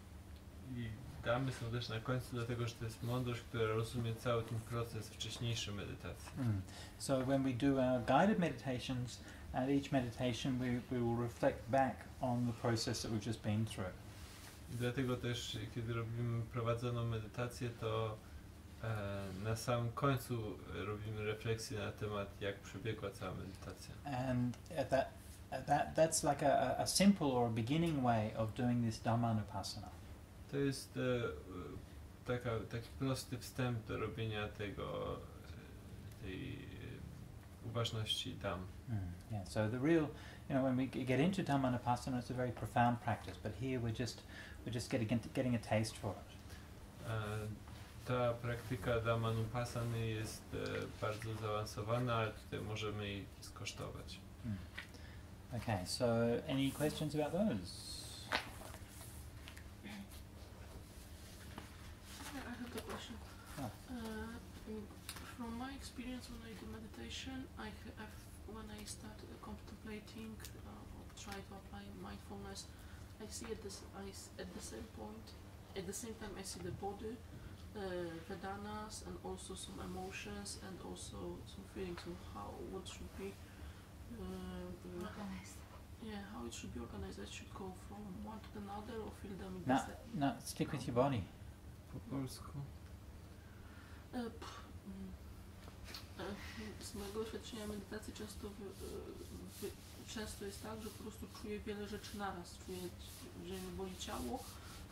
I dhammy są też na końcu, dlatego że to jest mądrość, która rozumie cały ten proces wcześniejszej medytacji. Mm. So when we do our guided meditations, at each meditation we, we will reflect back on the process that we've just been through. I dlatego też, kiedy robimy prowadzoną medytację, to e, na samym końcu robimy refleksję na temat, jak przebiegła cała medytacja. And at that, at that that's like a, a simple or a beginning way of doing this Dhammanupassana. To jest e, taka, taki prosty wstęp do robienia tego, e, tej e, uważności dham. Mm. Yeah. So the real, you know, when we g- get into Dhammanupassana, it's a very profound practice. But here we're just we're just getting getting a taste for it. E, ta praktyka Dhammanupassany jest e, bardzo zaawansowana, ale tutaj możemy jej skosztować. Mm. Okay. So any questions about those? I have a question. Oh. Uh, mm, from my experience when I do meditation, I ha- I've, when I start uh, contemplating uh, or try to apply mindfulness, I see at this I s- at the same point, at the same time I see the body, uh, vedanas, and also some emotions and also some feelings of how what should be. Uh, Organized. yeah, how it should be organized. I should go from one to another or feel them in No, the same. no. Stick with your body. Po polsku. E, pff, mm, e, Z mojego doświadczenia medytacji często, wy, wy, często jest tak, że po prostu czuję wiele rzeczy naraz. Czuję, że mnie boli ciało,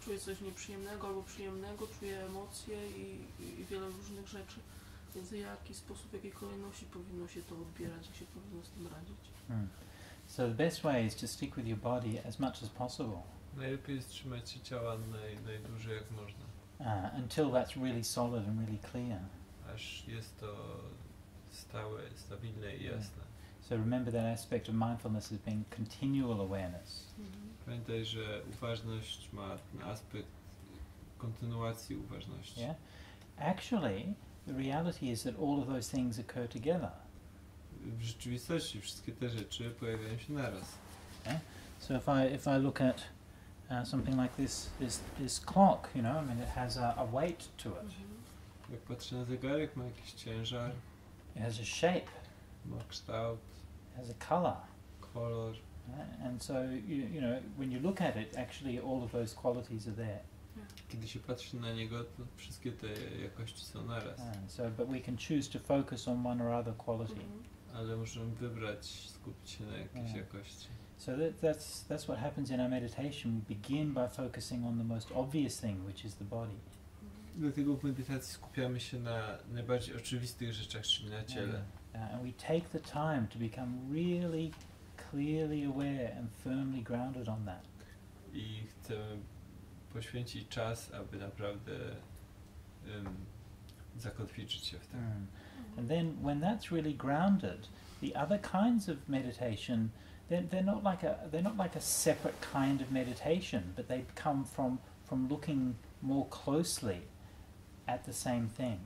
czuję coś nieprzyjemnego albo przyjemnego, czuję emocje i, i, i wiele różnych rzeczy. Więc w jaki sposób, w jakiej kolejności powinno się to odbierać, jak się powinno z tym radzić? Mm. So the best way is to stick with your body as much as possible. Najlepiej jest trzymać się ciała naj, najdłużej jak można. Uh, until that's really solid and really clear. Aż jest to stałe, stabilne i jasne. So remember that aspect of mindfulness as being continual awareness. Mhm. Pamiętaj, że uważność ma ten aspekt kontynuacji uważności. Yeah? Actually, the reality is that all of those things occur together. W rzeczywistości wszystkie te rzeczy pojawiają się naraz. Yeah? So if I if I look at uh, something like this this this clock, you know, I mean, it has a, a weight to it. Mhm. Jak patrzę na zegarek, ma jakiś ciężar, It has a shape. ma kształt, It has a color. kolor. Right? And so you you know when you look at it, actually all of those qualities are there. Kiedy się patrzy na niego, to wszystkie te jakości są naraz. And so, but we can choose to focus on one or other quality. Mhm. Ale możemy wybrać, skupić się na jakiejś Yeah. jakości. So that, that's that's what happens in our meditation. We begin by focusing on the most obvious thing, which is the body. Dlatego w medytacji skupiamy się na najbardziej oczywistych rzeczach, czyli na ciele. Uh, and we take the time to become really clearly aware and firmly grounded on that. I chcemy poświęcić czas, aby naprawdę um, zakotwiczyć się w tym. Mm. And then when that's really grounded, the other kinds of meditation, they're, they're not like a they're not like a separate kind of meditation, but they come from from looking more closely at the same thing.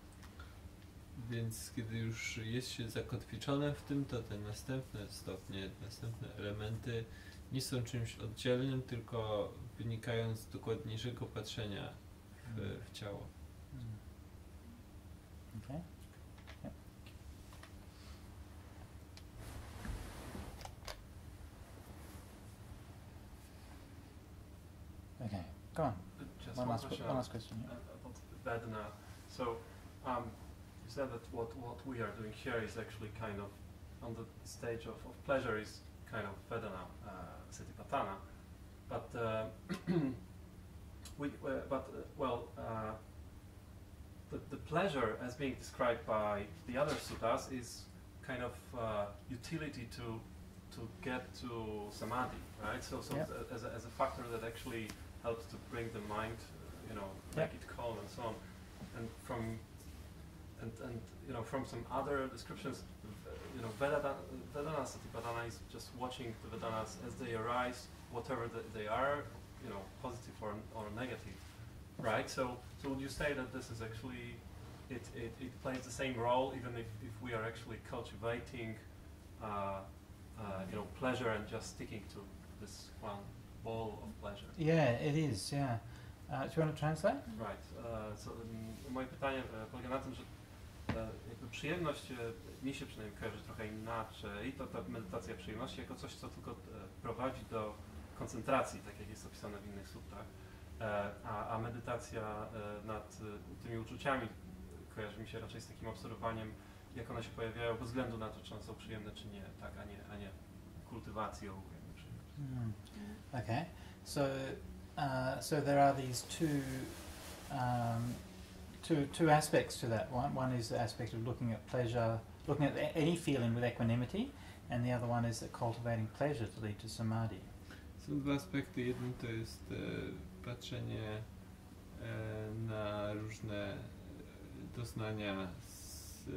Więc kiedy już jest się zakotwiczone w tym, to te następne stopnie, następne elementy nie są czymś oddzielnym, tylko wynikają z dokładniejszego patrzenia w, w ciało. Mm. Okay. Yep. Okay. Go on. Just One one last, que- question one last question. Yeah. about Vedana. So, um, you said that what, what we are doing here is actually kind of on the stage of, of pleasure is kind of Vedana, uh, Satipatthana, but uh, we, uh, but uh, well, uh, the, the pleasure as being described by the other suttas is kind of uh, utility to to get to samadhi, right? So, so Yep. th- as, a, as a factor that actually helps to bring the mind, uh, you know, make it calm and so on. And from and, and you know from some other descriptions, uh, you know, Vedana, Vedana Satipatthana is just watching the Vedanas as they arise, whatever the, they are, you know, positive or or negative, right? So so would you say that this is actually it it, it plays the same role even if, if we are actually cultivating uh, uh, you know pleasure and just sticking to this one ball of pleasure? Yeah, it is. Yeah. Uh, do you want to translate? Right. Uh, so, um, moje pytanie e, polega na tym, że e, jakby przyjemność e, mi się przynajmniej kojarzy trochę inaczej. To ta medytacja przyjemności jako coś, co tylko e, prowadzi do koncentracji, tak jak jest opisane w innych suttach. E, a, a medytacja e, nad e, tymi uczuciami kojarzy mi się raczej z takim obserwowaniem, jak one się pojawiają, bez względu na to, czy one są przyjemne, czy nie, tak, a nie, a nie kultywacją jakby przyjemności. Mm. Okay. So, uh, so there are these two, um, two, two aspects to that. One, one is the aspect of looking at pleasure, looking at a- any feeling with equanimity, and the other one is that cultivating pleasure to lead to samadhi. Są dwa aspekty. Jeden to jest e, patrzenie e, na różne e, doznania z,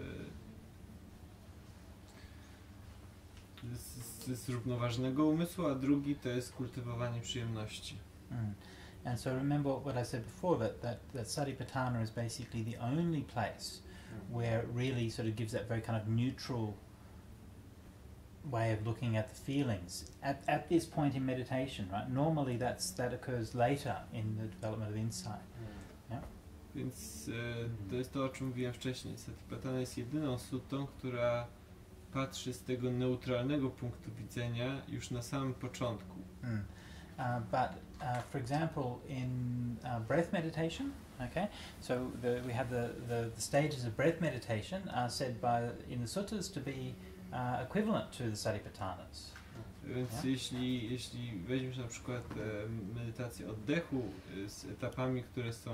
e, z, z zrównoważonego umysłu, a drugi to jest kultywowanie przyjemności. Mm. And so remember what I said before, that, that, that Satipatthana is basically the only place where it really sort of gives that very kind of neutral way of looking at the feelings at, at this point in meditation, right? Normally that's that occurs later in the development of insight. Więc e, to jest to, o czym mówiłem wcześniej. Satipatthana jest jedyną suttą, która patrzy z tego neutralnego punktu widzenia już na samym początku. Mm. Uh, but uh, for example, in uh, breath meditation, okay, so the, we have the, the, the stages of breath meditation are said by in the suttas to be uh, equivalent to the Satipatthanas. Więc Yeah. jeśli, jeśli weźmiesz na przykład e, medytację oddechu e, z etapami, które są,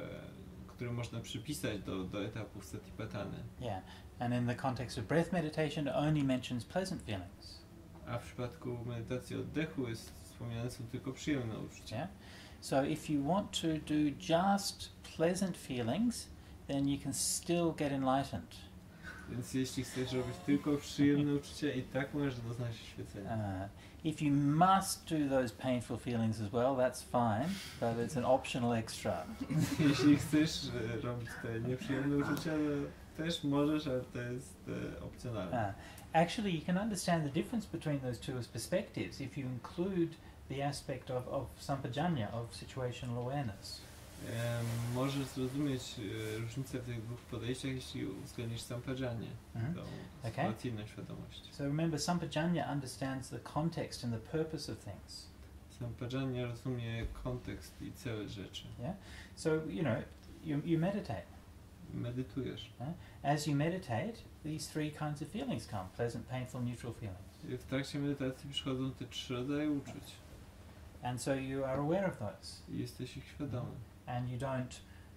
e, które można przypisać do, do etapów Satipatthany, Yeah, and in the context of breath meditation, it only mentions pleasant feelings. a w przypadku medytacji oddechu jest wspomniane są tylko przyjemne uczucia. Yeah, so if you want to do just pleasant feelings, then you can still get enlightened. Więc jeśli chcesz robić tylko przyjemne uczucia, i tak możesz doznać oświecenia. Uh, if you must do those painful feelings as well, that's fine, but it's an optional extra. Jeśli chcesz e, robić te nieprzyjemne uczucia, to też możesz, ale to jest e, opcjonalne. Uh, actually, you can understand the difference between those two as perspectives if you include the aspect of, of sampajanya, of situational awareness. E, możesz zrozumieć e, różnicę w tych dwóch podejściach, jeśli uwzględnisz sampajanię, Mhm. tą Okay. sytuacyjną świadomość. So remember, sampajanya understands the context and the purpose of things. Sampajania rozumie kontekst i cel rzeczy. So, you know, you, you meditate. Medytujesz. As you meditate, these three kinds of feelings come: pleasant, painful, neutral feelings. W trakcie medytacji przychodzą te trzy rodzaje uczuć And so you are aware of those. i jesteś ich świadomy. And you don't,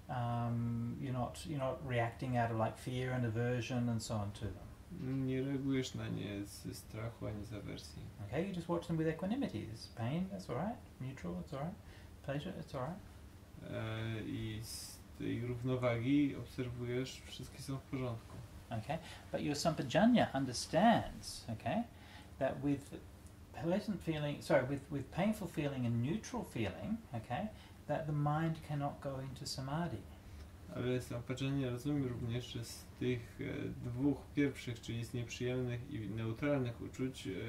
um, you're not, you're not reacting out of like fear and aversion and so on to them. Nie reagujesz na nie ze strachu ani z awersji. Okay, you just watch them with equanimity. There's pain, that's all right. Neutral, it's all right. Pleasure, it's all right. E, I z tej równowagi obserwujesz, wszystkie są w porządku. Okay, but your sampajanya understands, okay, that with pleasant feeling, sorry, with, with painful feeling and neutral feeling, okay, that the mind cannot go into samadhi. Ale sampajania rozumie również, że z tych e, dwóch pierwszych, czyli z nieprzyjemnych i neutralnych uczuć, e,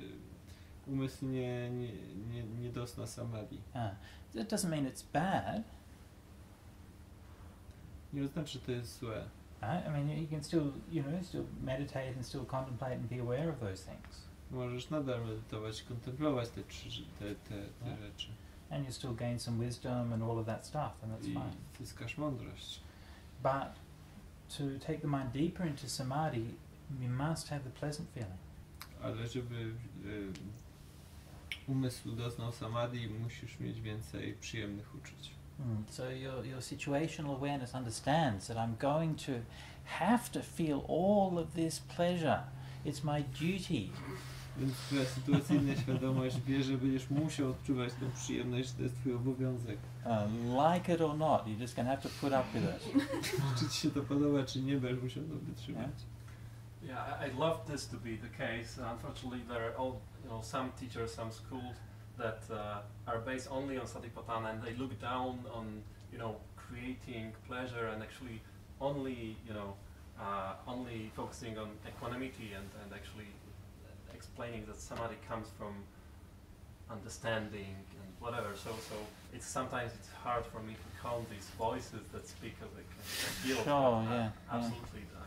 umysł nie, nie, nie, nie dosna samadhi. Ah, that doesn't mean it's bad. Nie oznacza, że to jest złe. Right? I mean, you can still, you know, still meditate and still contemplate and be aware of those things. Możesz nadal medytować, kontemplować te, trzy, te, te, te Yeah. rzeczy. And you still gain some wisdom and all of that stuff, and that's I fine. zyskasz mądrość. But to take the mind deeper into samadhi, you must have the pleasant feeling. Ale żeby y, umysł doznał samadhi, musisz mieć więcej przyjemnych uczuć. Mm. So your, your situational awareness understands that I'm going to have to feel all of this pleasure. It's my duty. Więc twoja sytuacyjna świadomość wie, że będziesz musiał odczuwać tę przyjemność, to jest twój obowiązek. Uh, like it or not, you're just going to have to put up with it. Czy ci się to podoba, czy nie, będziesz musiał to wytrzymać. Yeah, I, I'd love this to be the case. Unfortunately, there are all, you know, some teachers, some schools that uh, are based only on Satipatthana, and they look down on, you know, creating pleasure and actually only, you know, uh, only focusing on equanimity and, and actually explaining that samadhi comes from understanding and whatever. So, so it's sometimes it's hard for me to count these voices that speak of the kind of guilt. Sure, but, uh, yeah, absolutely. I,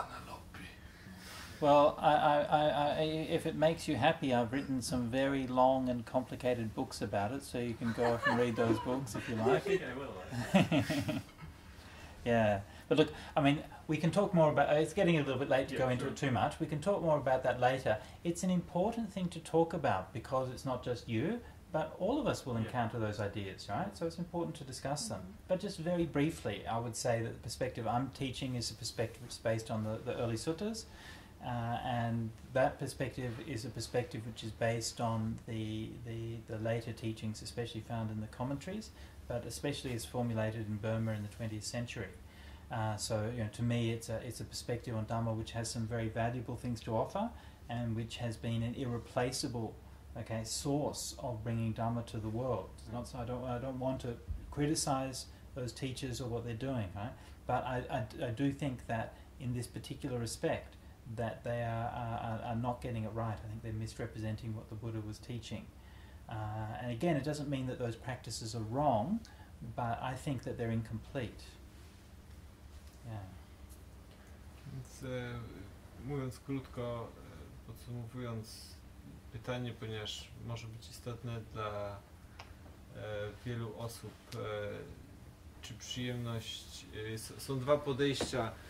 Well, I, I, I, I, if it makes you happy, I've written some very long and complicated books about it, so you can go off and read those books if you I like. think I will. Yeah, but look, I mean, we can talk more about. It's getting a little bit late to Yeah, go into sure. it too much. We can talk more about that later. It's an important thing to talk about because it's not just you, but all of us will Yeah. encounter those ideas, right? So it's important to discuss them. But just very briefly, I would say that the perspective I'm teaching is a perspective that's based on the, the early suttas. Uh, and that perspective is a perspective which is based on the, the, the later teachings, especially found in the commentaries, but especially as formulated in Burma in the twentieth century. Uh, so, you know, to me, it's a it's a perspective on Dhamma which has some very valuable things to offer, and which has been an irreplaceable, okay, source of bringing Dhamma to the world. It's not so I don't I don't want to criticize those teachers or what they're doing, right? But I I, I do think that in this particular respect, that they are, are, are not getting it right. I think they're misrepresenting what the Buddha was teaching. Uh, and again, it doesn't mean that those practices are wrong, but I think that they're incomplete. Yeah. Więc e, mówiąc krótko, e, podsumowując pytanie, ponieważ może być istotne dla e, wielu osób, e, czy przyjemność, e, s- są dwa podejścia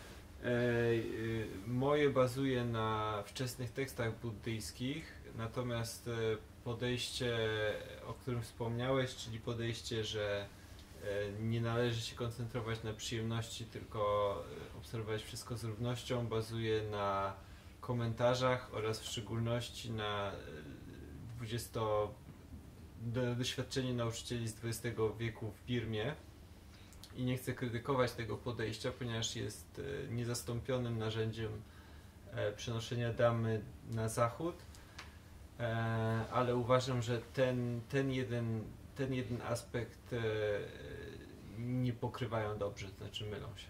E, y, moje bazuje na wczesnych tekstach buddyjskich, natomiast e, podejście, o którym wspomniałeś, czyli podejście, że e, nie należy się koncentrować na przyjemności, tylko e, obserwować wszystko z równością, bazuje na komentarzach oraz w szczególności na e, dwudziesto do, doświadczeniu nauczycieli z dwudziestego wieku w Birmie. I nie chcę krytykować tego podejścia, ponieważ jest e, niezastąpionym narzędziem e, przenoszenia dhammy na zachód, e, ale uważam, że ten, ten, jeden, ten jeden aspekt e, nie pokrywają dobrze, to znaczy mylą się.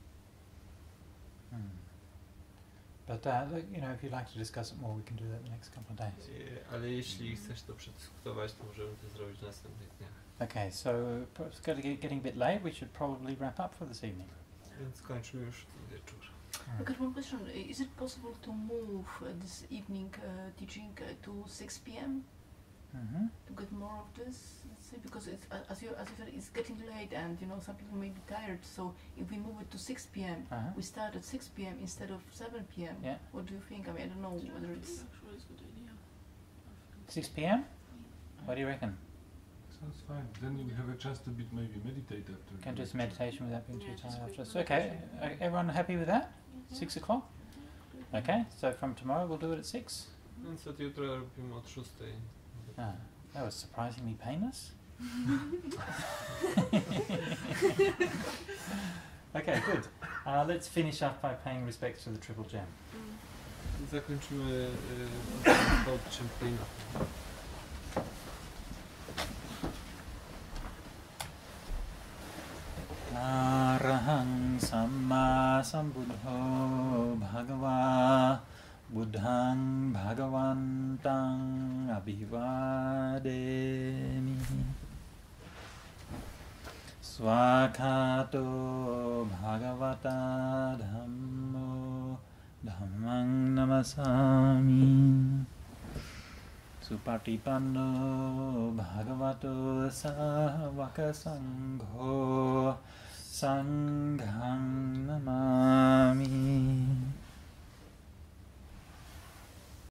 Hmm. But uh, look, you know, if you'd like to discuss it more, we can do that in the next couple of days. E, ale jeśli chcesz to przedyskutować, to możemy to zrobić w następnych dniach. Okay, so uh, it's getting getting a bit late. We should probably wrap up for this evening. Więc kończymy już ten wieczór. I got one question. Is it possible to move uh, this evening uh, teaching uh, to six p m Mm-hmm. to get more of this? Let's say, because it's uh, as you as you said, it's getting late, and you know some people may be tired. So if we move it to six p m, Uh-huh. we start at six p m instead of seven p m. Yeah. What do you think? I mean, I don't know whether it's. Actually, it's a good idea. six p m? What do you reckon? Sounds fine. Then you have a chance to be, maybe meditate after. Can do some meditation without being too Yeah, just tired quick after. So, okay, uh, everyone happy with that? Six o'clock? Yeah. Okay, so from tomorrow we'll do it at six. Więc od jutra robimy od szóstej. Ah, that was surprisingly painless. Okay, good. Uh, let's finish up by paying respects to the Triple Gem. Zakończymy y, od Champlaina. Arahang Samma Sambuddho Bhagava Buddhang Bhagavantang Abhivademi Swakato Bhagavata Dhammo Dhammang Namasami Supatipanno Bhagavato Savaka Sangho Sanghang